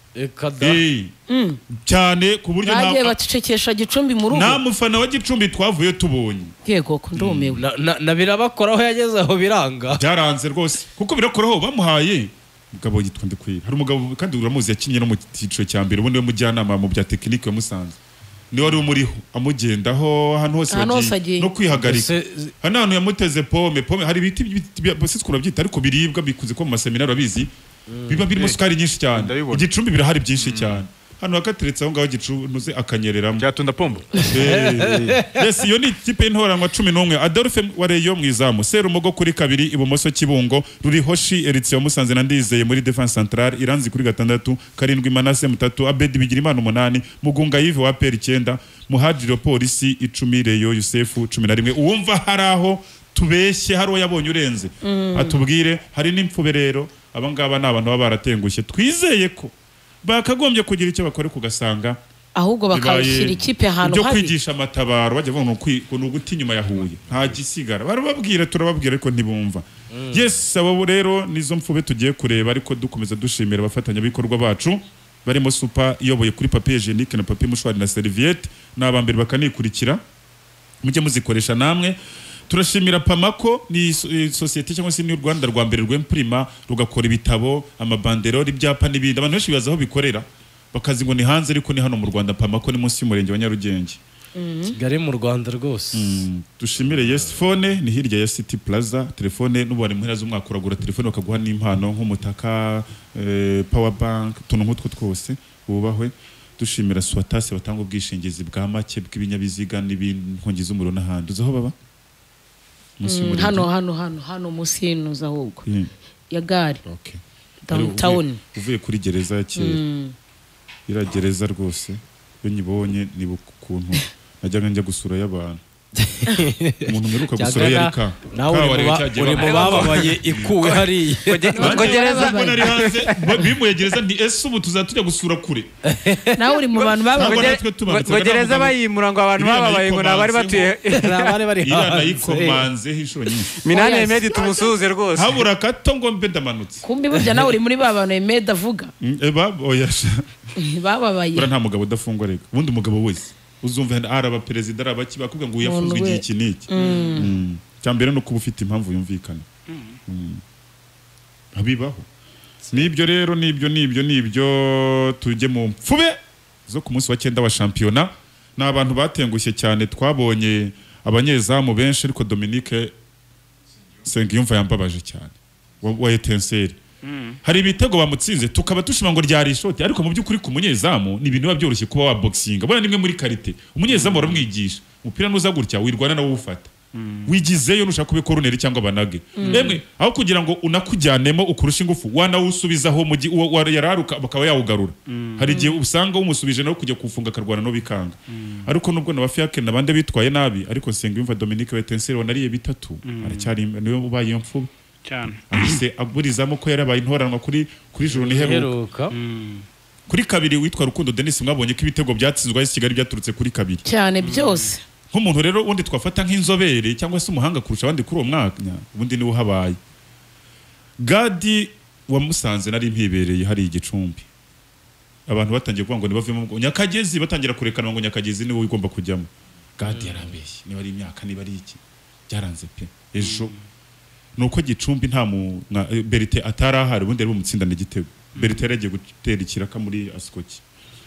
cyane ku buryo nagiye bacecekesha Gicumbi mu rugo nta mufana wa Gicumbi twavuye tubonye yego ko ndumewe na birabakoraho yageze aho biranga byaranze rwose kuko birakoraho bamuhaye umugabo yitwa Ndikwira hari umugabo kandi uramuzi yakinnye no mu cyiciro cya mbere ubundi we mujyanama mu bya tekinike yamusanze ni wari umuriho amugendaho ahantu hose bagiye no kwihagarika hano hantu yamuteze pome pome hari ibiti bose twurabyita ariko biribwa bikuze ko mu maseminari abizi biba birimo sukari nyinshi cyane igicumbi birahari byinshi cyane hano hakateretse aho ngaho gicunuze akanyereramo cyatunda pombo yes iyo ni ikipe y'intoranwa cumi n'umwe Adolphe Wareyo mwizamu Serumogo kuri kabiri ibumoso Kibungo Rurihoshi Eritien Musanze na Ndizeye muri defense centrale Iranzi kuri gatandatu karindwi Manase Mutatu Abedi Bigirimana umunani Mugunga Yves wa Peri icyenda Muhajiri polisi icumi Reyo Yusefu cumi na rimwe uwumva haraho tubeshye hari uwo yabonye urenze Mm. atubwire hari n'imfube rero abangaba ni abantu baba baratengushye twizeye ko bakagombye kugira icyo bakore kugasanga ahubwo bakabishyira ikipe ahantu byo habi kwigisha amatabaro bajya bavuga ngo uguti inyuma ya Huye nta gisigara barababwira turababwira ariko ntibumva yes abo rero nizo mfube tugiye kureba ariko dukomeza dushimira abafatanyabikorwa bacu barimo Super iyoboye kuri papier hygienique na papier mouchoir na serviette n'abambere bakanikurikira mujye muzikoresha namwe turashimira Pamako ni societe cyangwa se ni Rwanda rwa mbere rw'imprima rugakora ibitabo amabanderori ibyapa n'ibindi abantu benshi bibaza aho bikorera bakazi ngo ni hanze ariko ni hano mu Rwanda Pamako ni munsi y'umurenge wa Nyarugenge Kigali mu Rwanda rwose dushimire Yes Phone ni hirya ya City Plaza telefone n'ubare muhera z'umwaka uragura telefone bakaguha n'impano nk'umutaka power bank tuntu nk'utwo twose bubahwe dushimira Swatase batanga ubwishingizi bwa make bw'ibinyabiziga n'ibinkongi z'umuriro n'ahandi uzaho baba Mm, hano hano hano hano munsi y'intuza ahubwo ya gare downtown uvuye kuri gereza ya kera ira gereza rwose iyo nyibonye ni ukuntu najyaga njya gusura y'abantu umuntu meruka gusura yarika nawe uri mu bababaye ikuwe hariya ngo gereza nari hanze bimuye gereza ni ese ubu tuzatujya gusura kure nawe uri mu bantu bababaye ngo gereza bayimura ngo abantu bababaye ngo nabari batuye nabari bari hanze yikomanze hishuro nyinshi Minani Emedi tumusuze rwose habura kato ngo mbe ndamanutse kumbi burya nawe uri muri babano Emedi avuga eba oyasha bababaye bura nta mugabo udafungwa rega ubundi umugabo wese uzumva araba perezida arabaki bakubwa ngo uyafunzwe igihe iki niki cyambere no kuba ufite impamvu yumvikana abibaho nibyo rero nibyo nibyo nibyo tujye mu mfube zo ku munsi wa cyenda wa championnat n'abantu batengushye cyane twabonye abanyezamu benshi ariko Dominique Sengiyumva yambabaje cyane wa Etincelle hari ibitego bamutsinze tukaba tushima ngo ryari shoti ariko mu by'ukuri ku munyezamu ni ibintu byoroshye kuba wa boxing abona nimwe muri karite umunyezamu baramwigisha umupira nuza gutya wirwana nawo ufata wigizeyo nushaka kubikora uneri cyangwa banage emwe aho kugira ngo unakujyanemo ukurusha ingufu wanawusubizaho mu gihe yararuka bakaba yawugarura hari igihe usanga umusubije nawe kujya kufunga akarwana no bikanga ariko nubwo nabafiake nabande bitwaye nabi ariko Sengiyumva Dominique Etincelle wanariye bitatu aracyari niwe ubaye mfu cyane ahise aburizamo ko yarabaye intoranwa kuri kuri juru niheruka kuri kabiri witwa Rukundo Denis mwabonye ko ibitego byatsinzwe ari Kigali byaturutse kuri kabiri cyane byose nk'umuntu rero undi twafata nk'inzobere cyangwa se umuhanga kurusha abandi kuri uwo mwaka ubundi niwe habaye Gadi wa Musanze nari mpibereye hari igicumbi abantu batangiye kuvuga ngo nibavemo Nyakagezi batangira kurekana ngo Nyakagezi niwe ugomba kujyamo Gadi yarambeshye niba ari imyaka niba ari iki byaranze pe ejo nuko gicumbi nta mu Berite atarahari ubundi ari umutsindana igitego Berite yaragiye gutera ikiraka muri Askoki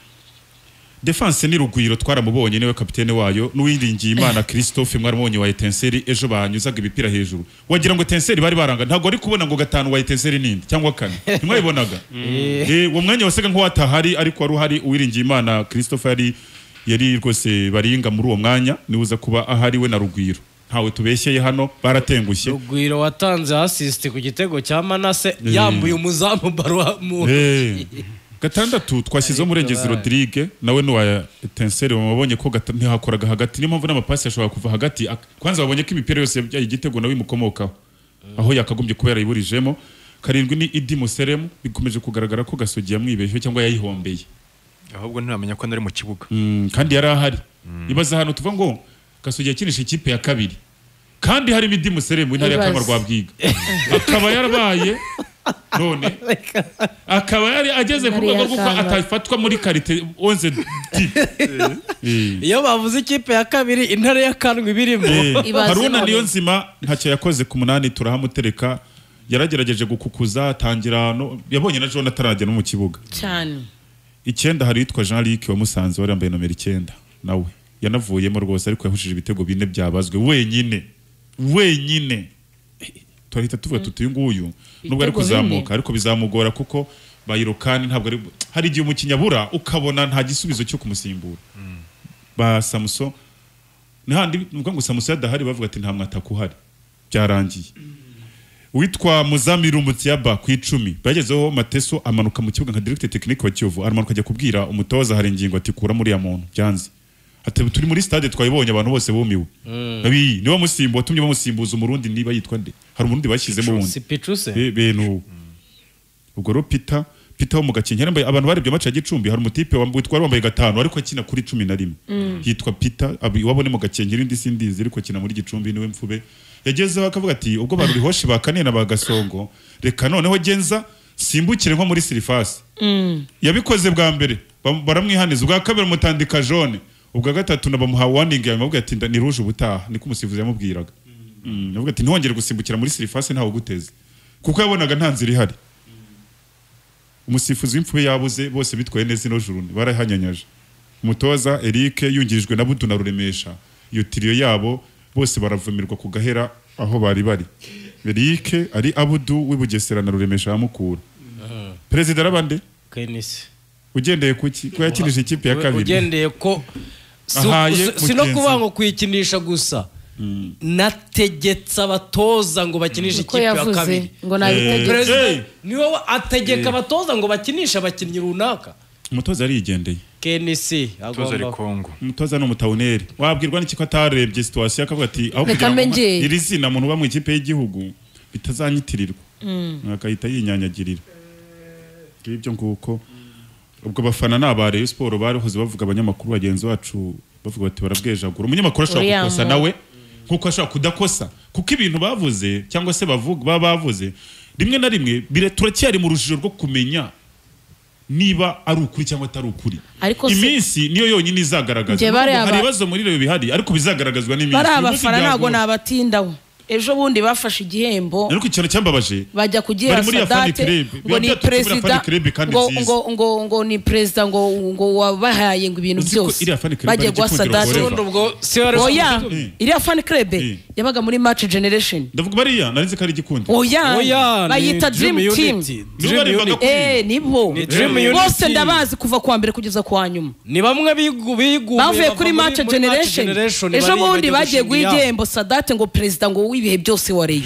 Defense ni Rugwiro twaramubonye niwe kapitene wayo n'uwiringiye Imana Christophe mwaramubonye wa Etincelle ejo banyuzaga ibipira hejuru wagira ngo Etincelle bari baranga ntago ari kubona ngo gatanu wa Etincelle nindi cyangwa kane ntimwayibonaga eh uwo mwanya wasega nko watahari ariko wari uhari uwiringiye Imana Christophe yari yari rwose baringa muri uwo mwanya nibuza kuba ahari we na Rugwiro ntawe tubeshyeye hano baratengushye Rugwiro watanze assist ku gitego cya Manase yambuye umuzamu barwa mu gatandatu twashyizeho Murengezi Rodrigue nawe n'uwa Etincelle bamubonye ko ntihakoraga hagati niyo mpamvu n'amapasi yashobora kuva hagati kwanza babonye ko imipira yose yabyaye igitego nawe imukomokaho aho yakagombye kuba yarayiburijemo karindwi ni Idi Museremu bikomeje kugaragara ko Gasogi yamwibeshye cyangwa yayihombeye ahubwo ntiramenya ko nari mu kibuga kandi yari ahari ibaza hano tuva ngo Gasogi yakinisha ikipe ya kabiri kandi hari Idi Museremu intare y'akama rwa Bwiga akaba yarabaye none akaba yari ageze ku rwego rw'uko atafatwa muri karite onze iyo bavuze ikipe ya kabiri intare y'akandwi birimo Haruna niyo nzima ntacyo yakoze ku munani turahamutereka yaragerageje gukukuza atangira yabonye na Jonathan arajya no mu kibuga cyane icyenda hari yitwa Jean Luc wa Musanze wari yambaye nomero icyenda nawe yanavuyemo rwose ariko yahushije ibitego bine byabazwe wenyine wenyine turahita tuvuga tuti uyu nguyu nubwo ari kuzamuka ariko bizamugora kuko bayirokani ntabwo ari hari igihe umukinyabura ukabona nta gisubizo cyo kumusimbura ba Samson nahandi nuko ngo Samson yadahari bavuga ati nta mwataka uhari byarangiye witwa Muzamiru Mutiaba ku icumi bagezeho Mateso amanuka mu kibuga nka directeur technique wa Kiyovu aramanuka ajya kubwira umutoza hari ingingo ati kura muri ya muntu byanze ati turi muri stade twayibonye abantu bose bumiwe abi niwe musimbo watumye bamusimbuza umurundi niba yitwa nde hari umurundi bashyizemo wundi si Pichuse beno ubwo ro Peter Peter wo mu Gakenke yambaye abantu barebye match ya Gicumbi hari umutipe witwa wambaye gatanu ariko akina kuri cumi na rimwe yitwa Peter wabone mu Gakenke irindi sindizi ariko akina muri Gicumbi niwe mfube yagezeho akavuga ati ubwo bari rihoshi bakane na bagasongo reka noneho genza simbukire nko muri Sirifasi yabikoze bwa mbere baramwihaniza ubwa kabiri mutandika jaune ubwa gatatu nabamuha warning yamubwiye ati ni rouge ubutaha niko umusifuzi yamubwiraga navuga ati ntihongere gusimbukira muri Sirifasi ntawo guteze kuko yabonaga nta nzira ihari umusifuzi w'imfube yabuze bose bitwaye neza ino juru barahanyanyaje umutoza Eric yungirijwe na Budu na Ruremesha iyo trio yabo bose baravumirwa ku gahera aho bari bari Eric ari Abudu w'ibugesera na Ruremesha amukura president arabande Kenisi ugendeye kuki ko yakinije ikipe ya kabiri ugendeye ko sino kuba ngo kuyikinisha gusa nategetse abatoza ngo bakinishe ikipe ya kabiri ngo nabitegetse niwo ategeka abatoza ngo bakinisha abakinnyi runaka umutoza arigendeye Kenisi agomba Kongo umutoza no mutawuneri wabwirwa n'iki ko atarebye situation akavuga ati aho kugira ngo iri zina muntu bamwe ikipe y'igihugu bitazanyitirirwa akahita yinyanyagirira ibyo nguko ubwo bafana nabare sport barihoze bavuga abanyamakuru bagenzi wacu bavuga bati barabwejagura umunyamakuru ashobora gukosa nawe nkuko ashobora kudakosa kuko ibintu bavuze cyangwa se bavuga baba bavuze rimwe na rimwe turacyari mu rujijo rwo kumenya niba ari ukuri cyangwa atari ukuri iminsi niyo yonyine izagaragaza hari ibibazo muri rero bihari ariko bizagaragazwa n'iminsi bari abafana ntago nabatindaho ejo bundi bafashe igihembo ariko ikintu cyambabaje bajya kugira Sadate ngo ni president ngo ngo ngo ngo ni president ngo ngo wabahaye ngo ibintu byose bajye gwa Sadate ubwo oya iriya fan club yabaga muri match generation ndavuga bariya narinze kari gikundi oya bayita dream team eh nibo bose ndabazi kuva kwa mbere kugeza kwa nyuma ni bamwe bigu bigu bavuye kuri match generation ejo bundi bagiye gwigihembo Sadate ngo president ngo ibihe byose wareye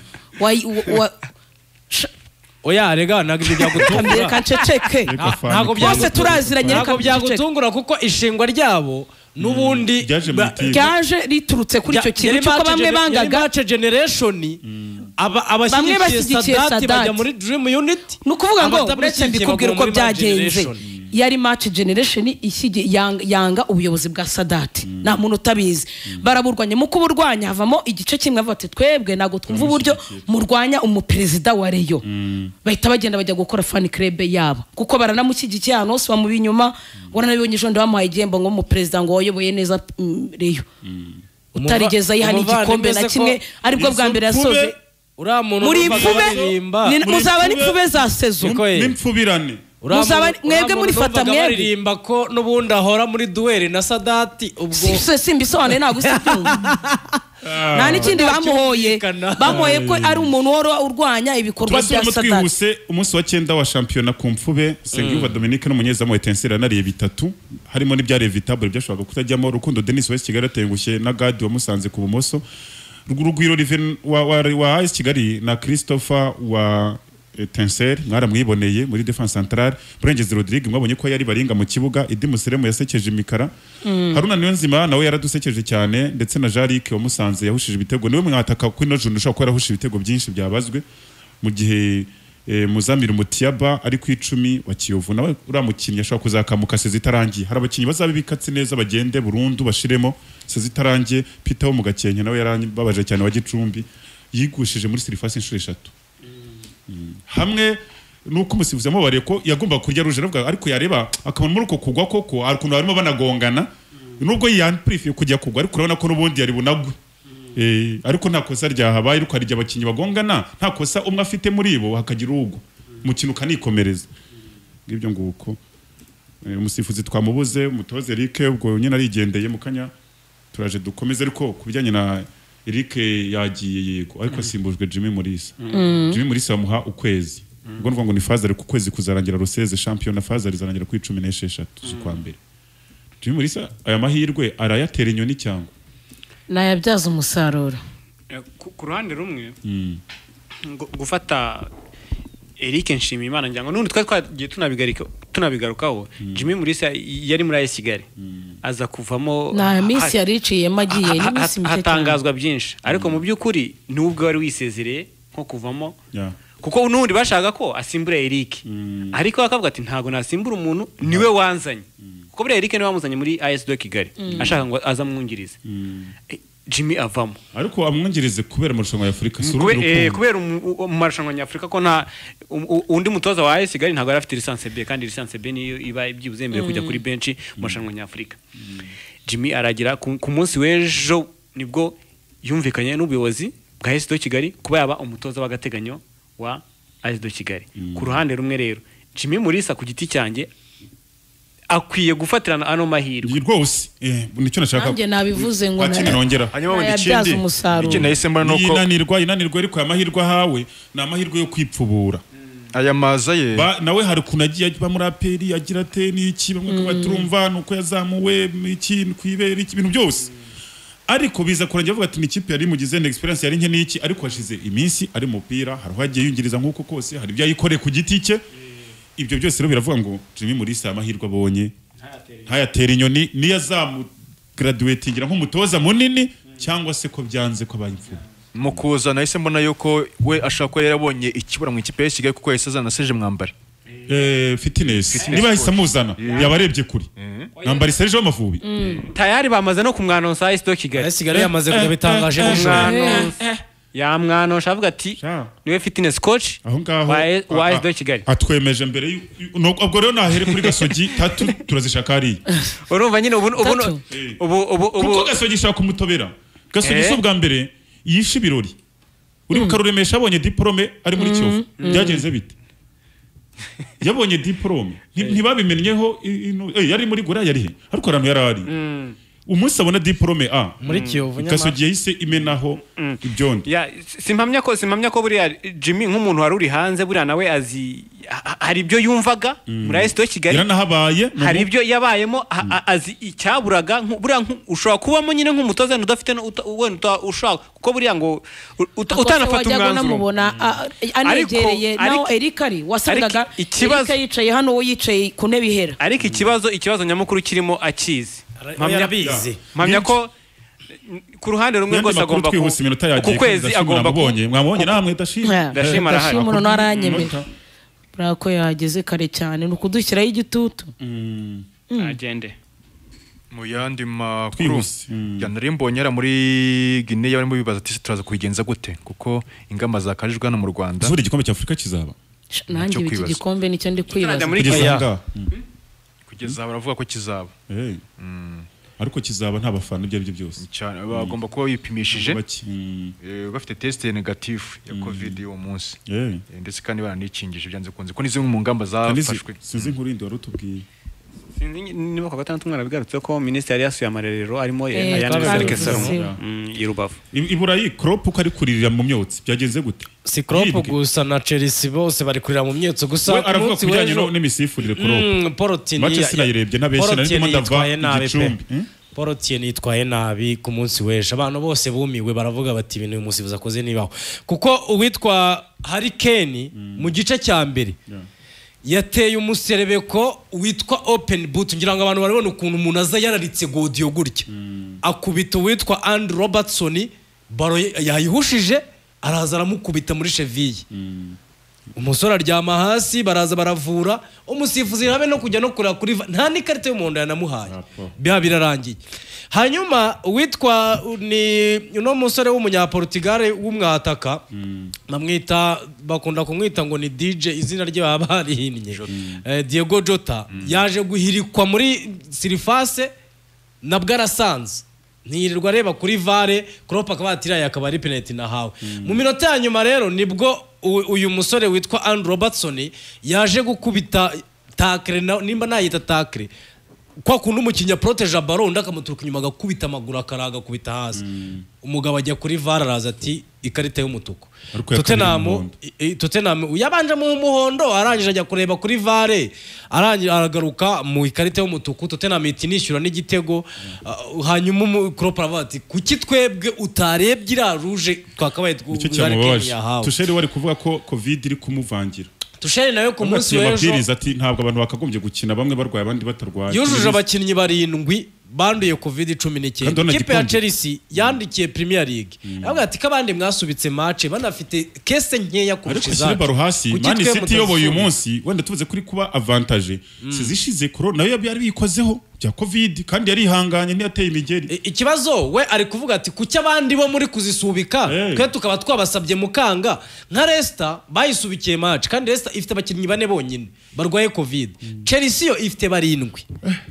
oya rega ntabwo ibyo byagutungura kanceceke ntabwo byose turaziranye ntabwo byagutungura kuko ishingwa ryabo nubundi ryaje riturutse kuri icyo kintu cyuko bamwe bangaga match generation aba abashyigikiye Sadate bajya muri dream unit nukuvuga ngo uretse mbikubwira uko byagenze yari match generation ishyige yanga, yanga ubuyobozi bwa Sadate mm. nta muntu utabizi mm. baraburwanya mu kuburwanya havamo igice kimwe avuga ati twebwe nago twumva uburyo murwanya umuperezida wa Reyo mm. bahita bagenda bajya gukora fan club yabo kuko baranamushyigikiye hano hose bamubi inyuma waranabibonye ejo ndabamuhaye igihembo ngo umuperezida ngo wayoboye neza mm, Reyo mm. utarigeza yihana igikombe na kimwe aribwo bwa mbere yasoje muri mfube muzaba n'imfube za sezo n'imfubirane Muzaba mwebwe muri fata mwebwe baririmba ko nubundi ahora muri duel na Sadati ubwo si simbisoane nagusibyumva nta n'ikindi bamuhoye bamuhoye ko ari umuntu woro urwanya ibikorwa bya Sadati twihuse umunsi wa cyenda wa championnat ku mfube Sengiyumva Dominique n'umunyezamu wa Etincelle nariye bitatu harimo n'ibya Revitable byashobora kutajyamo Rukundo Denis West Kigali atengushye na Gadi wamusanze ku bumoso Rugwiro Riven wa wa A S Kigali na Christopher wa Etincelle mwaramwiboneye muri defense centrale Burengezi Rodrigue mwabonye ko yari baringa mu kibuga Idi Museremu yasekeje imikara mm. Haruna Niyonzima nawe yaradusekeje cyane ndetse na Jarique wamusanze yahushije ibitego niwe mwataka kuri no journée ushaka ko yarahushije ibitego byinshi byabazwe mu gihe e, Muzamira Mutiaba ari ku icumi wa Kiyovu nawe uramukinnye ashaka kuzakamuka sezitarangiye hari abakinnyi bazabibikatse neza bagende burundu bashiremo sezitarangiye Peter wo mu Gakenke nawe yarababaje cyane wa Gicumbi yigushije muri Sirifasi inshuro eshatu hamwe nuko umusifuzi amubariye ko yagomba kurya ruje ravuga ariko yareba akabona muri uko kugwa koko arikuno barimo banagongana nubwo yanprife kujya kugwa ariko urabona ko nubundi yari bunagwe eh ariko nta kosa ryahabaye ariko hari abakinyi bagongana nta kosa umwe afite muri bo hakagira urugo mukino kanikomereza ngibyo nguko umusifuzi twamubuze umutoze Eric ubwo nyine arigendeye mukanya turaje dukomeze ariko kubijyanye na Eric yagiye yego ariko asimbujwe Jimmy Mulisa mm. Jimmy Mulisa bamuha ukwezi ubwo mm. ngo ni Fazari ku kwezi kuzarangira Ruseze champion Fazari zarangira ku cumi n'esheshatu z'ukwa mbere Jimmy Mulisa aya mahirwe arayatera inyoni cyangwa nayabyaza umusaruro ku ruhande rumwe gufata Eric Nshimiyimana ngira ngo nundi twari twagiye tunabigarika tunabigarukaho Jimmy Mulisa yari muri A S Kigali aza kuvamo na Miss yariciye magiye ni Miss mike hatangazwa byinshi ariko mu by'ukuri nubwo wari wisezereye nko kuvamo kuko nundi bashaka ko asimbura Eric ariko akavuga ati ntago nasimbura umuntu niwe wanzanye kuko bure Eric niwe wamuzanye muri A S Kigali ashaka ngo azamwungirize Jimmy avamo ariko amwungirize kubera marushanwa ya Afrika kubera mu marushanwa ya Afrika ko nta undi mutoza wa A S Kigali ntago arafite licence B kandi licence B niyo iba ibyibuze mbere kujya kuri bench mu marushanwa ya Afrika Jimmy aragira ku munsi w'ejo nibwo yumvikanye n'ubuyobozi bwa A S Kigali kuba yaba umutoza w'agateganyo wa A S Kigali ku ruhande rumwe rero Jimmy Mulisa ku giti cyanjye akwiye gufatirana ano mahirwe rwose eh nicyo nashaka nanjye nabivuze ngo nongera hanyuma mu ikindi iki nahise mbona nuko inanirwa inanirwa ariko amahirwe hawe na amahirwe yo kwipfubura aya maza ye nawe hari kunagiye ajya muri aperi agira te n'iki bamwe ko baturumva nuko yazamuwe iki kwibera iki bintu byose ariko biza kurangira avuga ati ni ikipe yari mugize experience yari nke n'iki ariko hashize iminsi ari mupira hari hagiye yungiriza nkuko kose hari ibyo yikoreye ku giti cye ibyo byose rero biravuga ngo Jimmy Mulisa amahirwe abonye ntayatera inyoni niyo azamu graduatingira nk'umutoza munini cyangwa se ko byanze ko abayipfu mu kuza nahise mbona yuko we ashaka ko yarabonye ikibura mu ikipe ya Kigali kuko yahise azana Serge Mwambari eh fitness niba yahise amuzana yabarebye kuri Mwambari Serge w'Amavubi tayari bamaze no kumwanonsa A S Kigali Kigali yamaze kubitangaje n'ijoro ya mwana shavuga ati niwe fitness coach aho ngaho wa A S Kigali atwemeje mbere ubwo rero nahere kuri Gasogi tatu turazishaka ari urumva nyine ubu ubu ubu ubu kuko Gasogi shaka kumutobera Gasogi so bwa mbere yishe ibirori uri bukaruremesha abonye diplome ari muri Kiyovu byagenze bite yabonye diplome ntibabimenyeho yari muri Gora yari he ariko arantu yarari umunsi abona diplome A muri Kiyovu nyama Gasogi yahise imenaho ibyondi ya simpamya ko simpamya ko buriya Jimmy nk'umuntu wari uri hanze buriya nawe azi hari ibyo yumvaga muri A S Kigali yaranahabaye hari ibyo yabayemo azi icyaburaga buriya ushobora kubamo nyine nk'umutoza udafite wenda ushaka kuko buriya ngo utanafata umwanzuro namubona anegereye naho Eric ari wasangaga Eric yicaye hano wo yicaye ku ntebe ihera ariko ikibazo ikibazo nyamukuru kirimo akizi mpamya ko ku ruhande rumwe rwose agomba ku kwezi agomba kubonye mwabonye namwe dashima dashima arahari umuntu naranyemeye brako yageze kare cyane no kudushyiraho igitutu agende mu yandi makuru yanari mbonye ara muri Guinea barimo bibaza ati turaza kuyigenza gute kuko ingamba zakajijwe hano mu Rwanda zuri igikombe cya Afrika kizaba nanjye iki gikombe nicyo ndi kwibaza kugeza baravuga ko kizaba eh ariko kizaba nta bafana ibyo byo byose cyane bagomba kuba bipimishije bafite test negative ya covid uwo munsi ndetse kandi baranakingije byanze kunze ko nizimwe mu ngamba zafashwe sinzi nkurindi wari utubwiye niba kwa gatandatu mwana bigarutse ko ministeri yari yasuye amarerero arimo ayandi Salomo i Rubavu iburayi Klopp uko ari kuririra mu myotsi byagenze gute si Klopp gusa na Chelsea bose bari kurira mu myotsi gusa aravuga kujyanye no n'imisifurire Klopp Porotini Manchester yarebye nabeshe narimo ndava igicumbi Porotini yitwaye nabi ku munsi w'ejo abantu bose bumiwe baravuga bati ibintu uyu munsi buzakoze nibaho kuko uwitwa Harry Kane mu gice cya mbere yateye umuserebeko witwa open boot ngira ngo abantu barabona ukuntu umuntu aza yararitse godiyo gutya akubita witwa Andy Robertson baro yayihushije araza aramukubita muri cheville umusore aryama hasi baraza baravura umusifuzi habe no kujya no kurira kuri nta n'ikarita y'umuhondo yanamuhaye biha birarangiye hanyuma witwa ni uno musore w'umunyaportugal w'umwataka bamwita bakunda kumwita ngo ni D J izina rye baba barihinnye Diego Jota yaje guhirikwa muri surface nabwo arasanze ntirirwa areba kuri vare Klopp akaba atiraye akaba ari penalty nahawe mu minota ya nyuma rero nibwo uyu musore witwa Andy Robertson yaje gukubita tackle nimba nayita tackle kwa kuntu umukinya protege ballon ndakamuturuka inyuma gakubita amaguru akaraga kubita hasi umugabo ajya kuri vara araza ati ikarita y'umutuku Tottenham Tottenham yabanje mu muhondo arangije ajya kureba kuri vare arangije aragaruka mu ikarita y'umutuku Tottenham itinishyura n'igitego hanyuma Klopp aravuga ati kuki twebwe utarebye ira rouge twakabaye tw'yahawe tusheri wari kuvuga ko covid iri kumuvangira Tuchel nawe ku munsi w'ejo mabwiriza ati ntabwo abantu bakagombye gukina bamwe barwaye abandi batarwaye yujuje abakinnyi barindwi banduye covid cumi n'icyenda ikipe ya Chelsea yandikiye Premier League avuga ati kabandi mwasubitse match banafite kese nkeya kurusha izaki baro hasi Man City yoboye uyu munsi wenda tuvuze kuri kuba avantage sizishize corona nayo yari bikozeho bya covid kandi yari ihanganye ntiyateye imigeri ikibazo we ari kuvuga ati kuki abandi bo muri kuzisubika twe tukaba twabasabye mukanga nka Leicester bayisubikiye match kandi Leicester ifite abakinnyi bane bonyine barwaye covid Chelsea yo ifite barindwi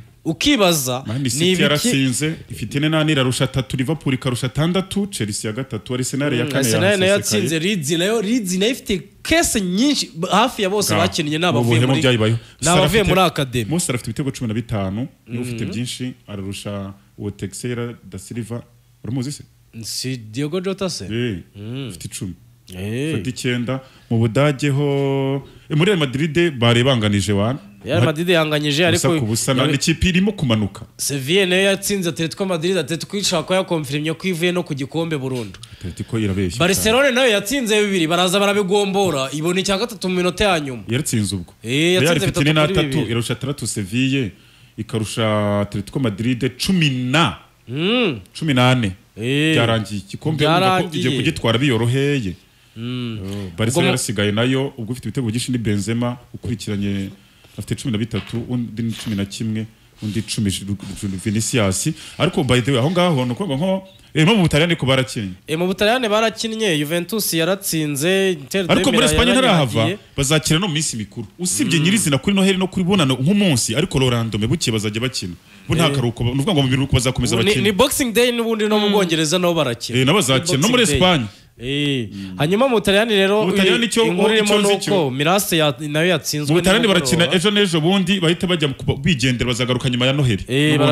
ukibaza ni ibiki yaratsinze ifite nani irarusha tatu Liverpool ikarusha tandatu Chelsea ya gatatu Arsenal ya kane Arsenal nayo yatsinze Leeds nayo Leeds nayo ifite kese nyinshi hafi ya bose bakinnye n'abavuye muri n'abavuye muri academy Musa afite ibitego cumi na bitanu niwe ufite byinshi ararusha uwo Texera da Silva urumuzi se si Diogo Jota se eh ufite icumi eh ufite icyenda mu Budage ho muri Real Madrid barebanganije wana Real Madrid yanganyije ariko kubusana n'ikipe irimo kumanuka Sevilla nayo yatsinze Atletico Madrid Atletico ishaka ya confirmye ko ivuye no ku gikombe Burundi Atletico irabeshya Barcelona nayo yatsinze bibiri baraza barabigombora ibona icya gatatu mu minota ya nyuma yaratsinze ubwo eh yatsinze bitatu na tatu irusha tatu Sevilla ikarusha Atletico Madrid cumi na cumi na ane byarangiye igikombe igiye kugitwara biyoroheye Barcelona yarasigaye nayo ubwo ufite ibitego byinshi ni Benzema ukurikiranye afite cumi na bitatu undi ni cumi na kimwe undi cumi Vinicius ariko by the way aho ngaho no kwanga nko eh mu Butaliyani ko barakinnye eh mu Butaliyani barakinnye Juventus yaratsinze Inter de Milan ariko muri Espagne ntarahava bazakira no minsi mikuru usibye nyirizina kuri Noheli no kuri bonano nk'umunsi ariko Rolando mebukiye bazajya bakina bo nta karuko nuvuga ngo mu biruko bazakomeza bakina ni Boxing Day n'ubundi no mu Bwongereza nabo barakina eh nabazakina no muri Espagne Eh hanyuma mu Butaliyani rero inkuru irimo nuko Mirase nayo yatsinzwe mu Butaliyani barakina ejo nejo bundi bahita bajya bigendera bazagaruka nyuma ya Noheli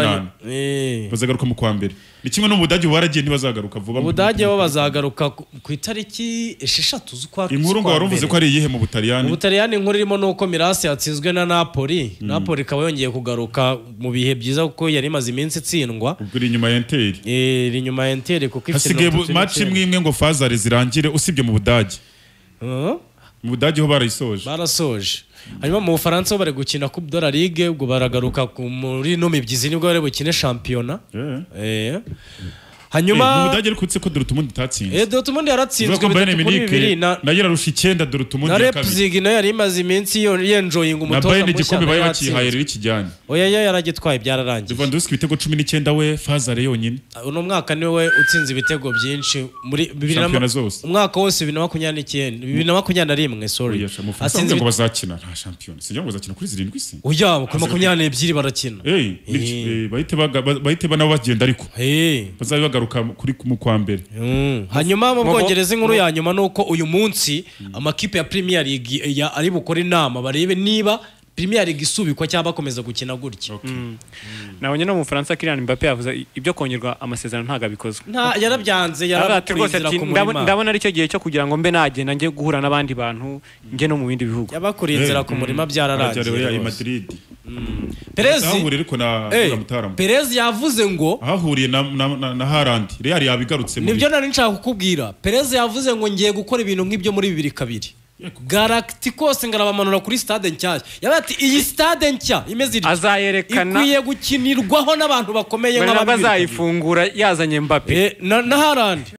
eh bazagaruka mu kwa mbere ni kimwe no mu Budage baragiye ntibazagaruka vuba mu Budage bo bazagaruka ku itariki esheshatu z'ukwa inkuru ngo waruvuze ko ari iyihe mu Butaliyani mu Butaliyani inkuru irimo nuko Mirase yatsinzwe na Napoli Napoli ikaba yongeye kugaruka mu bihe byiza kuko yari imaze iminsi itsindwa ubwo iri nyuma ya Inter eh iri nyuma ya Inter kuko ifite match imwe imwe ngo Fazare zirangire usibye mu Budage mu Budage ho barayisoje barasoje hanyuma mu Bufaransa ho bari gukina Coupe de la Ligue ubwo baragaruka muri no mibyizi nibwo bari bukine championnat eh hanyuma mu Budage rikutse ko Dortmund itatsinze eh Dortmund yaratsinzwe bitatu kuri bibiri na yararusha icyenda Dortmund ya kabiri Leipzig nayo yari imaze iminsi yo enjoying umutoza mushya igikombe bayo bakihaye riri kijyanye oya ya yaragitwaye byararangiye Lewandowski ibitego cumi n'icyenda we Fazare yonyine uno mwaka niwe utsinze ibitego byinshi muri umwaka wose bibiri na makumyabiri n'icyenda bibiri na makumyabiri na rimwe sorry asinze ngo bazakina nta champion sinjye ngo bazakina kuri zirindwi se oya kuri makumyabiri n'ebyiri barakina eh bahite bahite banabo bagenda ariko eh bazabibaga kuri mu kwa mbere hanyuma mu Bwongereza inkuru ya nyuma nuko uyu munsi amakipe ya Premier League ya ari bukora inama barebe niba Premier League isubikwa cyangwa bakomeza gukina gutya nabonye no mu Faransa Kylian Mbappé yavuze ibyo kongerwa amasezerano ntago abikoze nta yarabyanze yarakwizira ku murima ndabona ari cyo gihe cyo kugira ngo mbe nagenda ngiye guhura n'abandi bantu nge no mu bindi bihugu yabakurinzira ku murima byararangiye i Madrid Perez Perez yavuze ngo ahahuriye na na Haaland Real yabigarutse nibyo nari nshaka kukubwira Perez yavuze ngo ngiye gukora ibintu nk'ibyo muri bibiri kabiri Galacticos ngarabamanura kuri stade nshya yabati iyi stade nshya imeze azayerekana ikwiye gukinirwaho n'abantu bakomeye nk'abazayifungura yazanye Mbappé na Haaland